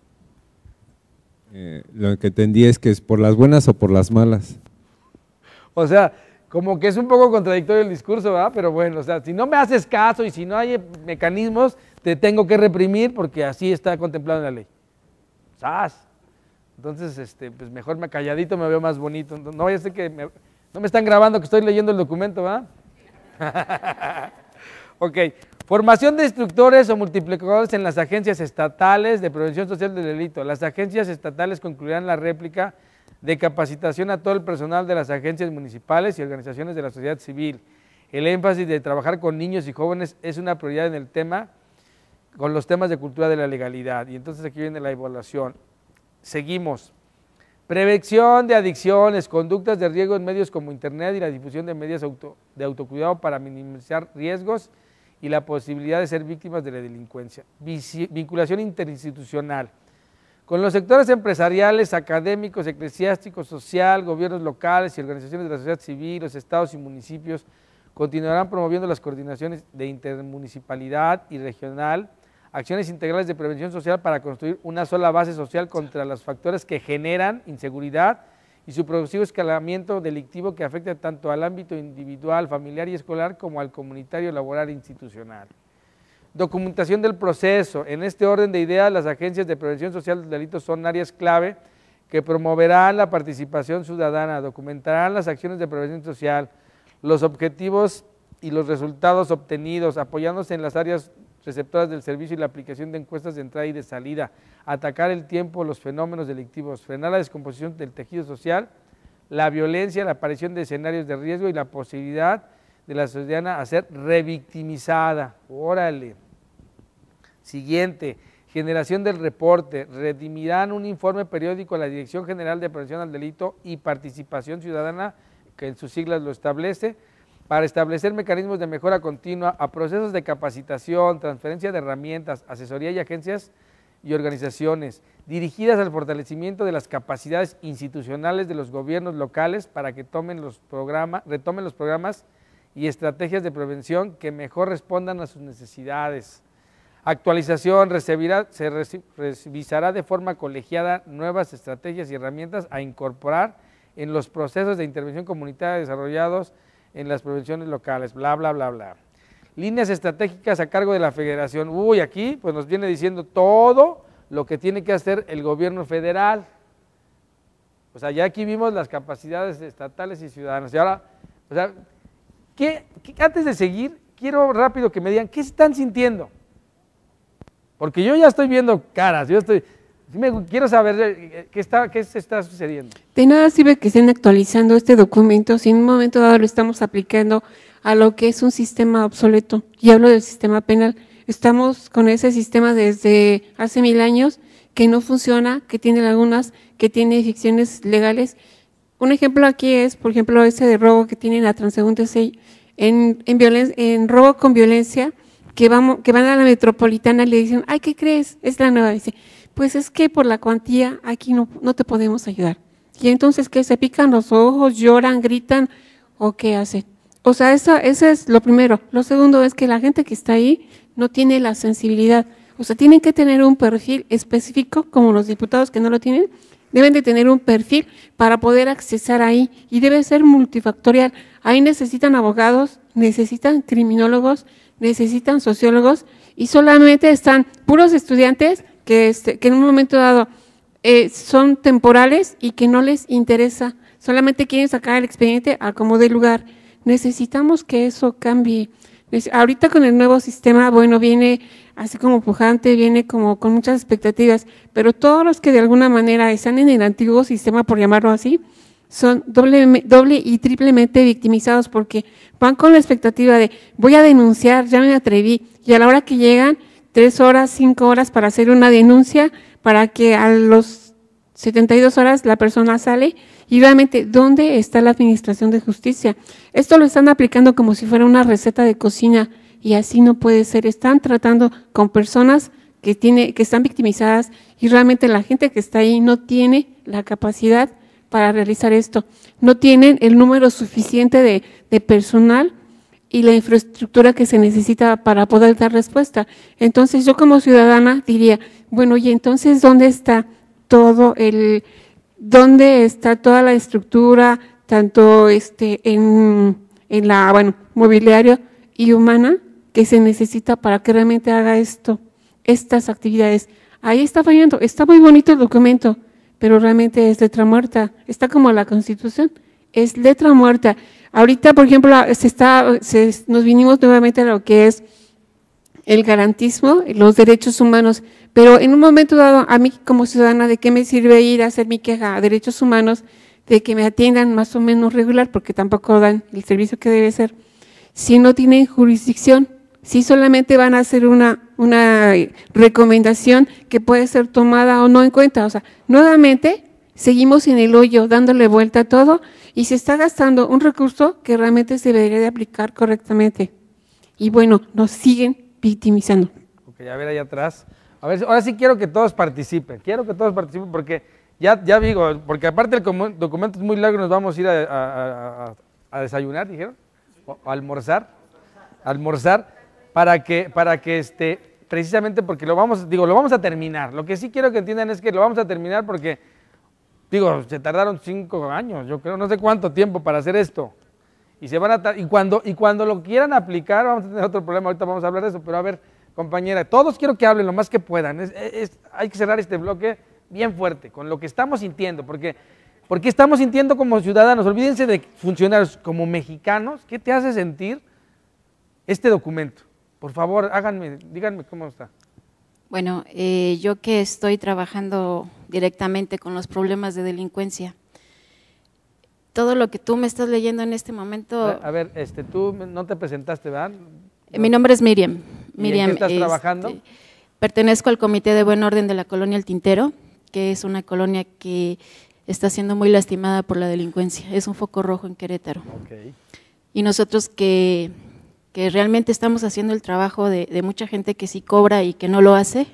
Eh, lo que entendí es que es por las buenas o por las malas. O sea, como que es un poco contradictorio el discurso, ¿verdad? Pero bueno, o sea, si no me haces caso y si no hay mecanismos, te tengo que reprimir porque así está contemplado en la ley. ¡Sas! Entonces, este, pues mejor me calladito me veo más bonito. No vaya a ser que me, no me están grabando que estoy leyendo el documento, ¿verdad? Ok, formación de instructores o multiplicadores en las agencias estatales de prevención social del delito. Las agencias estatales concluirán la réplica de capacitación a todo el personal de las agencias municipales y organizaciones de la sociedad civil. El énfasis de trabajar con niños y jóvenes es una prioridad en el tema, con los temas de cultura de la legalidad. Y entonces aquí viene la evaluación. Seguimos. Prevención de adicciones, conductas de riesgo en medios como internet y la difusión de medios auto, de autocuidado para minimizar riesgos y la posibilidad de ser víctimas de la delincuencia. Vinculación interinstitucional. Con los sectores empresariales, académicos, eclesiásticos, social, gobiernos locales y organizaciones de la sociedad civil, los estados y municipios continuarán promoviendo las coordinaciones de intermunicipalidad y regional, acciones integrales de prevención social para construir una sola base social contra los factores que generan inseguridad y su progresivo escalamiento delictivo que afecta tanto al ámbito individual, familiar y escolar como al comunitario, laboral e institucional. Documentación del proceso. En este orden de ideas, las agencias de prevención social del delito son áreas clave que promoverán la participación ciudadana, documentarán las acciones de prevención social, los objetivos y los resultados obtenidos, apoyándose en las áreas receptoras del servicio y la aplicación de encuestas de entrada y de salida, atacar el tiempo, los fenómenos delictivos, frenar la descomposición del tejido social, la violencia, la aparición de escenarios de riesgo y la posibilidad de la ciudadana a ser revictimizada. Órale. Siguiente, generación del reporte. Redimirán un informe periódico a la Dirección General de Prevención al Delito y Participación Ciudadana, que en sus siglas lo establece, para establecer mecanismos de mejora continua a procesos de capacitación, transferencia de herramientas, asesoría y agencias y organizaciones dirigidas al fortalecimiento de las capacidades institucionales de los gobiernos locales para que tomen los programas, retomen los programas y estrategias de prevención que mejor respondan a sus necesidades. Actualización, recibirá, se revisará de forma colegiada nuevas estrategias y herramientas a incorporar en los procesos de intervención comunitaria desarrollados en las prevenciones locales, bla, bla, bla, bla. Líneas estratégicas a cargo de la federación. Uy, aquí pues nos viene diciendo todo lo que tiene que hacer el gobierno federal. O sea, ya aquí vimos las capacidades estatales y ciudadanas. Y ahora, o sea, ¿qué, qué, antes de seguir, quiero rápido que me digan, ¿qué están sintiendo? Porque yo ya estoy viendo caras, yo estoy... Me, quiero saber qué, está, qué se está sucediendo. De nada sirve que estén actualizando este documento si en un momento dado lo estamos aplicando a lo que es un sistema obsoleto. Y hablo del sistema penal. estamos con ese sistema desde hace mil años que no funciona, que tiene lagunas, que tiene ficciones legales. Un ejemplo aquí es, por ejemplo, ese de robo que tienen a transeúntes en, en, violen, en robo con violencia, que, vamos, que van a la metropolitana y le dicen, ay, ¿qué crees? Es la nueva. Dice, pues es que por la cuantía aquí no, no te podemos ayudar. Y entonces, ¿qué? ¿Se pican los ojos, lloran, gritan o qué hacen? O sea, eso, eso es lo primero. Lo segundo es que la gente que está ahí no tiene la sensibilidad. O sea, tienen que tener un perfil específico, como los diputados que no lo tienen, deben de tener un perfil para poder accesar ahí y debe ser multifactorial. Ahí necesitan abogados, necesitan criminólogos, necesitan sociólogos y solamente están puros estudiantes que, este, que en un momento dado eh, son temporales y que no les interesa, solamente quieren sacar el expediente a como dé lugar. Necesitamos que eso cambie. Ahorita con el nuevo sistema, bueno, viene así como pujante, viene como con muchas expectativas, pero todos los que de alguna manera están en el antiguo sistema, por llamarlo así, son doble, doble y triplemente victimizados porque van con la expectativa de voy a denunciar, ya me atreví, y a la hora que llegan, tres horas, cinco horas para hacer una denuncia, para que a los setenta y dos horas la persona sale, y realmente, ¿dónde está la administración de justicia? Esto lo están aplicando como si fuera una receta de cocina, y así no puede ser. Están tratando con personas que, tiene, que están victimizadas, y realmente la gente que está ahí no tiene la capacidad para realizar esto. No tienen el número suficiente de, de personal y la infraestructura que se necesita para poder dar respuesta. Entonces, yo como ciudadana diría, bueno, y entonces, ¿dónde está todo el, dónde está toda la estructura, tanto este en, en la, bueno, mobiliario y humana que se necesita para que realmente haga esto, estas actividades? Ahí está fallando. Está muy bonito el documento, pero realmente es letra muerta. Está como la Constitución, es letra muerta. Ahorita, por ejemplo, se está, se, nos vinimos nuevamente a lo que es el garantismo, los derechos humanos, pero en un momento dado, a mí como ciudadana, ¿de qué me sirve ir a hacer mi queja a derechos humanos, de que me atiendan más o menos regular, porque tampoco dan el servicio que debe ser, si no tienen jurisdicción, si solamente van a hacer una, una recomendación que puede ser tomada o no en cuenta? O sea, nuevamente seguimos en el hoyo, dándole vuelta a todo, y se está gastando un recurso que realmente se debería de aplicar correctamente. Y bueno, nos siguen victimizando. Ok, a ver allá atrás. A ver, ahora sí quiero que todos participen, quiero que todos participen porque ya, ya digo, porque aparte el documento es muy largo, nos vamos a ir a, a, a, a desayunar, dijeron, o a almorzar, a almorzar, para que, para que este, precisamente porque lo vamos, digo, lo vamos a terminar. Lo que sí quiero que entiendan es que lo vamos a terminar porque, digo, se tardaron cinco años, yo creo, no sé cuánto tiempo para hacer esto. Y, se van a y, cuando, y cuando lo quieran aplicar, vamos a tener otro problema, ahorita vamos a hablar de eso, pero a ver, compañera, todos quiero que hablen lo más que puedan. Es, es, hay que cerrar este bloque bien fuerte, con lo que estamos sintiendo, porque, porque estamos sintiendo como ciudadanos. Olvídense de funcionarios, como mexicanos. ¿Qué te hace sentir este documento? Por favor, háganme, díganme cómo está. Bueno, eh, yo que estoy trabajando directamente con los problemas de delincuencia, todo lo que tú me estás leyendo en este momento… A, a ver, este, tú no te presentaste, ¿verdad? No. Mi nombre es Miriam. Miriam, ¿Y en qué estás este, trabajando? Pertenezco al Comité de Buen Orden de la Colonia El Tintero, que es una colonia que está siendo muy lastimada por la delincuencia. Es un foco rojo en Querétaro. Okay. Y nosotros que, que realmente estamos haciendo el trabajo de, de mucha gente que sí cobra y que no lo hace,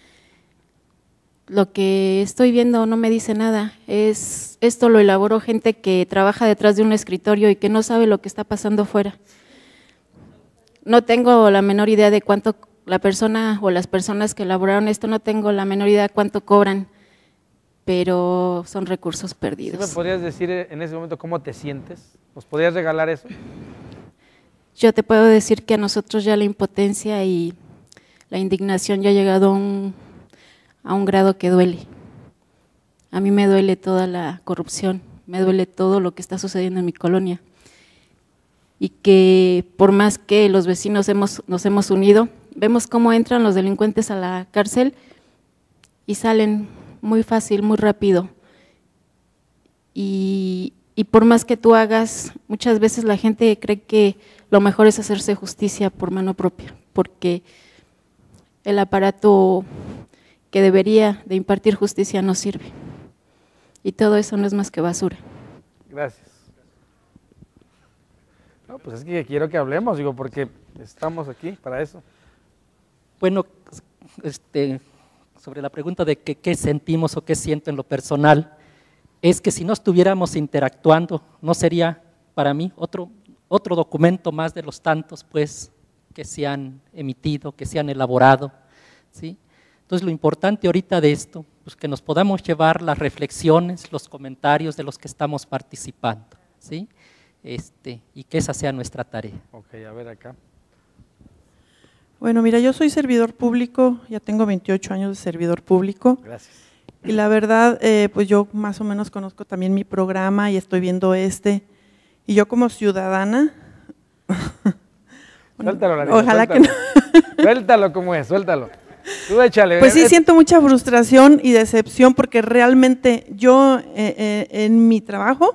lo que estoy viendo no me dice nada. Es, esto lo elaboró gente que trabaja detrás de un escritorio y que no sabe lo que está pasando fuera. No tengo la menor idea de cuánto la persona o las personas que elaboraron esto, no tengo la menor idea de cuánto cobran, pero son recursos perdidos. ¿Sí me podrías decir en ese momento cómo te sientes? ¿Nos podrías regalar eso? Yo te puedo decir que a nosotros ya la impotencia y la indignación ya ha llegado a un, a un grado que duele. A mí me duele toda la corrupción, me duele todo lo que está sucediendo en mi colonia. Y que por más que los vecinos hemos, nos hemos unido, vemos cómo entran los delincuentes a la cárcel y salen muy fácil, muy rápido. Y, y por más que tú hagas, muchas veces la gente cree que lo mejor es hacerse justicia por mano propia, porque el aparato que debería de impartir justicia no sirve. Y todo eso no es más que basura. Gracias. No, pues es que quiero que hablemos, digo, porque estamos aquí para eso. Bueno, este, sobre la pregunta de que, qué sentimos o qué siento en lo personal, es que si no estuviéramos interactuando, no sería para mí otro, otro documento más de los tantos pues, que se han emitido, que se han elaborado, ¿sí? Entonces lo importante ahorita de esto, pues que nos podamos llevar las reflexiones, los comentarios de los que estamos participando, ¿sí? Este, y que esa sea nuestra tarea. Ok, a ver acá. Bueno, mira, yo soy servidor público, ya tengo veintiocho años de servidor público. Gracias. Y la verdad, eh, pues yo más o menos conozco también mi programa y estoy viendo este. Y yo como ciudadana… bueno, suéltalo, Larisa, ojalá suéltalo. que no. Suéltalo como es, suéltalo. Tú échale. Pues sí, es, siento mucha frustración y decepción porque realmente yo eh, eh, en mi trabajo…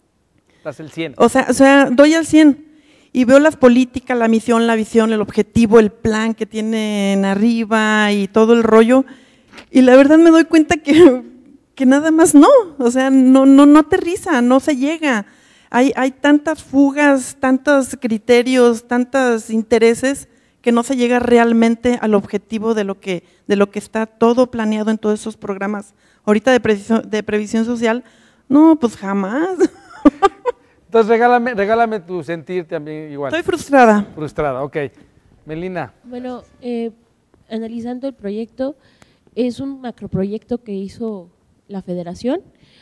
Estás el cien. O sea, o sea, doy al cien y veo las políticas, la misión, la visión, el objetivo, el plan que tienen arriba y todo el rollo. Y la verdad me doy cuenta que, que nada más no, o sea, no, no, no aterriza, no se llega. Hay, hay tantas fugas, tantos criterios, tantos intereses que no se llega realmente al objetivo de lo que, de lo que está todo planeado en todos esos programas. Ahorita de previsión, de previsión social, no, pues jamás. Entonces regálame, regálame tu sentir también igual. Estoy frustrada. Frustrada, ok. Melina. Bueno, eh, analizando el proyecto, es un macroproyecto que hizo la federación,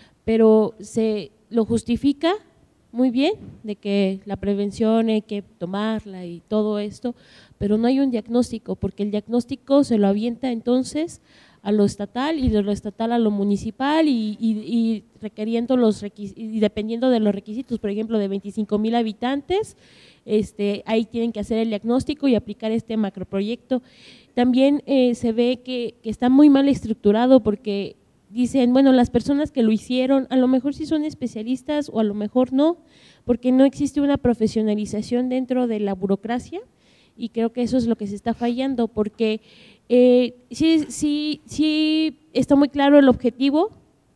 pero se lo justifica muy bien, de que la prevención hay que tomarla y todo esto, pero no hay un diagnóstico, porque el diagnóstico se lo avienta entonces a lo estatal y de lo estatal a lo municipal y, y, y requiriendo los y dependiendo de los requisitos, por ejemplo, de veinticinco mil habitantes, este, ahí tienen que hacer el diagnóstico y aplicar este macroproyecto. También eh, se ve que, que está muy mal estructurado porque dicen, bueno, las personas que lo hicieron, a lo mejor sí son especialistas o a lo mejor no, porque no existe una profesionalización dentro de la burocracia y creo que eso es lo que se está fallando, porque eh, sí, sí, sí está muy claro el objetivo,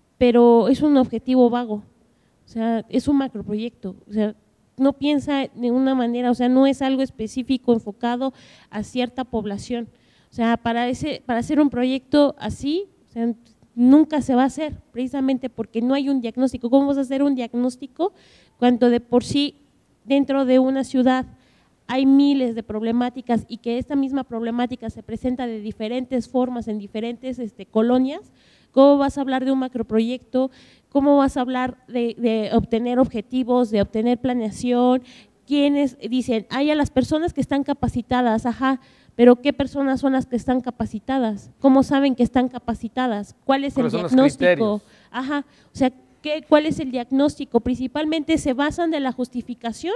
pero es un objetivo vago, o sea, es un macroproyecto, o sea, no piensa de una manera, o sea, no es algo específico enfocado a cierta población, o sea, para, ese, para hacer un proyecto así, o sea, nunca se va a hacer, precisamente porque no hay un diagnóstico. ¿Cómo vas a hacer un diagnóstico cuando de por sí dentro de una ciudad hay miles de problemáticas y que esta misma problemática se presenta de diferentes formas en diferentes este, colonias? ¿Cómo vas a hablar de un macroproyecto? ¿Cómo vas a hablar de, de obtener objetivos, de obtener planeación? ¿Quiénes dicen? Hay a las personas que están capacitadas, ajá, pero ¿qué personas son las que están capacitadas? ¿Cómo saben que están capacitadas? ¿Cuál es el diagnóstico? Ajá, o sea, ¿qué, ¿cuál es el diagnóstico? Principalmente se basan de la justificación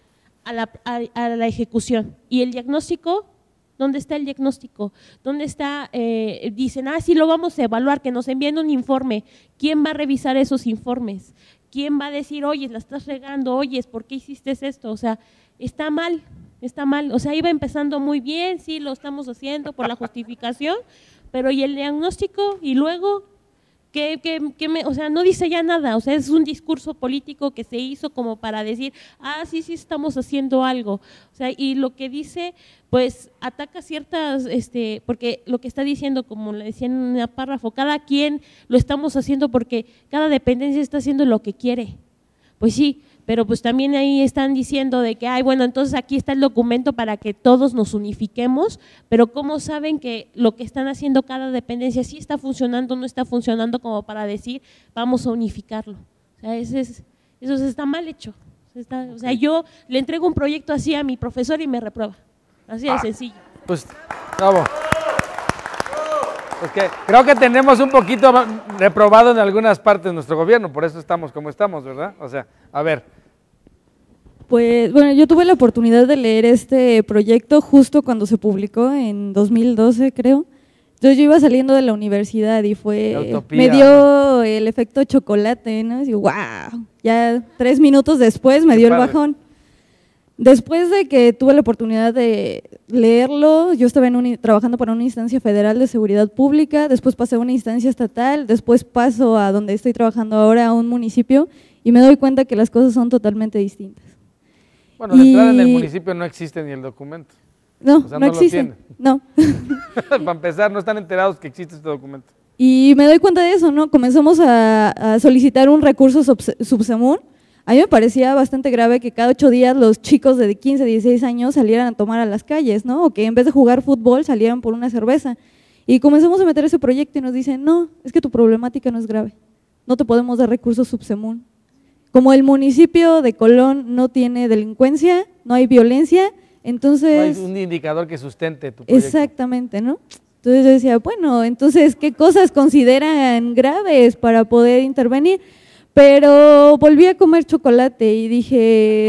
a la, a, a la ejecución. ¿Y el diagnóstico? ¿Dónde está el diagnóstico? ¿Dónde está? Eh, dicen, ah, sí, lo vamos a evaluar, que nos envíen un informe. ¿Quién va a revisar esos informes? ¿Quién va a decir, oye, la estás regando, oye, ¿por qué hiciste esto? O sea, está mal. Está mal, o sea, iba empezando muy bien, sí, lo estamos haciendo por la justificación, pero ¿y el diagnóstico? Y luego, ¿qué, qué, qué me, o sea, no dice ya nada, o sea, es un discurso político que se hizo como para decir, ah, sí, sí, estamos haciendo algo, o sea, y lo que dice, pues, ataca ciertas, este, porque lo que está diciendo, como le decía en un párrafo, cada quien lo estamos haciendo porque cada dependencia está haciendo lo que quiere, pues sí, pero pues también ahí están diciendo de que, ay, bueno, entonces aquí está el documento para que todos nos unifiquemos, pero ¿cómo saben que lo que están haciendo cada dependencia sí está funcionando o no está funcionando como para decir, vamos a unificarlo? O sea, ese es, eso está mal hecho. Está, o sea, yo le entrego un proyecto así a mi profesor y me reprueba, así de ah, sencillo. Pues, bravo. Porque creo que tenemos un poquito reprobado en algunas partes de nuestro gobierno, por eso estamos como estamos, ¿verdad? O sea, a ver. Pues, bueno, yo tuve la oportunidad de leer este proyecto justo cuando se publicó, en dos mil doce, creo. Entonces yo iba saliendo de la universidad y fue, me dio el efecto chocolate, ¿no? Y wow, ya tres minutos después me dio el bajón. Después de que tuve la oportunidad de leerlo, yo estaba en un, trabajando para una instancia federal de seguridad pública, después pasé a una instancia estatal, después paso a donde estoy trabajando ahora, a un municipio, y me doy cuenta que las cosas son totalmente distintas. Bueno, de entrada en el municipio no existe ni el documento. No, o sea, no, no existe, no. Para empezar, no están enterados que existe este documento. Y me doy cuenta de eso, ¿no? Comenzamos a, a solicitar un recurso subsemun. A mí me parecía bastante grave que cada ocho días los chicos de quince, dieciséis años salieran a tomar a las calles, ¿no? O que en vez de jugar fútbol salieran por una cerveza. Y comenzamos a meter ese proyecto y nos dicen, no, es que tu problemática no es grave, no te podemos dar recursos subsemun. Como el municipio de Colón no tiene delincuencia, no hay violencia, entonces… No hay un indicador que sustente tu proyecto. Exactamente, ¿no? Entonces yo decía, bueno, entonces, ¿qué cosas consideran graves para poder intervenir? Pero volví a comer chocolate y dije,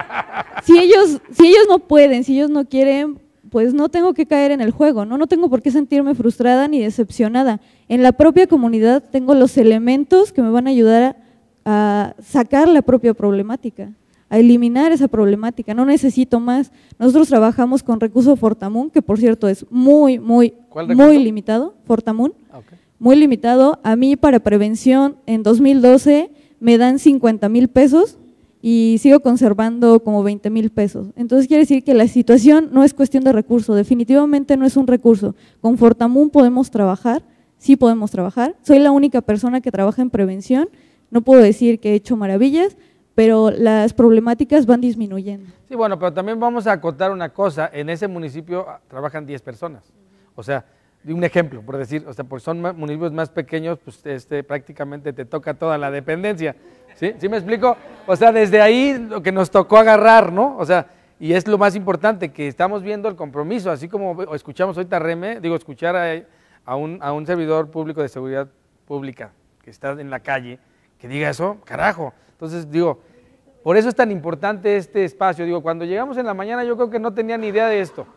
si ellos, si ellos no pueden, si ellos no quieren, pues no tengo que caer en el juego, ¿no? No tengo por qué sentirme frustrada ni decepcionada. En la propia comunidad tengo los elementos que me van a ayudar a, a sacar la propia problemática, a eliminar esa problemática, no necesito más. Nosotros trabajamos con recurso Fortamun, que por cierto es muy, muy, muy limitado, Fortamun. Okay. Muy limitado. A mí para prevención en dos mil doce me dan cincuenta mil pesos y sigo conservando como veinte mil pesos. Entonces quiere decir que la situación no es cuestión de recurso, definitivamente no es un recurso. Con Fortamun podemos trabajar, sí podemos trabajar. Soy la única persona que trabaja en prevención, no puedo decir que he hecho maravillas, pero las problemáticas van disminuyendo. Sí, bueno, pero también vamos a acotar una cosa, en ese municipio trabajan diez personas, o sea… De un ejemplo, por decir, o sea, porque son municipios más pequeños, pues este, prácticamente te toca toda la dependencia, ¿sí? ¿Sí me explico? O sea, desde ahí lo que nos tocó agarrar, ¿no? O sea, y es lo más importante, que estamos viendo el compromiso, así como escuchamos ahorita a Reme, digo, escuchar a, a, un, a un servidor público de seguridad pública que está en la calle, que diga eso, carajo. Entonces, digo, por eso es tan importante este espacio, digo, cuando llegamos en la mañana yo creo que no tenía ni idea de esto.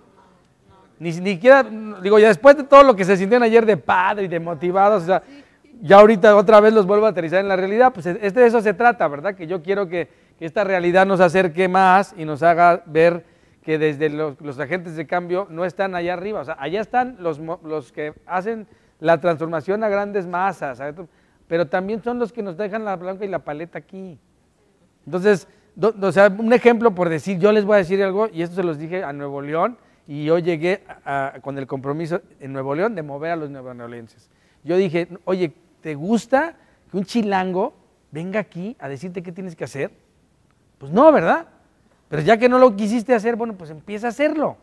Ni siquiera, digo, ya después de todo lo que se sintieron ayer de padre y de motivados, o sea, ya ahorita otra vez los vuelvo a aterrizar en la realidad, pues este, de eso se trata, ¿verdad? Que yo quiero que, que esta realidad nos acerque más y nos haga ver que desde los, los agentes de cambio no están allá arriba, o sea, allá están los, los que hacen la transformación a grandes masas, ¿sabes? Pero también son los que nos dejan la blanca y la paleta aquí. Entonces, do, o sea, un ejemplo por decir, yo les voy a decir algo, y esto se los dije a Nuevo León, y yo llegué a, a, con el compromiso en Nuevo León de mover a los nuevoleonenses. Yo dije, oye, ¿te gusta que un chilango venga aquí a decirte qué tienes que hacer? Pues no, ¿verdad? Pero ya que no lo quisiste hacer, bueno, pues empieza a hacerlo.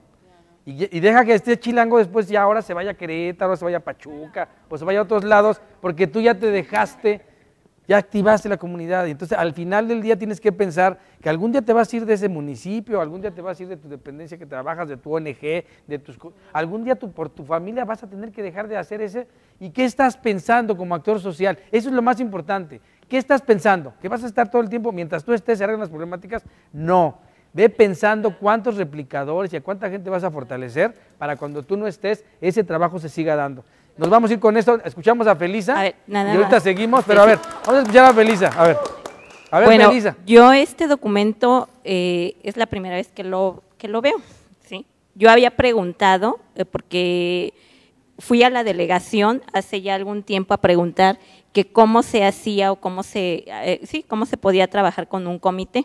Y, y deja que este chilango después ya ahora se vaya a Querétaro, se vaya a Pachuca, o se vaya a otros lados, porque tú ya te dejaste, ya activaste la comunidad. Y entonces al final del día tienes que pensar que algún día te vas a ir de ese municipio, algún día te vas a ir de tu dependencia que trabajas, de tu O N G, de tus, algún día tú, por tu familia vas a tener que dejar de hacer ese. ¿Y qué estás pensando como actor social? Eso es lo más importante. ¿Qué estás pensando? ¿Que vas a estar todo el tiempo mientras tú estés arreglando las problemáticas? No. Ve pensando cuántos replicadores y a cuánta gente vas a fortalecer para cuando tú no estés, ese trabajo se siga dando. Nos vamos a ir con esto, escuchamos a Felisa a ver, nada, y ahorita nada. seguimos, pero a ver, vamos a escuchar a Felisa, a ver. A ver, bueno, Felisa. Yo este documento eh, es la primera vez que lo, que lo veo, ¿sí? Yo había preguntado, eh, porque fui a la delegación hace ya algún tiempo a preguntar que cómo se hacía o cómo se, eh, sí, cómo se podía trabajar con un comité.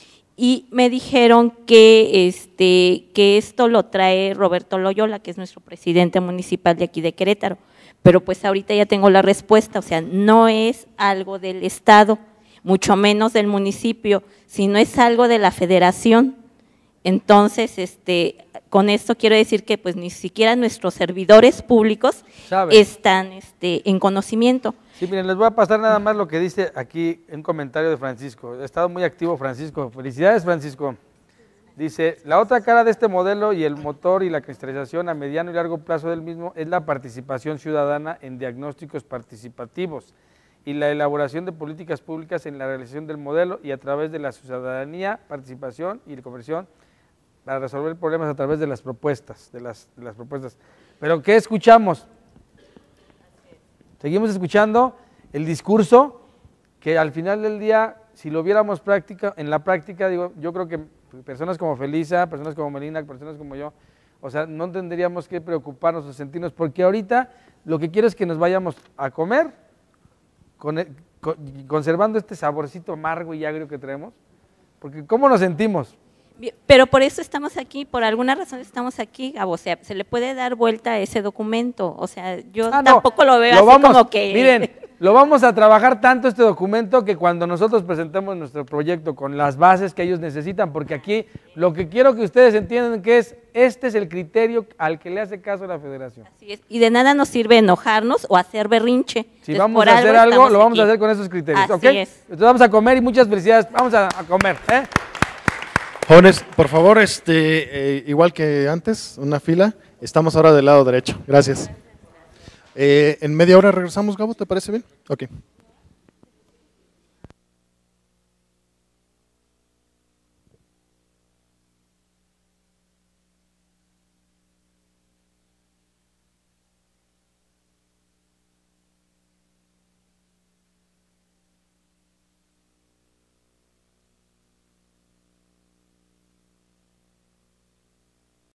Y me dijeron que, este, que esto lo trae Roberto Loyola, que es nuestro presidente municipal de aquí de Querétaro, pero pues ahorita ya tengo la respuesta, o sea, no es algo del Estado, mucho menos del municipio, sino es algo de la federación. Entonces, este, con esto quiero decir que pues ni siquiera nuestros servidores públicos ¿Sabe? están este, en conocimiento. Sí, miren, les voy a pasar nada más lo que dice aquí un comentario de Francisco. Ha estado muy activo Francisco. Felicidades, Francisco. Dice, la otra cara de este modelo y el motor y la cristalización a mediano y largo plazo del mismo es la participación ciudadana en diagnósticos participativos y la elaboración de políticas públicas en la realización del modelo y a través de la ciudadanía, participación y conversión para resolver problemas a través de las propuestas, de las, de las propuestas. Pero ¿qué escuchamos? Seguimos escuchando el discurso que al final del día, si lo viéramos práctica, en la práctica, digo, yo creo que personas como Felisa, personas como Melina, personas como yo, o sea, no tendríamos que preocuparnos o sentirnos, porque ahorita lo que quiero es que nos vayamos a comer, con el, con, conservando este saborcito amargo y agrio que traemos, porque ¿cómo nos sentimos? Pero por eso estamos aquí, por alguna razón estamos aquí, Gabo, o sea, se le puede dar vuelta a ese documento, o sea, yo ah, tampoco no, lo veo lo así vamos, como que… Miren, lo vamos a trabajar tanto este documento que cuando nosotros presentemos nuestro proyecto con las bases que ellos necesitan, porque aquí lo que quiero que ustedes entiendan que es, este es el criterio al que le hace caso la Federación. Así es, y de nada nos sirve enojarnos o hacer berrinche. Si Entonces, vamos a hacer algo, algo lo vamos aquí. a hacer con esos criterios, Así ¿ok? es. Entonces vamos a comer y muchas felicidades, vamos a, a comer, ¿eh? Jóvenes, por favor, este, eh, igual que antes, una fila, estamos ahora del lado derecho, gracias. Eh, en media hora regresamos, Gabo, ¿te parece bien? Ok.